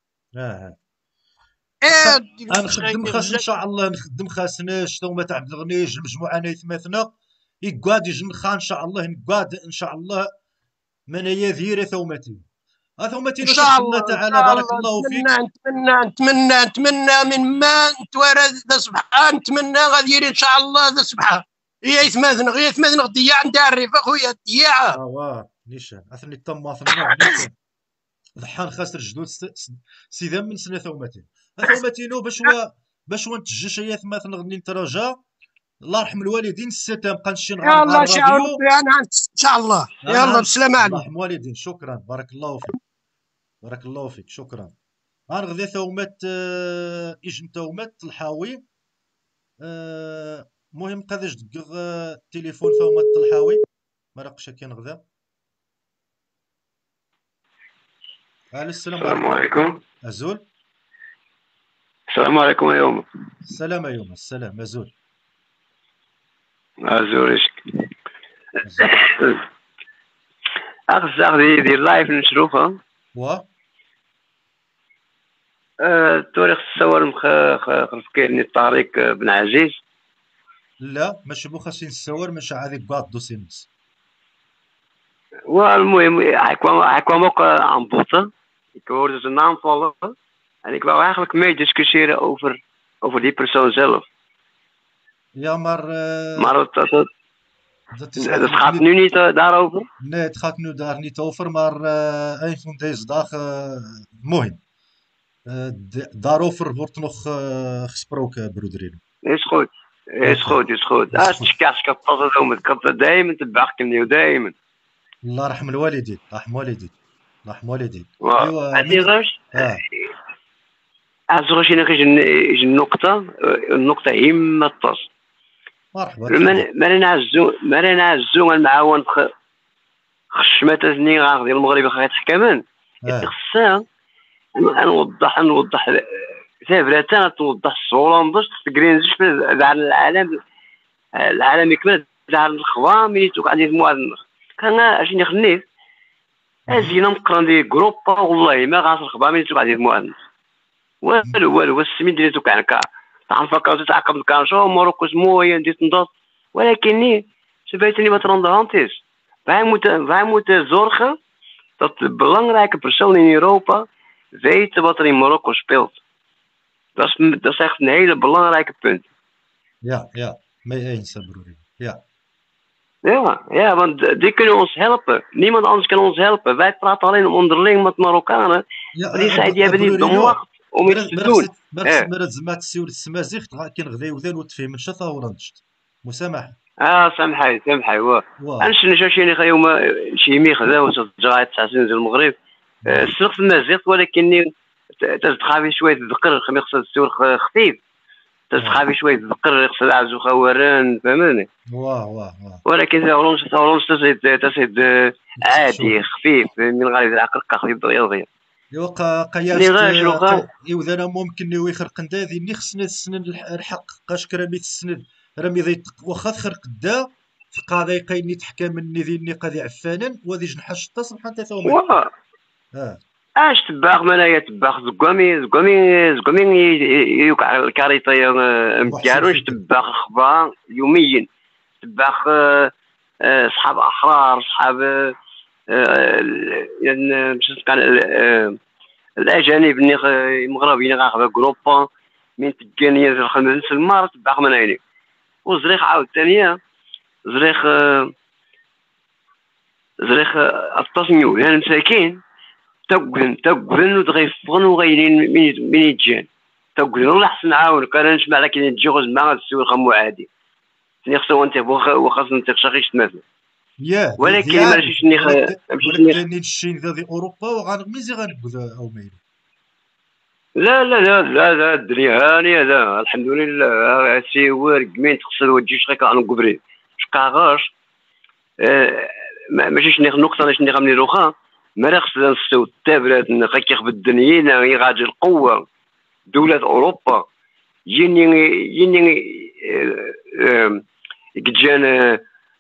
[SPEAKER 1] نخدم خاص ان شاء الله نخدم خاصناش ثوما تاع عبد الغني المجموعه نيثمثنا يقعد يجن خان ان شاء الله نقعد ان شاء الله منايا ذيري ثومتي هذا هما
[SPEAKER 7] ان
[SPEAKER 1] تينا
[SPEAKER 7] شاء
[SPEAKER 1] ترحمنا
[SPEAKER 7] الله ان
[SPEAKER 1] تعالى،
[SPEAKER 7] شاء
[SPEAKER 1] بارك
[SPEAKER 7] الله.
[SPEAKER 1] الله فيك.
[SPEAKER 7] نتمنى من ما نتوارى ذا سبحان، نتمنى غادي ان شاء الله ذا سبحان. هي يثمثن ضياع نداري اخويا ضياع.
[SPEAKER 1] نيشان اثني تم ثمنا نيشان ضحان خاسر جدود سيدا من سنة ثومتين ثومتينو باش نتجش هي ثمثن غني نتراجع. الله يرحم الوالدين الستة بقى نشين غنغ على
[SPEAKER 7] يلا شاء
[SPEAKER 1] الراديو.
[SPEAKER 7] ربي انا ان شاء الله. يلا بالسلامه
[SPEAKER 1] الله
[SPEAKER 7] عليك.
[SPEAKER 1] يرحم الوالدين. شكرا، بارك الله فيك، بارك الله فيك، شكرا. غنغذي ثومات إجن ثومات الحاوي. مهم قداش دقيق التليفون ثومات الحاوي ما راقش كاين غدا. السلام
[SPEAKER 8] عليكم.
[SPEAKER 1] أزول.
[SPEAKER 8] السلام عليكم يوم.
[SPEAKER 1] السلام يوم. السلام أزول.
[SPEAKER 8] أزولك. أخذ دي اللايف نشوفها. تاريخ الصور خلفكيني طارق بن عزيز.
[SPEAKER 1] لا ماشي بو خاصين الصور، ماشي هذيك بعض دوسينس.
[SPEAKER 8] والمهم هكوا موقع عن بوطة. Ik hoorde zijn naam vallen en ik wou eigenlijk mee discussiëren over die persoon zelf.
[SPEAKER 1] Ja, maar
[SPEAKER 8] dat gaat nu niet daarover?
[SPEAKER 1] Nee, het gaat nu daar niet over, maar een van deze dagen, mooi. Daarover wordt nog gesproken, broederin.
[SPEAKER 8] Is goed, is goed, is goed. Ik had دايما تبعكم ودايما.
[SPEAKER 1] الله يرحم الوالدين، رحم والديك. رحم والديك.
[SPEAKER 8] ايوا عندي غاش ازغش النقطة هي الطاس.
[SPEAKER 1] مرحبا.
[SPEAKER 8] ما نعزو المعاون خشمتني غادي المغرب غيتحكمن. خصنا نوضح ثابرة توضح الصورة باش تقرينزش في العالم يكمل على الخوام اللي توقع عندي المؤذن كان عشان يخنيف ازينا مقران دي جروبا والله ما غاص الخبام اللي توقع عندي المؤذن والو السمين اللي توقع كاع تعرف تعقب كان شو مروكو سمو هي ندير تنضط ولكن سبيتني ما ترندهانتيش wij moeten zorgen dat de belangrijke persoon in Europa weten wat er in Marokko speelt. Dat is echt een hele belangrijke punt.
[SPEAKER 1] Ja, mee eens, broer.
[SPEAKER 8] Ja, want die kunnen ons helpen. Niemand anders kan ons helpen. Wij praten alleen onderling met Marokkanen.
[SPEAKER 1] Ja,
[SPEAKER 8] die hebben niet de macht om iets te doen.
[SPEAKER 1] مرات زعما تسول السمازيغ كاين غدا وذان وتفهم نشا ثورنشت مسامح.
[SPEAKER 8] سامحي انا يوم شي مي خذا وتجا 9 سنين في المغرب سرقت المازيغ ولكني تخافي شويه تذكر خميس السور خفيف تخافي شويه تذكر يغسل عزو خوارن فهمني. ولكن ثورنش تسيد عادي خفيف من غالي العقل كخفيف دغيا
[SPEAKER 1] يوقع قياس يوذانا ممكن يخرق ندادي ني خصنا السنن الحق قاش كراميت السنن رمي ذي واخا خرق دا قاضي قايني تحكم مني ذي قاضي عفانا وذي جنح الشطه سبحان الله
[SPEAKER 8] اش تباغ منايا تباغ زقومي يوقع الكاريطه مكاروش تباغ اخبار يوميا تباغ صحاب احرار صحاب يعني مش كان الاجانب المغربيين غاخذ جروبا من تجانيه في الخمس المار تباغ منايا وزريخ عاود ثانيه زريخ التصنيو يعني مساكين تقبلن وتغيفون وغيرين من يتجان تقبلن والله حسن نعاون كان نسمع لكن يتجوز مع السوق خمو عادي خصو انت وخاص انت شاخيش تماثل ولكن ماشي
[SPEAKER 1] ولكن الشين ذا اوروبا وغنميزي غنبدا او ميل
[SPEAKER 8] لا الدنيا هانيه لا الحمد لله سي ورق مين تخسر وتجيش غير عن قبري شكاغاش ماشي نقطه نشني غامني روخا ما خصنا نستو التابلات نخكيخ بالدنيا يغادي القوه دولة اوروبا يني جان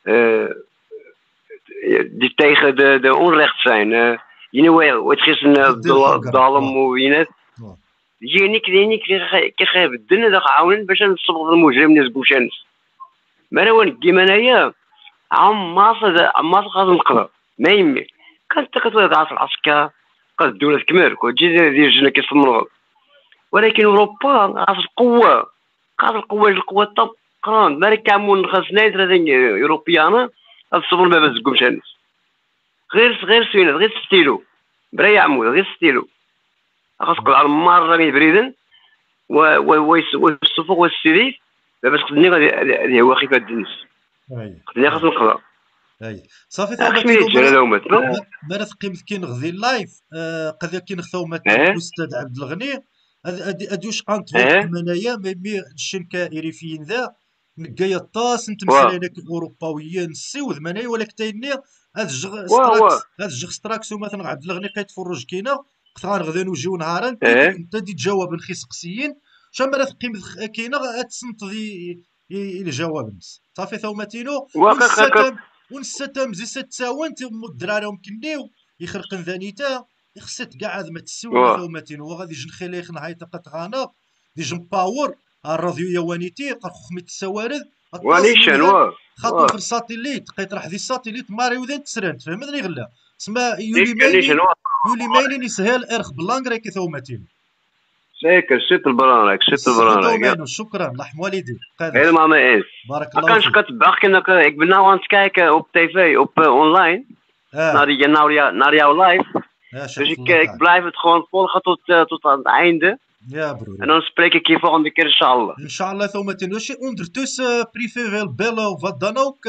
[SPEAKER 8] die tegen de onrecht zijn. Wat gisteren ظالم وينات يجيني كيخاف الدنيا داك عاون باش نصبغ المجرم ناس بوشانس ما روان كيما انايا عماص غادي نقرا ما يمي كانت كتوضع في العسكر تبقى الدوله تكمل وتجي ديال الجنه كيصمموا. ولكن اوروبا خاص القوه، خاص القوه الطب قران مالك كامون خاص نايت اوروبيانا الصبر ما بزقومش الناس غير سوينات غير ستيلو برا عمود غير ستيلو خاصك على مره من بريدن والصفوق والسيريف باش خدني غادي هو خفيف هاد الناس خدني خاص نقرا
[SPEAKER 1] صافي
[SPEAKER 8] خصني يتجرى لهم
[SPEAKER 1] ما قيمت كاين غذي اللايف قد كاين مثلا الاستاذ عبد الغني ادوش انتغوت منايا مي الشنكه ايريفيين ذا نكايا طاس انت مسالينك اوروباويين نسيوذ منايا ولكن تايني هاد الجغ ستراكس مثلا عبد الغني قيت فرج كينا قلت غنغدا نوجيو نهارا انت دي تجاوب نخيس قسيين شحال مرات قيمت كاينه غتصنت الجواب الناس صافي ثوماتينو ونستم زي ستاون الدراري كنيو يخرقن ذانيتا يخصت كاع ما تسوى ثوماتينو وغادي جن خليخ نهاية قطغانا دي جن باور الراديو يوانيتي قرخ ميت السوارد
[SPEAKER 8] وانيشان
[SPEAKER 1] خاطر في الساتيليت قيت راح دي الساتيليت ماري وذن تسرنت فهمتني غلا سما يولي مايلين يسهل ارخ بلانغريك ثوماتينو
[SPEAKER 8] سيكر شت البرانك
[SPEAKER 1] شكرا رحم والدي
[SPEAKER 8] غير ماما ايش
[SPEAKER 1] بارك الله
[SPEAKER 8] فيك كانش كتباق كنا قبلنا وانت كايك اوب تيفي اوب اونلاين ناريا لايف dus ik blijf het gewoon volgen tot aan het einde.
[SPEAKER 1] Ja, broer.
[SPEAKER 8] En dan spreek ik je volgende keer, inshallah.
[SPEAKER 1] Inshallah, ثم als je ondertussen privé wil bellen of wat dan ook,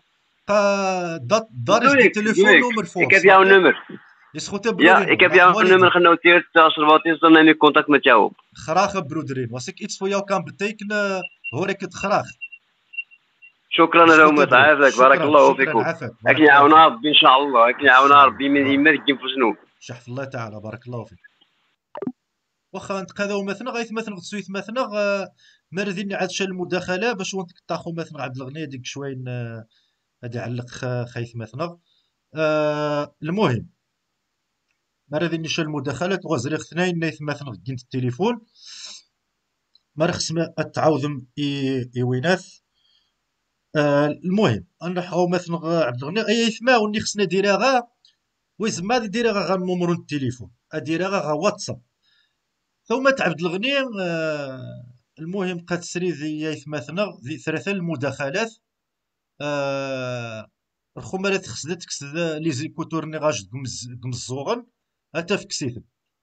[SPEAKER 1] daar is de telefoonnummer voor.
[SPEAKER 8] Ik heb jouw nummer.
[SPEAKER 1] Is goed, broer.
[SPEAKER 8] Ja, ik heb jouw nummer genoteerd. Als er wat is, dan neem ik contact met jou op.
[SPEAKER 1] Graag, broederin. Als ik iets voor jou kan betekenen, hoor ik het graag.
[SPEAKER 8] شكرا لهم تعافاك بارك الله فيكم اكن يعاونا ربي ان شاء الله اكن يعاونا ربي من يمرك ينفسنو
[SPEAKER 1] شحف الله تعالى بارك الله فيك واخا نتقاداو مثلا غايث مثلا غتسويت مثلا مرديني عاد شال المداخله باش ونتقطاخو مثلا عبد الغني ديك شوين غادي علق خايث مثلا المهم مرديني شال المداخله وغزريخ اثنين نايث مثلا كنت التليفون مرخص ما تعاوذم ويناث المهم نروحو مثلا عبد الغني اي يسمع وني خصنا ديرها غا ويسمع ديرها غا نمرو التليفون اديرها غا واتساب ثم عبد الغني المهم قد سري ذي مثلا ذي ثلاثه المداخلات الخمرات خصدت كسد لي زيكوتورني غاج كمزوغن حتى فكسيت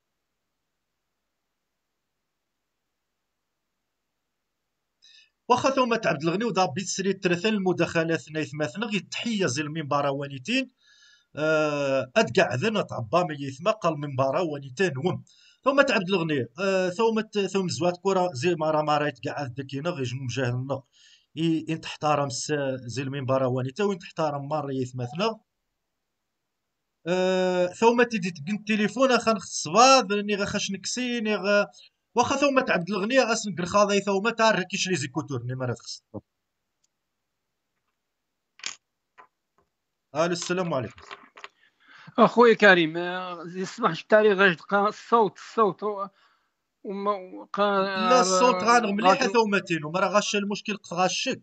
[SPEAKER 1] واخا ثم عبد الغني ودا بيتسري ثلاثه المداخلات نايث مثلا غير تحيه زي المنبر وانيتين ادقع ذنا طعبا ما يثما قال المنبر وانيتين وم ثم عبد الغني ثم زوات كره زي ما راه ما رايت كاع دكينا غير جنوب جاهلنا ان تحترم زي المنبر وانيتا وين تحترم مره يث مثلا ثم تيدي تقن التليفون اخا نخصفا ني غا خاش نكسي ني غا واخا ثم عبد الغني اصلا كرخاضي ثم تاع كيش لي زيكوتور ني مرات خص السلام عليكم
[SPEAKER 5] اخويا كريم الصباح شتاري غاش تلقى الصوت وما
[SPEAKER 1] لا الصوت غانغ مليح ثومتين وما راه غاش المشكل غاشك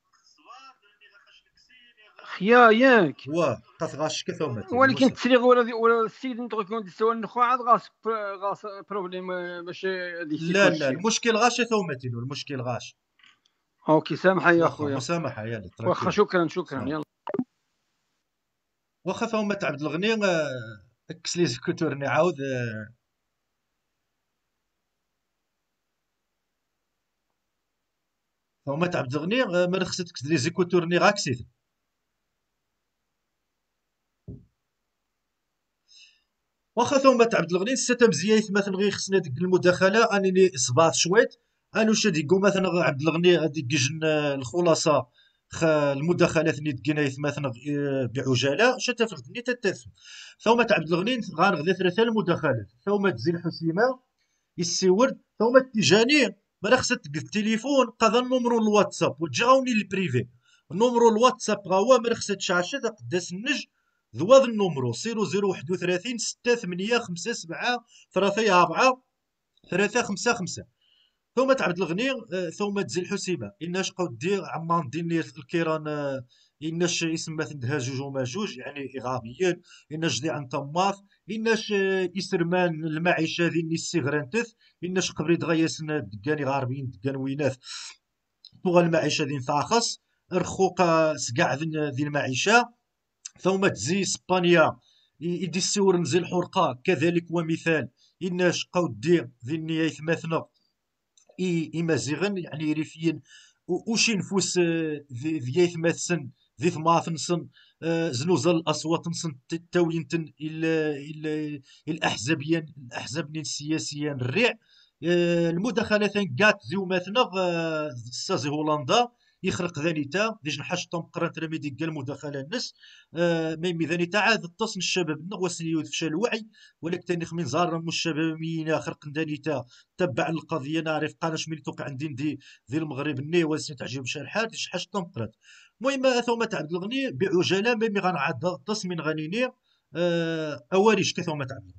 [SPEAKER 5] خيا ياك
[SPEAKER 1] قاس غاشك ثومتين
[SPEAKER 5] ولكن تسريغ ولا السيد نتو كون تسوى النخو عاد غاس بروبليم باش
[SPEAKER 1] لا المشكل غاش ثومتين والمشكل غاش
[SPEAKER 5] اوكي سامحه يا اخويا
[SPEAKER 1] مسامحه يلا
[SPEAKER 5] واخا شكرا يلا
[SPEAKER 1] واخا ثم عبد الغني اكس لي زيكوتورني عاود ثم عبد الغني ما خصك لي زيكوتورني غاكسيت واخا ثم عبد الغني ستة مزيايت مثلا غير خصنا ديك المداخله انني صباط شويت انا واش غادي يقول مثلا عبد الغني غادي يجن الخلاصه المداخلات اللي دقينا مثلا بعجاله شتا فقدني تتسم ثم عبد الغني غنغدا ثلاثه المداخلات ثم تزين حسيمه يسيورد ثم تجاني ما خصك التليفون قضى النمرو الواتساب وتجاوني البريفي النمرو الواتساب هو ما خصك شاشه قداس النج ذواد النمرو 0031 6 8 5 7 3 4 3 5 5 ثم عبد الغني ثم تزي الحسيمه اناش قودي عمان ديني الكيران اناش يسمى تندها جوج وما جوج يعني اغابيين اناش دي عن طماط اناش يسرمان المعيشه ذي السيغرانتث اناش قبري دغياسنا دكاني غاربين دكان وينات بوغ المعيشه ذي ثاخص رخوقا سكاع ذي المعيشه ثم تزي اسبانيا يدي السور نزي الحرقه كذلك ومثال اناش قودي ذي النية يثمثنا إمازيغن يعني ريفيين وشي نفوس ذي يثمثسن ذي ثماثنسن زنوزل الأصوات نسن تاوينتن الأحزاب السياسية الريع المداخلة قات ذي مثنغ سازي هولندا يخرق ذانيتا ديج نحاش طم قرانت رمي ديك المداخلة الناس ميمي ذانيتا عاد التصن الشباب نغوسني يدفش الوعي ولكن تاني خمين زار مش الشباب مينا خرق ذانيتا تبع القضية نعرف قاناش ملي توقع عندي ذي المغرب الني واسني تعجب شحال ديج حاش طم قرات المهم ثم تعبد الغني بعجالة ميمي غنعاد تصمين غنيني أواريش كثومة تعبد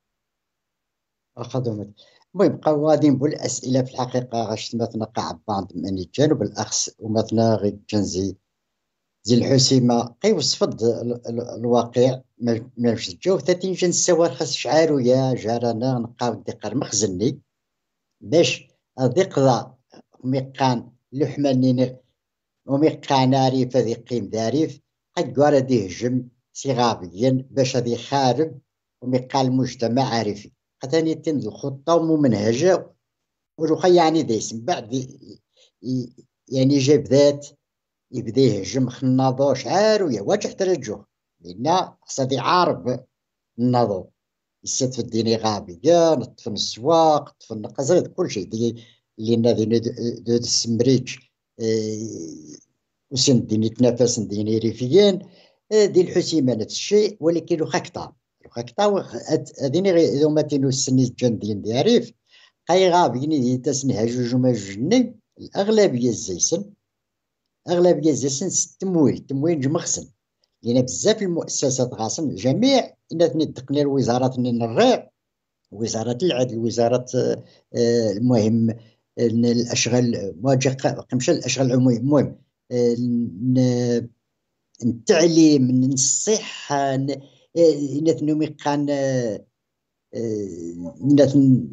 [SPEAKER 2] أخذهم. المهم بقاو غاديين بالأسئلة في الحقيقة غاش مثلا قاع بعض من الجانب الأخس ومثلا غير جنزي زي الحسيمة قيوصفد الواقع ما مش تجاو 30 جن السوار خاص شعارو يا جارنا نقاو ديقار مخزني باش ذيق ذا ميقان لحمانين وميقان عارف ذي قيم داريف قد قارا دي هجم صغابيا باش هذي خارب وميقان المجتمع عارفي قتاني تنزل الخطة وممنهجة وروخا يعني دايس من بعد يعني جاب ذات يبدا يهجم خناضو شعار ويا واجه ترجوه لأن صدي عارب النظو يسد في الديني غابية نطفن السواق نطفن قزرد كل شيء دي اللي دود السمريج وسن ديني تنافس ديني ريفيين دي الحسيمة نفس الشيء ولكن خاكتا هذيني غير إذا ما تينو السنيت جندين دياريف قاي غابيني دي تسنها جوج وما جوجني الأغلبية الزيسن أغلبية الزيسن تمويل جمخسن لأن بزاف المؤسسات غاصن جميع إن ندقنا الوزارات الريع وزارة العدل وزارة المهم الأشغال مواجهة قمشة الأشغال العمومية المهم التعليم الصحة نتنو ميقان نتن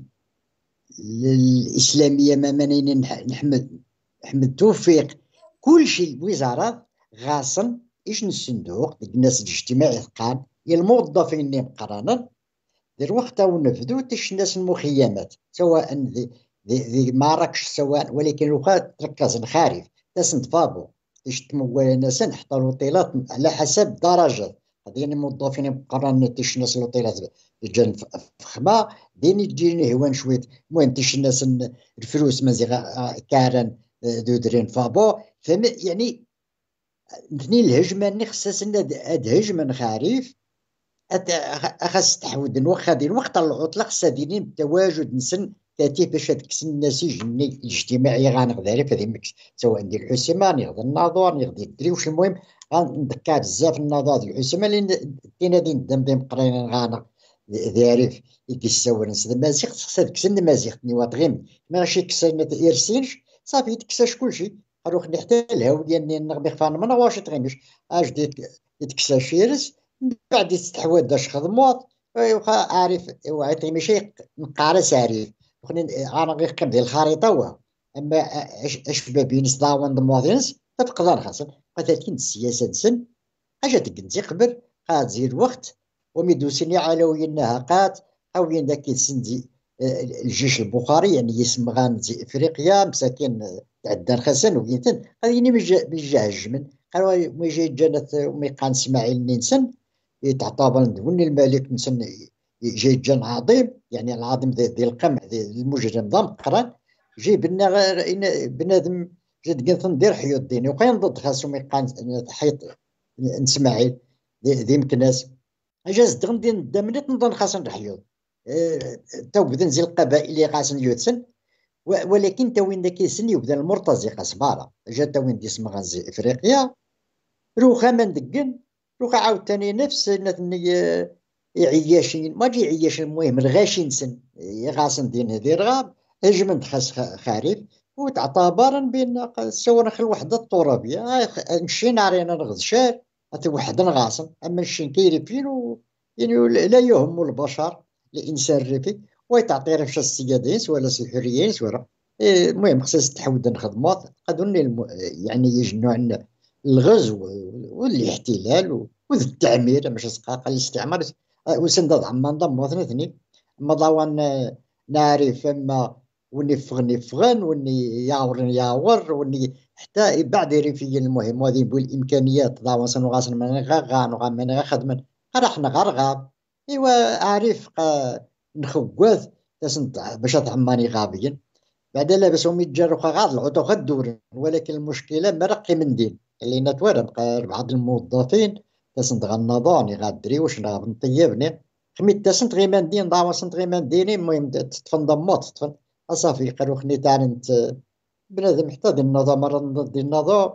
[SPEAKER 2] الإسلامية ما منين نحمد توفيق كل شيء الوزارات غاصن إيش الصندوق الناس الاجتماعي قان الموظفين اللي مقرانا دير وقتها ونفذو تش الناس المخيمات سواء ذي مراكش سواء ولكن لو تركز الخارف تسند فابو تش تمول الناس حتى الوطيلات على حسب درجة هذين الموظفين مقرانا تش الناس الوطيلات الجن فخمة ديني تجيني هوان شويت المهم تش الناس الفلوس مزيغا كارن دودرين فابو يعني اثنين الهجمة نخصص هاد هجمة خريف أخص تحود واخا دير وقت العطلة خصها ديرين بالتواجد نسن تاتي باش تكسن النسيج الاجتماعي غنغداري فهذه سواء ديال الحسيمة نغدي الناظور نغدي الدريوش المهم غندكا بزاف الناظور ديال الحسيمة لأن تينا دين الدم ديم قرينا غانا ذارف يدي السوار نسد المازيغ خصها تكسن المازيغ نيوات غيم ماشي كسر يرسينش صافي يتكساش كلشي نروح حتى الهوية نغبي خفان ما نواش تغيمش اش يتكسا شيرس بعد يستحوذ داش خدمات وخا عارف وعيطي ماشي نقارس عارف انا غير كنبدا الخريطه واه اما اش بابين صداون دموادينس تقدر خاصن 30 السياسه سن اجا تكنتي قبل غتزيد الوقت وميدوسيني علويا النهاقات او داك السندي الجيش البخاري يعني يسمى غانزي افريقيا مساكين عدان خسن وينتن هذيني بجاه الجمن قالوا ما جاي جنة وميقان اسماعيل ننسن يتعطابا ندون الملك نسن جاي جن عظيم يعني العظيم ذي القمع ذي المجرم ضم قران جاي بنادم جد قلت ندير حيوط ديني وقين ضد خاصو ميقان حيط اسماعيل ذي مكناس اجاز دغندي ندمنت نظن خاصن الحيوط تو بدن زي القبائل اللي خاصن يوتسن ولكن توين داك السن يبدا المرتزقه صباره جا توين دي اسمها غنزي افريقيا روخا ما ندقن روخا عاوتاني نفس عياشين ما جي عياشين المهم الغاشين سن غاسن دين هذي رغاب هجمنت خاص خريف وتعتبر بين سوى نخل وحدة الترابية نمشي نارينا نغزشار أتي وحدة نغاصن أما نشين كيري فين يعني لا يهم البشر الإنسان ريفي ويتعطي رفش السيادين ولا الحريين ولا المهم خصيص تحود نخدمات قدرني يعني يجنوا عندنا الغزو والاحتلال والتعمير مش سقاق الاستعمار وسنداد عمان ضم ثني مضاوان نعرف اما وني فغن وني ياور وني حتى بعد ريفي المهم وهذه بالامكانيات ضاوان سنو غاسن من غان وغان من خدمن رحنا غرغاب ايوا عارف نخوات تسنت باش تعماني غابيا بعد لا بس هم يتجروا غاد العطو غدور ولكن المشكله مرقي من دين اللي نتورم بعض الموظفين تسنت غنضاني غادري واش نغاب نطيبني خميت تسنت غير مندين ضاوا سنت غير منديني المهم تتفن ضمات تتفن اصافي قالوا خني تاع بنادم حتى دي النظام مرة دي النظام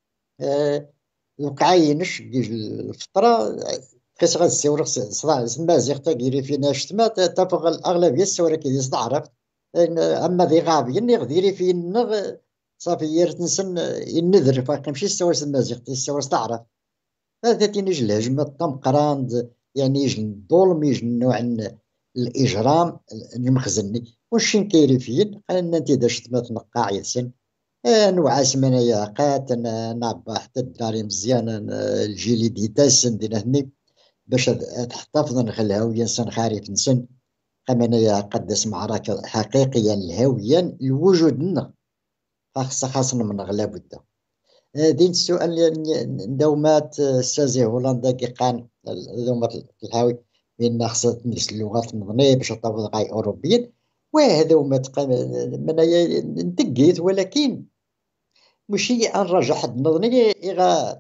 [SPEAKER 2] وقعينش الفترة كاس غاد السورة صداع مازيغ تاقيري فينا شتما تفوق الأغلبية السورة كي ديز عرفت أما ذي غابي يغديري في النغ صافي يرتنسن ينذر فاقيمشي السورة المازيغ السورة تعرف هذا تينيج الهجمة طمقراند يعني يجي الظلم يجي نوع الإجرام المخزني وشين كيري فين أنا أنت داشت ما تنقع يسن نوعاس من ياقات نعبا حتى الداري مزيان الجيلي ديتاسن دينا هني باش تحتفظ نخليها وينسن خارف نسن خمنا يا قدس معركة حقيقية الهوية الوجودنا خاصة من غلاب الدا دين السؤال دومات سازي هولندا كي قان دومات الهاوي بين خاصة نفس اللغات المغنية باش تطابق غاي أوروبيين وهذا وما من ندقيت ولكن ماشي نرجع حد نظني إغا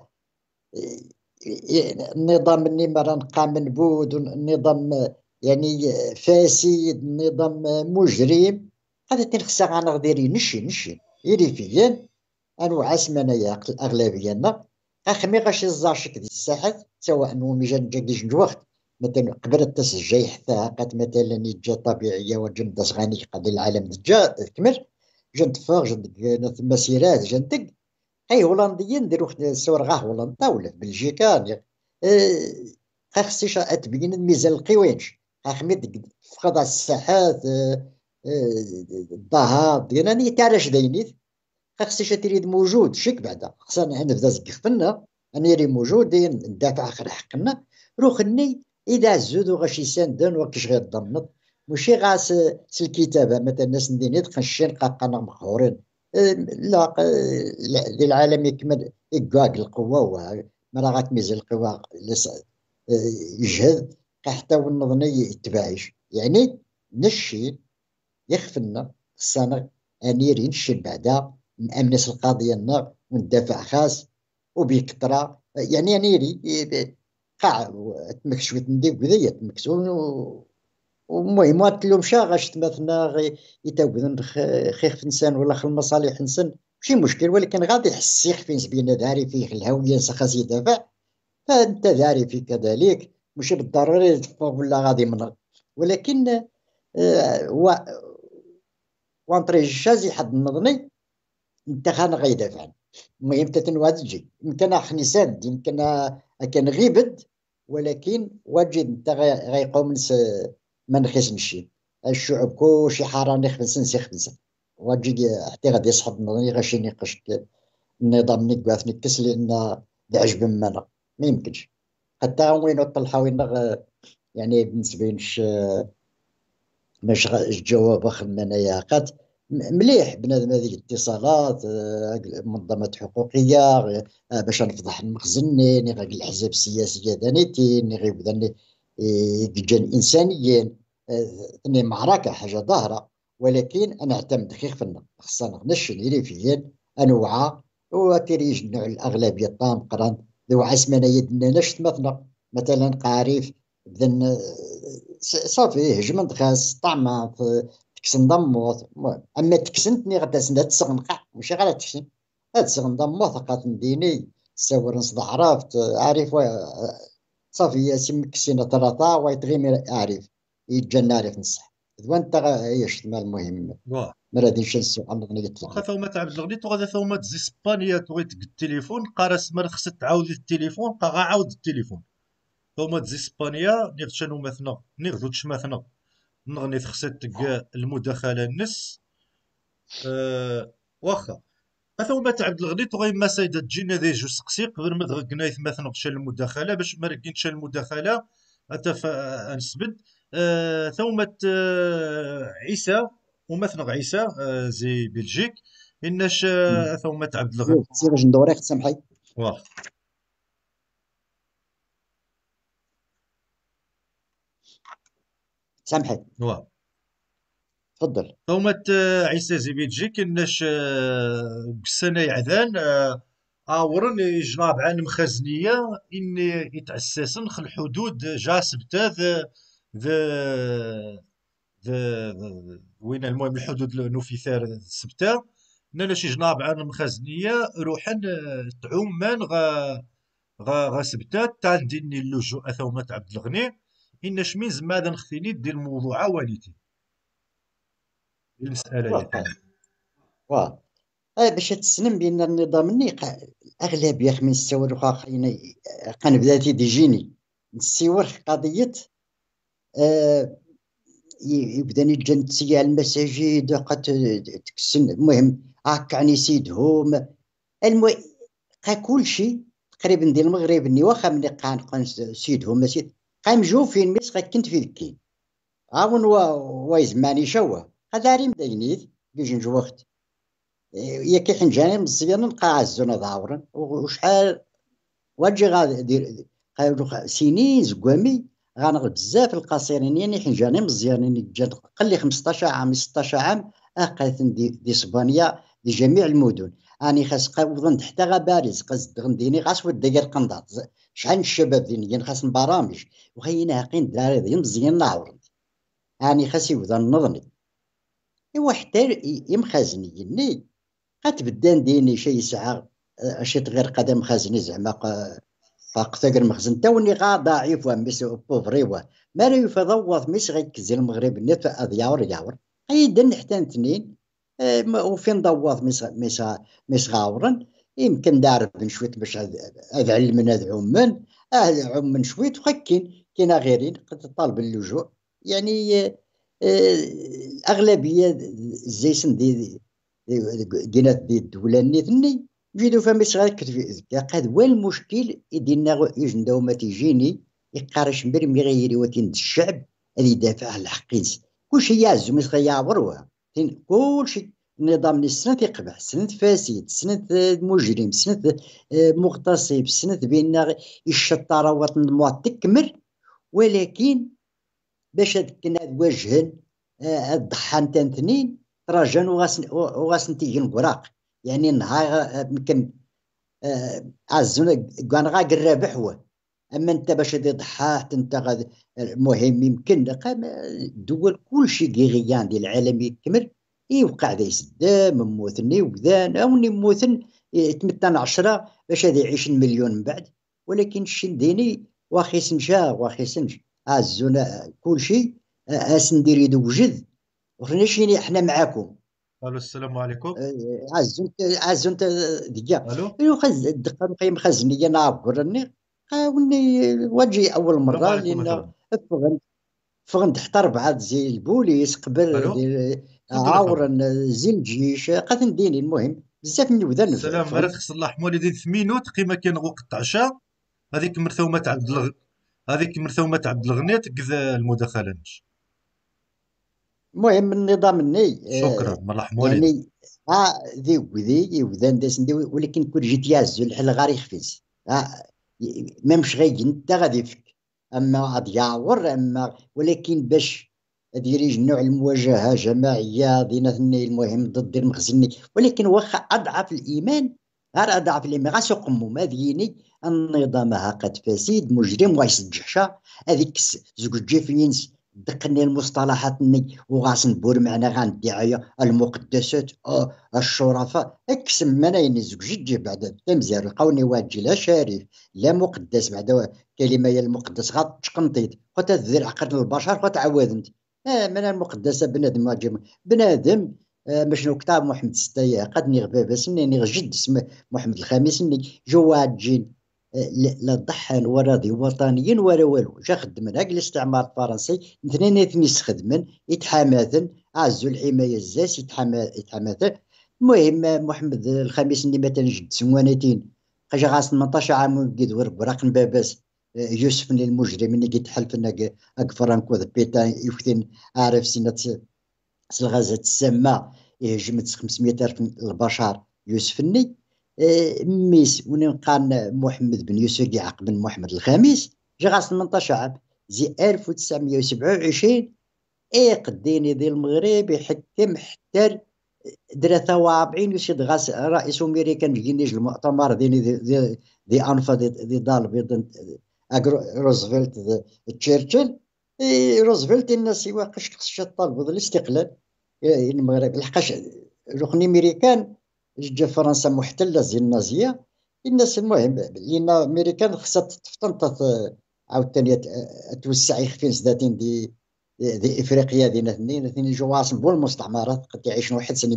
[SPEAKER 2] النظام اللي مرة نقام بود النظام يعني فاسد نظام مجرم هذا تنخسى عن غديري نشي يريفيا أنواع اسمنا الأغلبية أخمي غاش الزاشك دي الساحات سواء نومي جاكيش الوقت مثلا قبل التسجيل حتى قد مثلا يجا طبيعية وجند صغاني قد العالم جا تكمل جند فاغ جند مسيرات جندق أي هولنديين ديروا صور غا هولندا ولا في بلجيكا خاصيش تبين الميزان القوينش خمي فقد الساحات الضهاب ديالنا تعرف داينيت خاصيش تريد موجود شك بعدا خصنا نبدا زقفتنا أنا ري موجودين ندافع على حقنا روخني إذا زودوا غاشي ساندن وكش غير ضمنت ماشي غاس الكتابة مثلا الناس ندينيت خنشين قاقنا مخورين لا للعالم يكمل إقاق القوة وما غات ميزان القوة يجهد حتى والنظني يتباعش يعني نشي يخفلنا السنة أنيري نشي بعدا نأمنس القضية النار وندافع خاص وبيكترا يعني أنيري قاع تمكشوت نديك بذية تمكسون ومهم واتلو مشا غاش تمثنا يتوبذن خيخ انسان ولا خل مصالح انسان ماشي مشكل ولكن غادي يحس يخفين سبينا داري فيه الهوية سخاس يدافع فانت داري فيه كذلك ماشي بالضروري تفوق ولا غادي من ولكن وانطري الشازي حد النظني انت خان غيدافع المهم تتنواد تجي يمكن اخني ساد يمكن كان غيبد ولكن واجد انت غيقوم ما نخيس نشي الشعوب كلشي حارة يخفنسن يخفنسن واجي حتى غادي يصحب نظني غاشي نيقش النظام نيكواث نكس لان بعجب منا ما يمكنش حتى وين طلحوا يعني بالنسبه ليش باش الجواب اخر من ياقات مليح بنادم هذه الاتصالات منظمات حقوقيه باش نفضح المخزن نغير الاحزاب السياسيه دانيتين نغير بدني جن انسانيين اني معركه حاجه ظاهره ولكن انا اعتمد خفنا خصنا نشن ريفيين انواع وتريج نوع الاغلبيه الطام قران ذو عسمنا يدنا نشت مثلا قاريف بذن صافي هجمت خاص طعمه تكسن ضموت اما تكسنتني غدا سنت تسغنقع ماشي غير تكسن هاد تسغن ضموت ثقات ديني ساور نصدع عرفت عارف صافي ياسم كسينا ثلاثه ويتغيمي عارف يتجنى عارف نصح وانت يشتمل المهم
[SPEAKER 1] واه
[SPEAKER 2] ما غاديش السؤال اللي
[SPEAKER 1] واخا
[SPEAKER 2] تفضل.
[SPEAKER 1] ثوما تعبد الغني غادا ثوما تزي اسبانيا تغيت التليفون قارس مرات خصك تعاود التليفون قا غاعاود التليفون ثوما تزي اسبانيا نيغ شنو مثلا نيغ دوتش مثلا نغني خصك تلقى المداخلة النس واخا ثوما تعبد الغني تغي ما سايدة تجينا ذي جو سقسي قبل ما تغنيت مثلا شال المداخلة باش ما ركينش المداخلة أتف أنسبد ثومة عيسى ومثنغ عيسى زي بلجيك إنش ثومة عبد الغني
[SPEAKER 2] سير باش ندوري سامحي.
[SPEAKER 1] واه
[SPEAKER 2] سامحي
[SPEAKER 1] واه
[SPEAKER 2] تفضل.
[SPEAKER 1] ثومة عيسى زي بلجيك إنش قسنا يعذان آورن يجناب عن مخزنية إني يتأسسن خل الحدود جا سبتة وين المهم الحدود نوفيثار سبتة نانا شي جناب عن مخزنية روحن تعومان غا سبتة تال ديني اللجوء ثومة عبد الغني إن شمين زمادا نخثيني دي الموضوع والدي المسألة
[SPEAKER 2] واه
[SPEAKER 1] يتعلم
[SPEAKER 2] واه باش تسلم بان النظام الاغلبيه من السور خاخين قنبذا تيجيني نسيور قضيه آه، يبدا الجنسيه على المساجد قد تكسن المهم هاك يعني سيدهم المهم كل شيء تقريبا ديال المغرب ني واخا ملي قان سيدهم مسيد قام جوفين مس كنت في ذكي عاون ويزماني شوا هذا ريم داينيت بيجي نجو وقت يا كي حنجاني مزيان نلقى عزونا ضاورا وشحال واجي غادي سنين زكوامي غنغ بزاف القصيرين يعني حنجاني مزيانين جات قل 15 عام 16 عام اقاثن دي اسبانيا دي جميع المدن اني خاص قوضن حتى غا باريس قصد غنديني غاس وداير قنطاط شحال الشباب دينيا خاص برامج وخينا قين دراري دي مزيان نعور اني خاص يبدا نظني ايوا حتى يمخازني غتبدا نديني شي ساعه شي غير قدم خازني زعما قتاقر مخزن توني غا ضعيف ومس بوفري ما لا يفضوض مش غيكزي المغرب نت اضياور ياور ايدن حتى اثنين وفين ضوض مش غاورن يمكن دار بن شويت باش ادعل من هذا عمان عمان شويت وخكين كاين غيرين قد طالب اللجوء يعني الاغلبيه زيسن دي دينا دي الدوله نيتني جيدو فما صغار قاد هو المشكل يدينا يجندو ما تيجيني يقارش مرمي غيري وتين الشعب اللي يدافع على الحقيس كلشي يعزو مش غيعبروها كلشي النظام السنة يقبح سنة فاسد سنة مجرم سنة مغتصب سنة بين الشطارة وطن تكمل ولكن باش كنا وجهن الضحان تنتنين تراجعن وغاسن تيجي الوراق يعني نهار يمكن عزونا كان غا الرابح هو اما انت باش تضحى انت المهم يمكن الدول كلشي كيغيان ديال العالم يكمل يوقع ذا يسدام موثني وبذان اوني موثن يتمتن 10 باش هذا يعيش المليون من بعد ولكن الشي ديني واخي سنجا واخي سنج عزونا كلشي اسندير يدو وجد وخلينا احنا معاكم.
[SPEAKER 1] الو السلام عليكم.
[SPEAKER 2] عزمت دقيقة
[SPEAKER 1] الو
[SPEAKER 2] ايوا خز الدقة قيم خزنية نعبرني وني وجهي اول
[SPEAKER 1] السلام
[SPEAKER 2] مرة
[SPEAKER 1] عليكم
[SPEAKER 2] لأن
[SPEAKER 1] مثلا.
[SPEAKER 2] فغنت حتى 4 زي البوليس قبل
[SPEAKER 1] الو تفضل يا خويا.
[SPEAKER 2] عاورن زي الجيش قد نديني المهم بزاف من وذا
[SPEAKER 1] السلام مرات خص الله حمولي دي 8 مينوت قيمة كان وقت عشاء هذيك مرثومة عبد هذيك مرثومة عبد الغني تكذا المداخلة نش.
[SPEAKER 2] المهم النظام الني
[SPEAKER 1] شكرا الله حمولي
[SPEAKER 2] يعني ذي وذي وذان داس ندي ولكن كل جيت يعزو الحل غير يخفيز ما مش غير انت غادي يفك اما غادي يعور اما ولكن باش ديري نوع المواجهه جماعيه دينا المهم ضد المخزني ولكن واخا اضعف الايمان غير اضعف الايمان غاسقمو ما ديني النظام ها قد فاسد مجرم ويسجحشا هذيك زوج جيفينز دقني المصطلحات ني وغاسن بور معنا غندعايه المقدسات الشرفاء اكسم منين زوج جي بعد تمزير لقوني واجي لا شريف لا مقدس بعد كلمه يا المقدس غتشقنطيت وتذر عقل البشر وتعوذنت من المقدسة بنادم بنادم مشنو كتاب محمد ستايا قد نغبى بس ني جد اسمه محمد الخامس ني جواد جين لا ضحان وراضي وطنيين ولا والو جا خدمن هاك الاستعمار الفرنسي اثنين يستخدمن يتحاماثن عزو الحماية الزاس يتحاماثن. المهم محمد الخامس ني مثلا جد سوانتين خرج غاس 18 عام قد ورق باباس يوسف المجرم اللي يتحلف انك فرانكو بيتا يفتن عارف سنة الغازات السامة يهجمت 500 ألف البشر يوسفني ميس ونقان محمد بن يوسف يعقب بن محمد الخامس جا غاس 18 عام زي 1927 قديني ذي المغرب يحكم حتى درا 43 يسد غاس رئيس امريكان جينيج المؤتمر دي انفا دي دال بيض روزفلت تشرشل روزفلت الناس واقش خصش طالبوا الاستقلال المغرب لحقاش ركن امريكان جا فرنسا محتله زي النازيه الناس. المهم لان امريكان خصها تفطنط عاوتاني توسع يخفين زداتين دي افريقيا دينا اثنين جواصم بول المستعمرات قد يعيشوا واحد سنه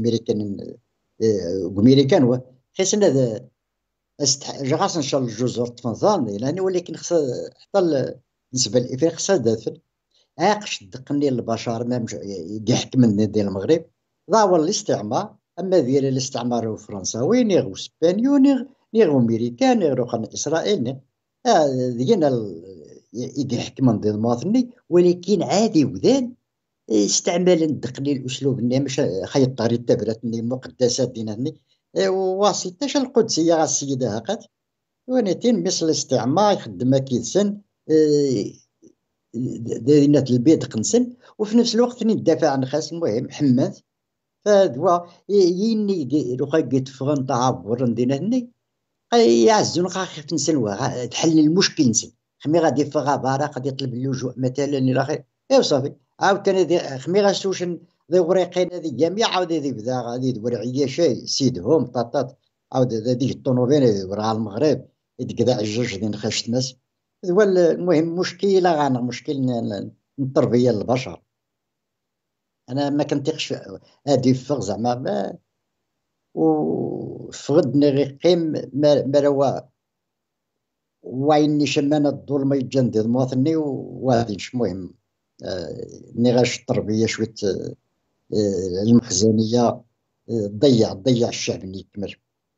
[SPEAKER 2] امريكان خصنا جاغاس ان شاء الله الجزر تفنظان يعني ولكن خص حتى بالنسبه لافريقيا خصها دافل عاقش دقني البشر ما يحكم من ديال المغرب ضاول الاستعمار. اما ديال الاستعمار الفرنساوي نيغ اسبانيو نيغ امريكان نيغ اسرائيل ديالنا يحكم من ديال المواطني ولكن عادي وذان استعمال الدقني الاسلوب مش خيط طريق تبرت المقدسات ديالنا واسطه القدسيه غا السيده هاقات ونتين مثل الاستعمار يخدم كيدسن دينا البيض قنسن وفي نفس الوقت ندافع عن خاص. المهم حماد فدوا يني لو قيت فغن تعبر دينا هني يعزون خاخف نسلوا تحل المشكل نسل خمي غادي فغا بارا غادي يطلب اللجوء مثلا الى اخره ايوا صافي عاوتاني خمي غاسوش ذي وريقين هذه جميع عاود هذه بدا غادي يدور عياشي سيدهم طاطات عاود هذه الطونوبيل يدور على المغرب يتقطع الجوج ديال خاش تماس. المهم مشكله غانا مشكل التربيه للبشر. انا ما كنطيقش هادي فغ زعما ما وفغدني غير قيم ما روا وين شمانة الظلم يتجند المواطني وهذه مش مهم نغاش التربيه شويه المخزنيه ضيع الشعب اللي يكمل.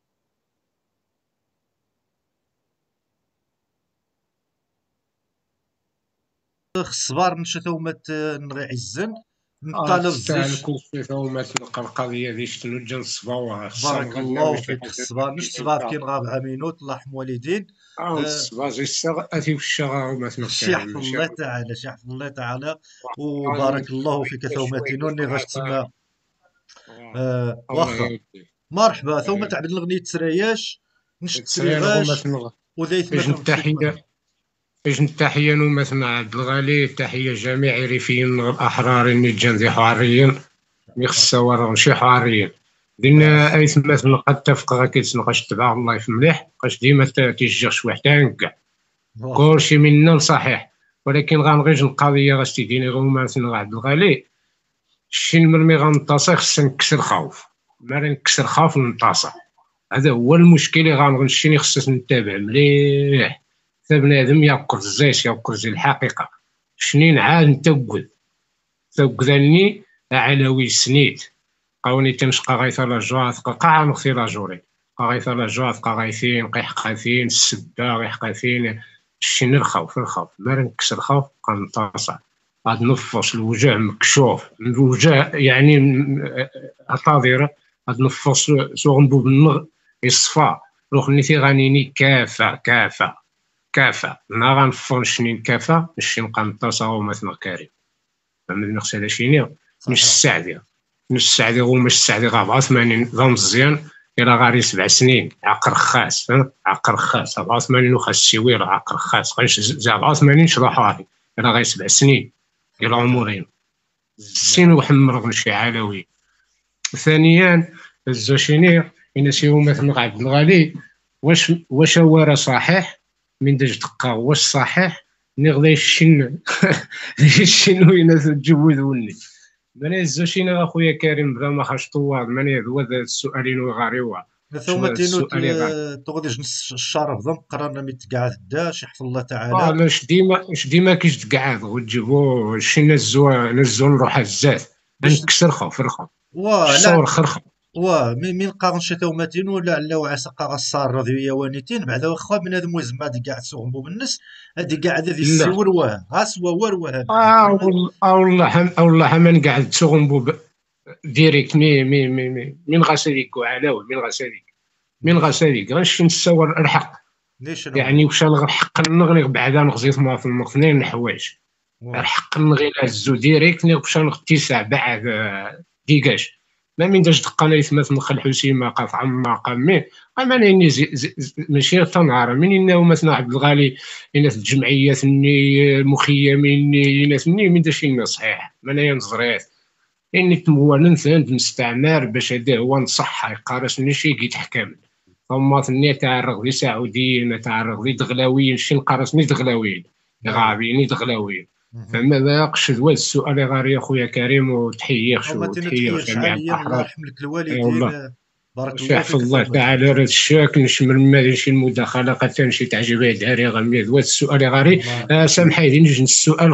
[SPEAKER 1] الصبار نشا ثومات نغي عزن نطالب
[SPEAKER 9] تاع
[SPEAKER 1] زيش.
[SPEAKER 9] كلشي ثومات تلقى القضيه ديال شنو جا الصبا
[SPEAKER 1] بارك الله فيك. الصبار مش صبار كاين غا 4 مينوت الله يرحم والدين.
[SPEAKER 9] الصبا زي اتي في الشغا وما
[SPEAKER 1] شي يحفظ الله تعالى شي يحفظ الله تعالى وبارك الله فيك ثوماتينو اللي غاش تسمى واخا مرحبا ثومة عبد الغني تسرياش نشت تسريغاش وذيت
[SPEAKER 9] باش التحيه مثلا عبد الغالي تحيه جميع الريفيين الاحرار اللي تجندي حريين يخصها ورا شي حريين دينا اي مثلا قد تفقه كيتسنقاش تبع الله يف مليح قاش ديما تيجي شويه حتى نكاع كلشي منا صحيح ولكن غنغيج القضيه غاش تيديني غير مثلا عبد الغالي شي المرمي غنطاسي خصنا نكسر خوف ما نكسر خوف ونطاسا هذا هو المشكل اللي غنمشي خصنا نتابع مليح بنادم ياكل الزيت ياكل زي الحقيقه شنين عاد نتوقد توقدني علوي سنيت قاوني تنشقى غيث لا جواث قاع نختي لا جوري غيث لا جواث غايثين قيحقاثين السبا غيحقاثين شنو الخوف ما نكسر الخوف قنطاصه هاد نفص الوجه مكشوف الوجه يعني اطاذيره هاد نفص سوغنبو بالنغ يصفى روح نيتي غانيني كافة ما غنفون شنين كافة ماشي نبقى نتصاو مثلا كريم فهمتني نغسل شيني مش السعدي هو مش السعدي غا 84 ضا مزيان الى غاري 7 سنين عقر خاص 84 وخاص السوير عقر خاص غاش زي 84 شرحوها الى غاي 7 سنين الى عمرين سين وحمر غنشي علوي. ثانيا الزوشيني ينسيو مثلا عبد الغالي واش هو راه صحيح من داج دقه واش صحيح نغدا الشن الشن وين تجوزوني من الزوشين اخويا كريم بلا ما خاش طوال من هو السؤالين وغاريوا
[SPEAKER 1] ثم تينو
[SPEAKER 9] السؤال غير
[SPEAKER 1] تغديش نص الشرف ضم قررنا متقعد دا شي حفظ الله تعالى.
[SPEAKER 9] لاش ديما كيتقعد وتجيبو شي نزو نروح الزات نكسر خوف الخوف
[SPEAKER 1] لا
[SPEAKER 9] خرخ
[SPEAKER 1] من قارن شتا وماتين ولا علا وعسى قا الصار رضوية وانيتين بعد واخا بنادم وزما دي قاعد سوغمو بالنس هادي قاعده ذي السور واه غاسوا وروه
[SPEAKER 9] والله من قاعد تسوغمبو ديريكت من غساليك وعلاوي من غساليك غنمشي نصور الحق يعني واش الحق نغني بعدا نغزيت ما في المقنين الحوايج الحق نغي لازو ديريكت واش نغتسع بعد ديكاش ما من داش دقنا يثمث نخل حسيمه قاف عما قامي اما اني ماشي تنهار من انه مثلا عبد الغالي الناس الجمعيات المخيمين الناس من داش صحيح ما نزريت اني تموال نثند مستعمر باش هذا هو نصح يقارسني شي يتحكم ثم ثني تعرض لي سعوديين تعرض لي دغلاويين شي نقارسني دغلاويين غابيني دغلاويين فما باقش هذا السؤال غير يا خويا كريم وتحيه
[SPEAKER 1] جميع الله يرحمك الوالدين بارك الله
[SPEAKER 9] فيك الله تعالى راه الشاك نشمل ما شي المداخله قد شي تعجبها داري غمي هذا السؤال غير سامحيني نجي السؤال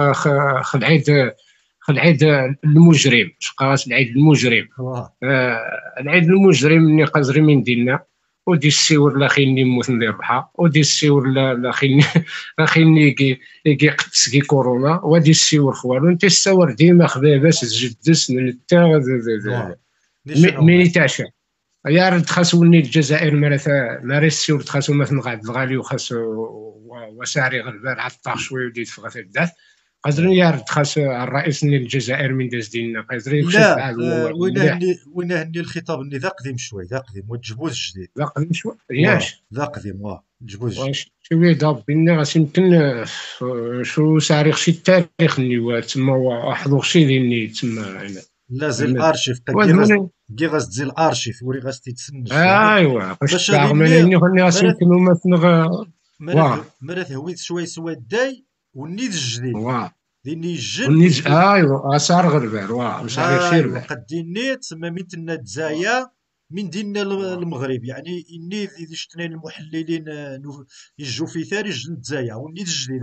[SPEAKER 9] العيد المجرم شقاس العيد المجرم العيد المجرم اللي قازري من ديالنا ودي السيور لا خيني نموت ندير بحا ودي السيور لا خيني كي قدس كي كورونا ودي السيور خوالو انت السور ديما خدا باش تجدس نتا ميني تاشا يا رد خاصوني الجزائر مارا السيور تخاصو مثلا عبد الغالي وخاص وساري غلبان عطاق شويه وديت في غث الدات قادرين يارد خاص الرئيس الجزائر من داز ديالنا قادرين
[SPEAKER 1] لا وين هني الخطاب اللي ذا قديم شوي ذا قديم وتجبوز جديد
[SPEAKER 9] ذا قديم شوي ياش
[SPEAKER 1] ذا قديم تجبوز جديد
[SPEAKER 9] شويه داب بينا غاس يمكن شو تاريخ شي التاريخ اللي تما حضور شي اللي تما هنا
[SPEAKER 1] لا زي الارشيف كي غاس تزي الارشيف وري غاس تتسنج
[SPEAKER 9] ايوا باش تعمل هني غاس يمكن مثلا
[SPEAKER 1] مرات هويت شويه سواد داي والنيد الجديد ديني الجن
[SPEAKER 9] والنيد ايوا صار غربال واش غير شير
[SPEAKER 1] قد ديني تسمى من تنا دزايا من ديننا المغرب يعني اني اذا شتنا المحللين يجوا في ثاري الجن دزايا والنيد الجديد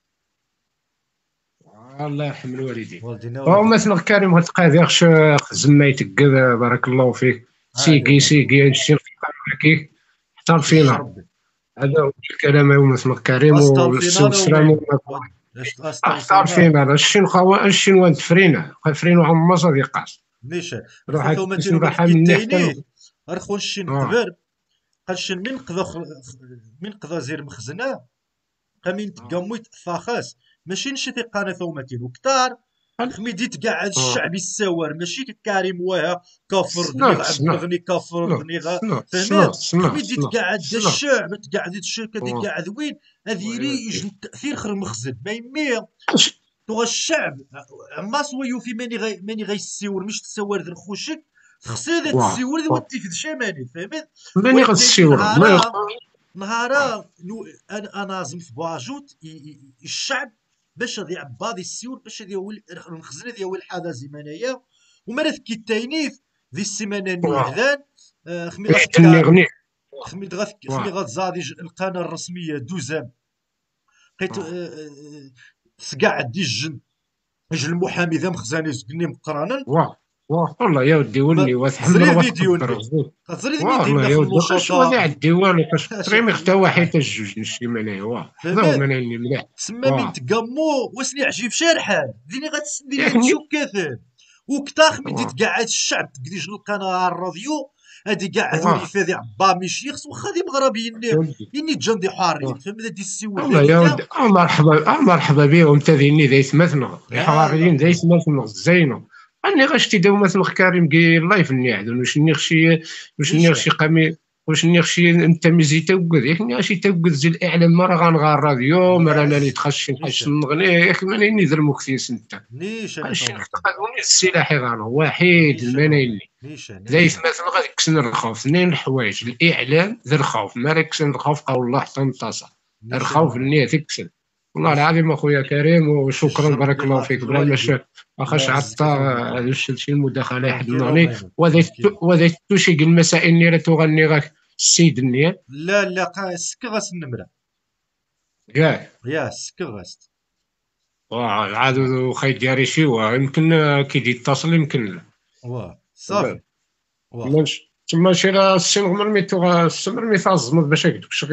[SPEAKER 9] الله يرحم الوالدين مثلا كريم هاد القضيه زميتك بارك الله فيك سيكي هادشي كي حتى الفينال هذا هو الكلام مثل كريم والسلام اختار فينا الشين فرينا عم صديقاس
[SPEAKER 1] نيشان روح من رخون الشين كبر قالش من قضا زير مخزنه قامين تقميت فاخاس ماشي نشتي قناه ثومتين وكتار خميدي تقعد الشعب يساور ماشي كريم وها كفر غني كفر غني فهمت خميدي تقعد الشعب تقعد الشركه تقعد وين هذه ري يجي التاثير خير مخزن ما يمي تو الشعب ما سويو في ماني غيسيور مش تساور ذا خوشك خصي هذا تسيور ذا ودي شمالي فهمت
[SPEAKER 9] ماني غتسيور
[SPEAKER 1] نهارا انا زم في بواجوت الشعب باش غادي عبادي السيور باش غادي المخزن ديال الحاله زمانيه ومرات كيتاينيف ذي السيمانه الوحدان خميد غتزادي القناه الرسميه دوزام لقيت سكاع دي الجن المحامي ذا مخزاني سكني مقرانا
[SPEAKER 9] والله يا ودي ولي
[SPEAKER 1] وتحمل فيديو خاطري
[SPEAKER 9] والله يا ودي واش غادي عندي والو تريمي حتى واحد الجوج نشي منايا هذا هو منايا مليح
[SPEAKER 1] تسمى من تقامو واسني عجيب شارحان ديني غتسدي لي تشوف كثر وكتاخ من تقعد الشعب تقديش القناه الراديو هادي قاعدوا لي فادي عبا ميشيخ واخا دي مغربيين اني جندي حارين فهمت هادي السيول
[SPEAKER 9] والله يا ودي مرحبا بهم تذيني ذيت مثلا الحواريين ذيت مثلا زينو اني غشتي داو مثلا كريم كي لايف نيعدو واش نيخشي قامي واش نيخشي انت ميزي توقد ياك نيخشي توقد زي الاعلام مره غنغار الراديو مره انا اللي تخش نحش نغني ياك ماني ندير مكثيس انت نيشان نخدموني السلاح غير واحد المنايلي زيت مثلا غادي كسن الخوف اثنين الحوايج الاعلام ذا الخوف ما راك كسن الخوف قول الله حتى انتصر الخوف اللي تكسن والله العظيم اخويا كريم، وشكرا
[SPEAKER 1] يجرب
[SPEAKER 9] بارك الله
[SPEAKER 1] بالله
[SPEAKER 9] فيك. بلا
[SPEAKER 1] الوالدين.
[SPEAKER 9] ما
[SPEAKER 1] الله
[SPEAKER 9] خاش
[SPEAKER 1] يعزك
[SPEAKER 9] عطا
[SPEAKER 1] اخويا كريم.
[SPEAKER 9] شي المداخله
[SPEAKER 1] راه
[SPEAKER 9] يحد
[SPEAKER 1] كاين الله
[SPEAKER 9] النوني
[SPEAKER 1] يعينك، راه كاين.
[SPEAKER 9] وذا شي قل المسائل اللي تغني غاك السيد النيال
[SPEAKER 1] لا لا سكا غاس النمرة
[SPEAKER 9] كاع.
[SPEAKER 1] يا سكا غاست.
[SPEAKER 9] عاد خاي ديالي شي يمكن كي يتصل يمكن لا.
[SPEAKER 1] واه صافي واخا.
[SPEAKER 9] ماشي تما شي راه السي مرمي تازمض باش هكذاك شغي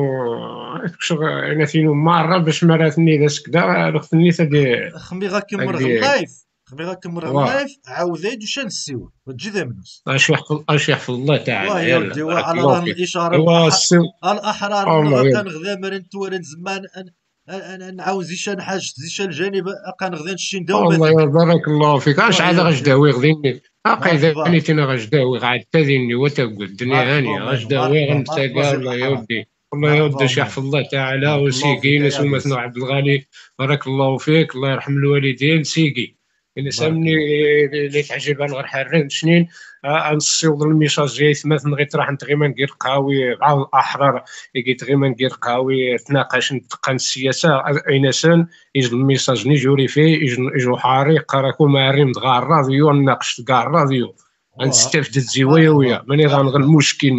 [SPEAKER 9] ناثينو مارة باش مراتني داس كدا رختني تدي
[SPEAKER 1] خمي غاكمر
[SPEAKER 9] هادي.
[SPEAKER 1] اللايف، خمي غاكمر
[SPEAKER 9] واه
[SPEAKER 1] اللايف عاود وشا نسيو وتجي ذا منوس.
[SPEAKER 9] اش يحفظ الله
[SPEAKER 1] واه
[SPEAKER 9] تعالى.
[SPEAKER 1] يا
[SPEAKER 9] يلا
[SPEAKER 1] ودي
[SPEAKER 9] بارك
[SPEAKER 1] على
[SPEAKER 9] الله
[SPEAKER 1] راه
[SPEAKER 9] فيك.
[SPEAKER 1] الاشاره
[SPEAKER 9] ايوا السي
[SPEAKER 1] الاحرار
[SPEAKER 9] الله
[SPEAKER 1] نغا
[SPEAKER 9] يلا.
[SPEAKER 1] كنغدا مرن تورن زمان نعاود زيشان حاج زيشان الجانب كنغدا نشين
[SPEAKER 9] الله
[SPEAKER 1] دومتني.
[SPEAKER 9] يا بارك الله فيك. اش
[SPEAKER 1] واه
[SPEAKER 9] عاد
[SPEAKER 1] يا ودي
[SPEAKER 9] غجداوي غديني
[SPEAKER 1] مرحبا
[SPEAKER 9] قايداني تينا غجداوي عاد تاديني وتقول الدنيا
[SPEAKER 1] مرحبا
[SPEAKER 9] هانيه
[SPEAKER 1] مانو
[SPEAKER 9] غجداوي
[SPEAKER 1] مرحبا
[SPEAKER 9] غنتلاقى.
[SPEAKER 1] زين
[SPEAKER 9] الله يا
[SPEAKER 1] الاحرار.
[SPEAKER 9] ودي. الله يا
[SPEAKER 1] مرحبا
[SPEAKER 9] ودي شي
[SPEAKER 1] مانو.
[SPEAKER 9] يحفظ الله تعالى
[SPEAKER 1] بارك الله
[SPEAKER 9] وسيقي
[SPEAKER 1] فيك يا
[SPEAKER 9] ناس
[SPEAKER 1] عزيز.
[SPEAKER 9] ومثنى عبد الغني. بارك الله فيك. الله يرحم الوالدين سيقي. إلا
[SPEAKER 1] بارك
[SPEAKER 9] سامني
[SPEAKER 1] الله فيك.
[SPEAKER 9] اللي تعجب غير حرين سنين نصيوض الميساج جاي مثلا غير راح نتغي ما ندير قهاوي مع الاحرار يجي غير ما ندير قهاوي تناقش نتقن السياسه اينسان يجي الميساج نيجوري فيه يجو حريق راكو مارين دغا الراديو نناقش كاع الراديو
[SPEAKER 1] واه
[SPEAKER 9] غنستافد الزوايا ويا
[SPEAKER 1] مرحبا
[SPEAKER 9] ماني غنغ
[SPEAKER 1] مرحبا
[SPEAKER 9] المشكل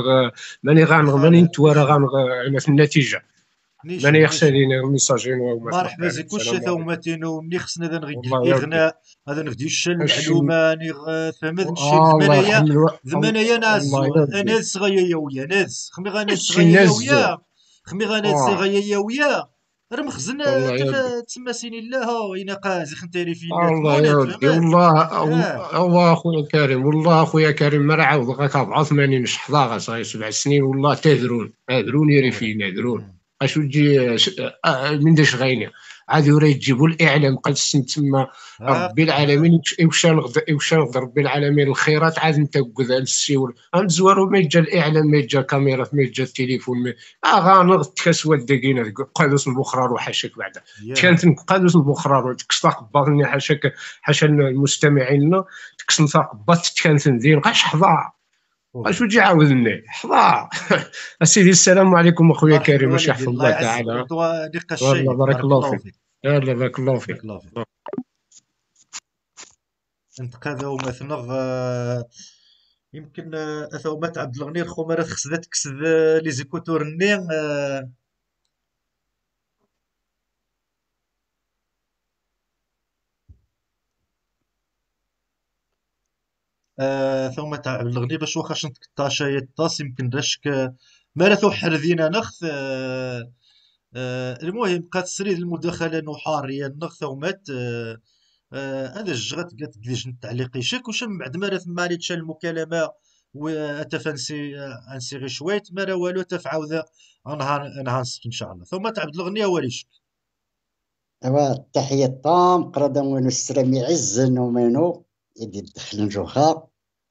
[SPEAKER 9] ماني نتوارى
[SPEAKER 1] خاله
[SPEAKER 9] غنغ في النتيجه
[SPEAKER 1] نيشان
[SPEAKER 9] ماني خصني
[SPEAKER 1] نيشان.
[SPEAKER 9] الميساجين وما
[SPEAKER 1] مرحبا زي
[SPEAKER 9] كريم.
[SPEAKER 1] كلشي
[SPEAKER 9] السلام عليكم.
[SPEAKER 1] ثومتينو مني خصنا هذا نغي
[SPEAKER 9] والله يا ودي
[SPEAKER 1] الاغناء هذا نغدي الشن
[SPEAKER 9] هادشي
[SPEAKER 1] المعلومه نغ ثمن نشي
[SPEAKER 9] الله يرحم
[SPEAKER 1] ذمنايا
[SPEAKER 9] الله
[SPEAKER 1] نعزو
[SPEAKER 9] يا ودي.
[SPEAKER 1] انا صغيا ويا ناس خمي غانا
[SPEAKER 9] هادشي
[SPEAKER 1] صغيا
[SPEAKER 9] نازو.
[SPEAKER 1] ويا خمي غانا صغيا ويا راه مخزن
[SPEAKER 9] والله يا ودي.
[SPEAKER 1] تما سين الله وين قازي خنتيري فينا
[SPEAKER 9] الله يا
[SPEAKER 1] تمونت
[SPEAKER 9] ودي.
[SPEAKER 1] فهمت.
[SPEAKER 9] والله
[SPEAKER 1] اه
[SPEAKER 9] الله اخويا كريم. والله اخويا كريم ما راه عاود غاك 84 حفظها صاي 7 سنين. والله تهدرون يري
[SPEAKER 1] واه.
[SPEAKER 9] فينا هدرون اش تجي من داش غاينه عاد يوري يجيبوا الاعلام قدس تما ربي العالمين وش نقدر ربي العالمين الخيرات عاد انت قد السيول غنزوارو ما يجا الاعلام ما يجا كاميرات ما يجا التليفون غانغ تكسوات داكينا قادوس البخرار وحاشاك بعدا كانت قادوس البخرار تكسطاق باطني حاشا المستمعين تكسنطاق بات كانت ندير غاش حظا اش وجي عاودني حظا. اسيدي السلام عليكم اخويا
[SPEAKER 1] مرحبا
[SPEAKER 9] كريم واش
[SPEAKER 1] الوالدين
[SPEAKER 9] يحفظ
[SPEAKER 1] الله
[SPEAKER 9] الله
[SPEAKER 1] يعزك
[SPEAKER 9] تعالى.
[SPEAKER 1] ودوا نقاش
[SPEAKER 9] والله
[SPEAKER 1] شيق
[SPEAKER 9] بارك
[SPEAKER 1] بارك
[SPEAKER 9] الله
[SPEAKER 1] الله
[SPEAKER 9] فيك.
[SPEAKER 1] فيك.
[SPEAKER 9] يلا بارك الله
[SPEAKER 1] بارك
[SPEAKER 9] فيك.
[SPEAKER 1] الله فيك. انتقاذا ومثنغ يمكن اثومات عبد الغني الخمارات خصها تكسد لي زيكوتور ني ثومات عبد الغني باش واخا شنت كطاشا يطاس يمكن راشك ماراثو حرذينا نخ المهم قد تسريد المداخلة نحارية نخ ثومات هذا الجغت قالت قديش التعليق يشك وش من بعد ما راه ثما راه تشال المكالمة واتفنسي انسي غي شويت ما راه والو تفعاود نهار نصف ان شاء الله ثم تعبد الاغنيه وريش.
[SPEAKER 2] ايوا تحية طام قردا وينو السلامي عزن ومنو يدي الدخل نجوخا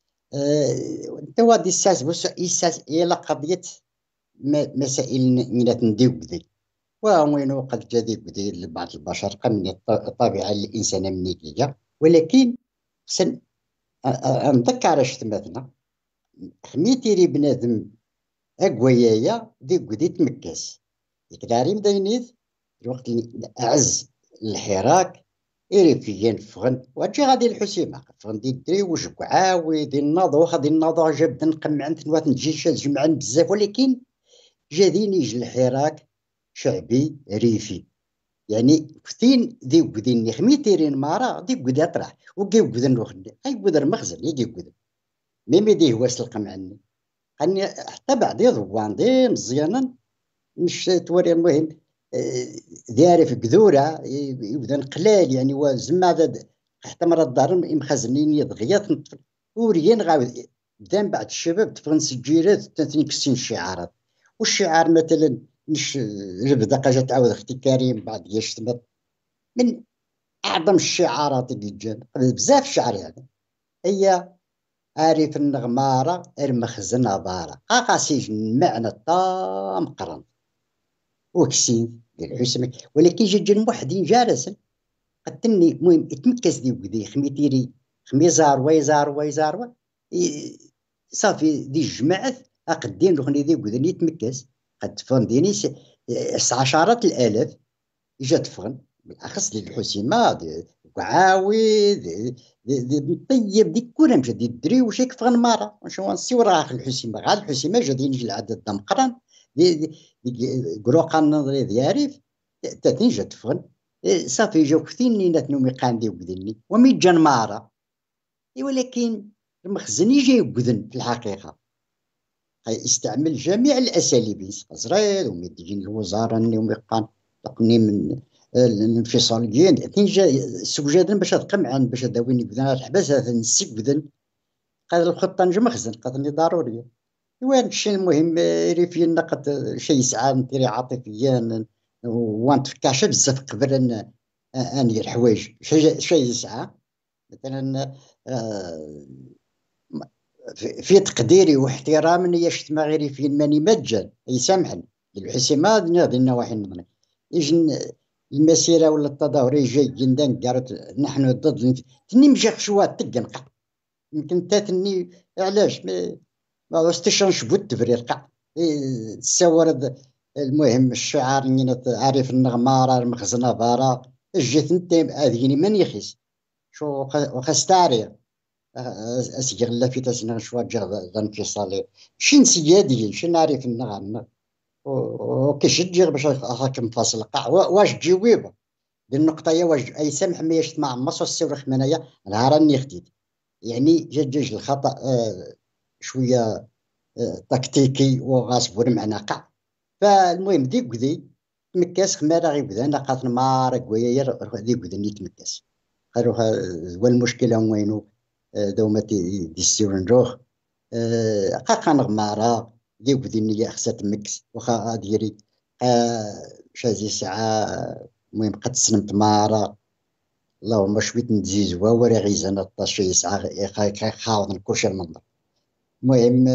[SPEAKER 2] توا دي الساس بس إساس إلى قضية مسائل من نديو كذي وينو قد جدي كذي لبعض البشر من الطبيعة الإنسان منيكية ولكن سن نذكر اش تمثنا خميتيري بنادم أقويايا دي كذي تمكس يكداري مدينيت الوقت اللي أعز الحراك إيريفيين فغن واجي غادي الحسيمة فغن دي دري وجب عاوي دي الناضو غادي الناضو جاب نقمع نتنوات نجي جمعان بزاف ولكن جادين يجي الحراك شعبي ريفي يعني فتين دي قدين خميتيرين مارا دي قد يطرح وكي قدن نوخدي اي قدر مخزن يجي قدن ميمي دي هو سلقم عني اني حتى بعد يضوان دي مزيانا مش توري المهم دياري في قذورة يبدا قلال يعني وزما حتى مرة الدار مخزنين يضغيات وريين غاود بدان بعد الشباب تفغن سجيرات تنكسين الشعارات والشعار مثلا مش جبدة جات تعاود اختي كريم بعد يشتمت من اعظم الشعارات اللي جان بزاف الشعر يعني هي عارف النغمارة المخزن بارة قاسيج المعنى طام قرن وكسين الحسمة ولكن جن وحدين جالسا قتلني المهم يتمكس دي وكذي خميتيري خمي زاروا صافي دي الجماعة أقدين رخني دي وكذي يتمكس قد فنديني عشرات الآلاف إجا تفغن بالأخص ديال الحسيمة وعاود طيب ديك كلها مشى ديال الدري وش يكفغن مارا واش نسيو راه الحسيمة غاد الحسيمة جا ديال العدد دا مقران قروقان نظري ديالي تاتين جا تفغن صافي جاو كثير نينات نومي قاندي وقدني ومي جان مارا ولكن المخزن يجي يقدن في الحقيقة يستعمل جميع الأساليب أزريد ومدين الوزارة نومي قان تقني من الانفصاليين تنجا سوجادا باش تقمعن باش داويني قدنا الحبس هذا نسي قدن قال الخطة نجم مخزن قدني ضرورية وين الشيء المهم ريفي النقد شيء يسعى نتيري عاطفيا وانت فكاش بزاف قبل اني الحوايج شيء يسعى مثلا في تقديري واحترامي يشت ما غيري في ماني مجان يسامحني الحسيمات هذه النواحي النظرية يجن المسيرة ولا التظاهر جاي جندان قالت نحن ضد تني مجاك شوات تقنقع يمكن تاتني علاش ما واستشان شبوت تفريق السورد المهم الشعار نينا عارف النغمارة المخزنة بارا جيت انت هذيني من يخيس شو وخستاري اسجغ لا في تسنا شوا جغ انفصالي شين سيادي شين نعرف النغم وكيش تجيغ باش هاك فاصل قاع واش تجيويبه دي النقطة هي واش اي سمح ما يشت مع مصر السورخ منايا نهارني خديت يعني جاج الخطأ شوية تكتيكي وغاصب ورمعنا قاع فالمهم ديك ذي تمكاس خمارة غير بدا نقاط مارك ويا ديك ذي تمكاس خيروها والمشكلة وينو دومتي دي السيرنجوخ قاقا نغمارة ديك ذي اللي خصها تمكس وخا ديري شازي ساعة المهم قد سنمت مارة اللهم شويت نتزيزوا ورا غيزانا الطاشي ساعة خاوض نكوش المنظر المهم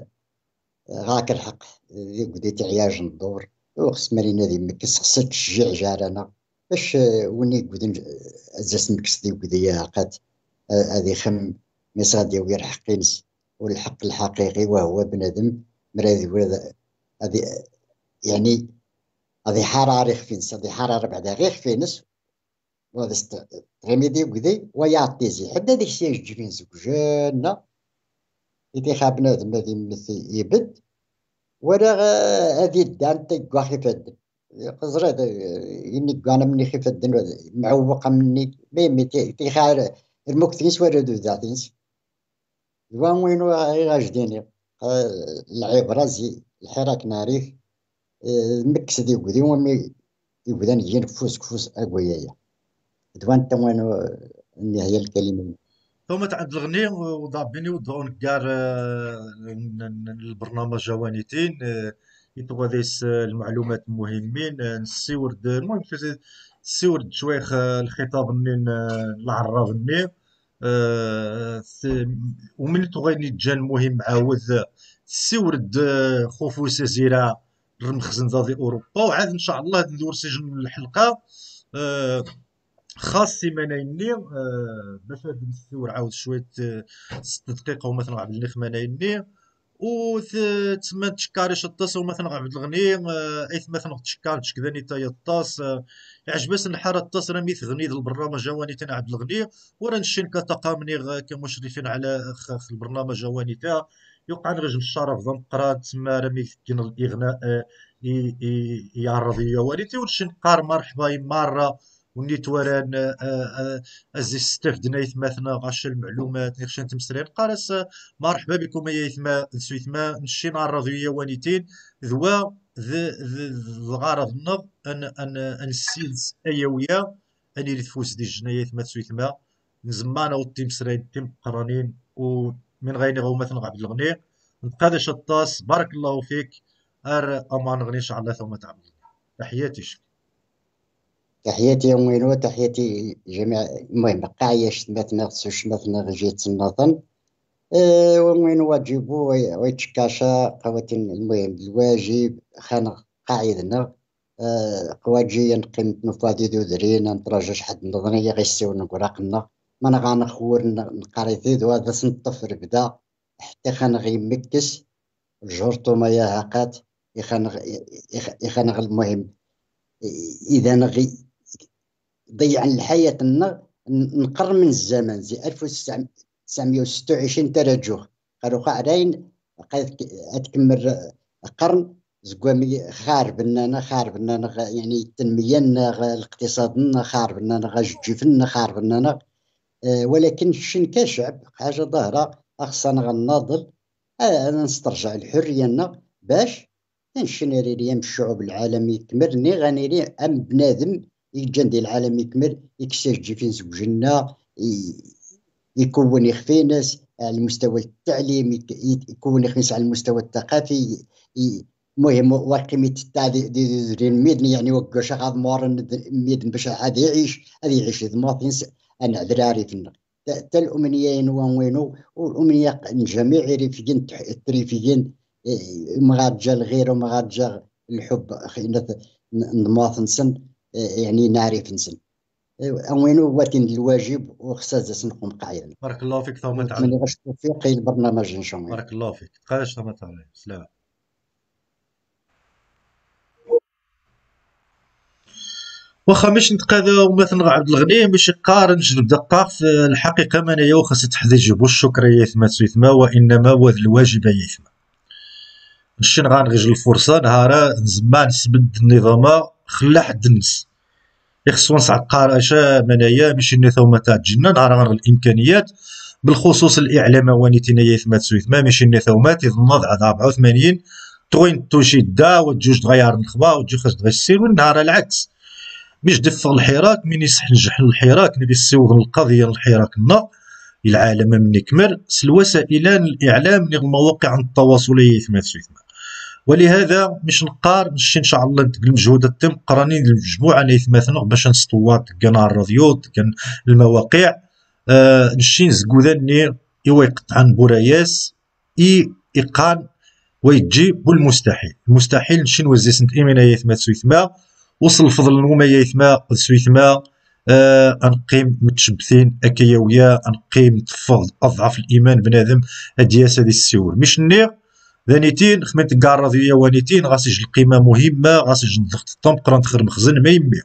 [SPEAKER 2] غاك الحق بديت عياج ندور وخص مارينا ذي مكس خصك تشجع جارنا باش وني قدن زاس مكس ذي قديا قات هذه خم مصادي ويرحقينس والحق الحقيقي وهو بنادم مرادي ولا هذه يعني هذه حرارة خفينس هذه حرارة بعدها غير خفينس وهذا تغميدي وكذي ويعطي زي حتى هذيك الشيء يجرين زوجنا إذا خاب بنادم هذه مثل يبد ولا هذه الدان تقوا خفدن قصر هذا إني قانا مني خفدن معوقة مني ميمي تيخار المكتنس وردو ذاتينس الوان وينو غاجديني العبرة زي الحراك ناريخ المكس دي وذي ومي يبدان يجي نفوس كفوس أقويايا دوان تموينو النهاية الكلمة
[SPEAKER 1] ثم تعد الغني وضابيني ودون كار البرنامج جوانيتين يتغذيس المعلومات المهمين نسيورد المهم نسيورد شويخ الخطاب منين العراب منين ومن تغني جان مهم عاوز سيورد خفوس زيرا المخزن ذا اوروبا وعاد ان شاء الله ندور سجن الحلقه خاص سيمانيني باش هاد نسيور عاود شويه 6 دقائق ومثلا عبد النخ منايني و تما تشكاريش الطاس ومثلا عبد الغني ايث مثلا تشكار تشكذاني تا يطاس يعجبس الحاره الطاس راه ميث غني البرنامج جواني تاع عبد الغني ورا نشين كتقامني كمشرفين على البرنامج جواني تاع يوقع رجل الشرف ضم قرات تما راه ميث كين الاغناء يعرض يواليتي ونشين قار مرحبا مره ونيت وران ازي استفدنا مثلا غاش المعلومات نخشن تمسرين قارس مرحبا بكم يا يثما نسويثما نشينا الراديويه وانيتين ذوا الغرض النظ ان السيلز ايويه اني تفوس دي الجنايات ما تسويثما نزمانا والتمسرين تم قرانين ومن غير غو مثلا عبد الغني نقادش الطاس بارك الله فيك امان غني ان شاء الله ثم تعمل تحياتي
[SPEAKER 2] تحياتي وينو تحياتي جميع المهم قاعيش مثلا خصوش مثلا جيت النظن وين واجبو ويتشكاشا قواتين المهم الواجب خان قاعدنا قواجي نقيم نفادي دو درين نتراجعش حد نظنية غيسيو نقراقنا ما نغانا خور نقاريثي دو هذا سنطفر بدا حتى خان غي مكس الجورتو ما يهاقات يخان المهم اذا ضيع الحياه نقرن من الزمن زي 1926 ترجوه قالوا قاعدين تكمل قرن زقومي خارب لنا يعني التنميه الاقتصاد خارب لنا جيفنا خارب لنا. ولكن الشين كشعب حاجه ظاهره خصنا غناضل نسترجع الحريه باش نشنري ليام الشعوب العالم يكمل ني غنيري ام بنادم يجندي العالم يكمل يكسجي فين زوجنا يكون يخفي ناس على المستوى التعليمي يكون يخفي على المستوى الثقافي. المهم وقيمة التعليم ميدني يعني وقش غاد مورن ميدن باش هذا يعيش المواطن انا دراري فينا حتى الامنيين وينو والامنيه الجميع ريفيين التريفيين مغارجه الغير ومغارجه الحب خينا المواطن سن يعني نعرف نسن وينو واتين الواجب وخصاص نقوم قايل.
[SPEAKER 1] بارك الله فيك ثم تعالى.
[SPEAKER 2] من غش توفيق البرنامج ان شاء الله.
[SPEAKER 1] بارك الله فيك. قاش ثم تعالى. سلام. واخا مش نتقاذا ومثلا عبد الغني مش قارن جلب دقة في الحقيقة ما نيا وخاص تحدي جيبو الشكر يثما تسويثما وإنما وذ الواجب يثما الشن غنغيج الفرصة نهارا زمان سبد النظام خلا حد النس يخصو نسعى قارشة منايا ماشي نثوما تاع الجنة نهارا غنغ الإمكانيات بالخصوص الإعلام وانيتنا يثما تسويثما ماشي نثوما تيظنض على 84 توين توشي دا وتجوج تغير الخبا وتجوج خاص تغير السير والنهار العكس باش دفق الحراك من يصح نجح الحراك نبي السوغ القضية الحراك العالم من يكمل الوسائل الإعلام من المواقع التواصلية ثما تسويثما. ولهذا مش نقار نشي إن شاء الله نتقل مجهودات تم قرانين المجموعة نيثماثنا باش نسطوات كان الراديو كان المواقع نشي نزقوذاني يقطع عن بوراياس إيقان ويجي بالمستحيل المستحيل نشي نوزي سنت إيمينا يثما تسويثما وصل الفضل نوما يثما سويثما انقيم متشبثين اكيويا انقيم تفض اضعف الايمان بنادم ادياس هذه السيول مش نير ذانيتين خمنت كاع راضيه وانيتين غاسج القيمه مهمه غاسج الضغط الطم قران تخر مخزن ما يمي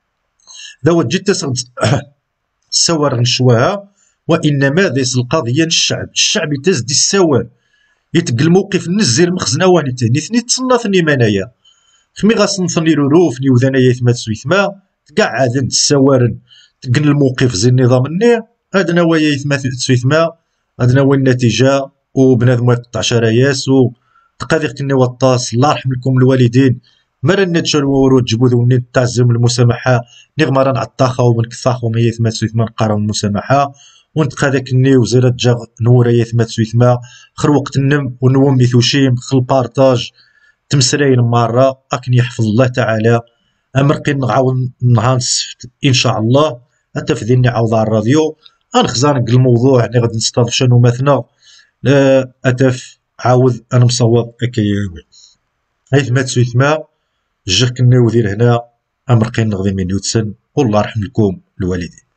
[SPEAKER 1] ذا جيت تسغد السوار نشواها وانما ذيس القضيه الشعب يتزدي السوار يتقل الموقف نزل المخزنه وانيتين اثنين تصنفني منايا خمي غاصنفني روفني وذانا يثما تسويثما كاع عاد السوارن تقن الموقف زي النظام النير هذا نوايا يثما تسويثما هذا نوا النتيجه وبنادم يقطع شراياس وتقاديق كني وطاس الله يرحم لكم الوالدين مرا نتشال ورود جبوذ وني تعزم المسامحه نغمر نعطاخا ونكثاخ وما يثما تسويثما نقراو المسامحه ونتقاديق كني وزيرات جا نورا يثما تسويثما خر وقت النم ونوم ميثوشيم خل بارطاج تمسراين مرة أكن يحفظ الله تعالى أمرقين نعاون نهار السبت إن شاء الله حتى في ذيني عاوض على الراديو غنخزانك الموضوع يعني غادي نستضيف شنو مثلا أتف عاود أنا مصوب أكياوي هيثما تسويثما جاك الناودير هنا أمرقين نغذي من يوتسن والله يرحم لكم الوالدين.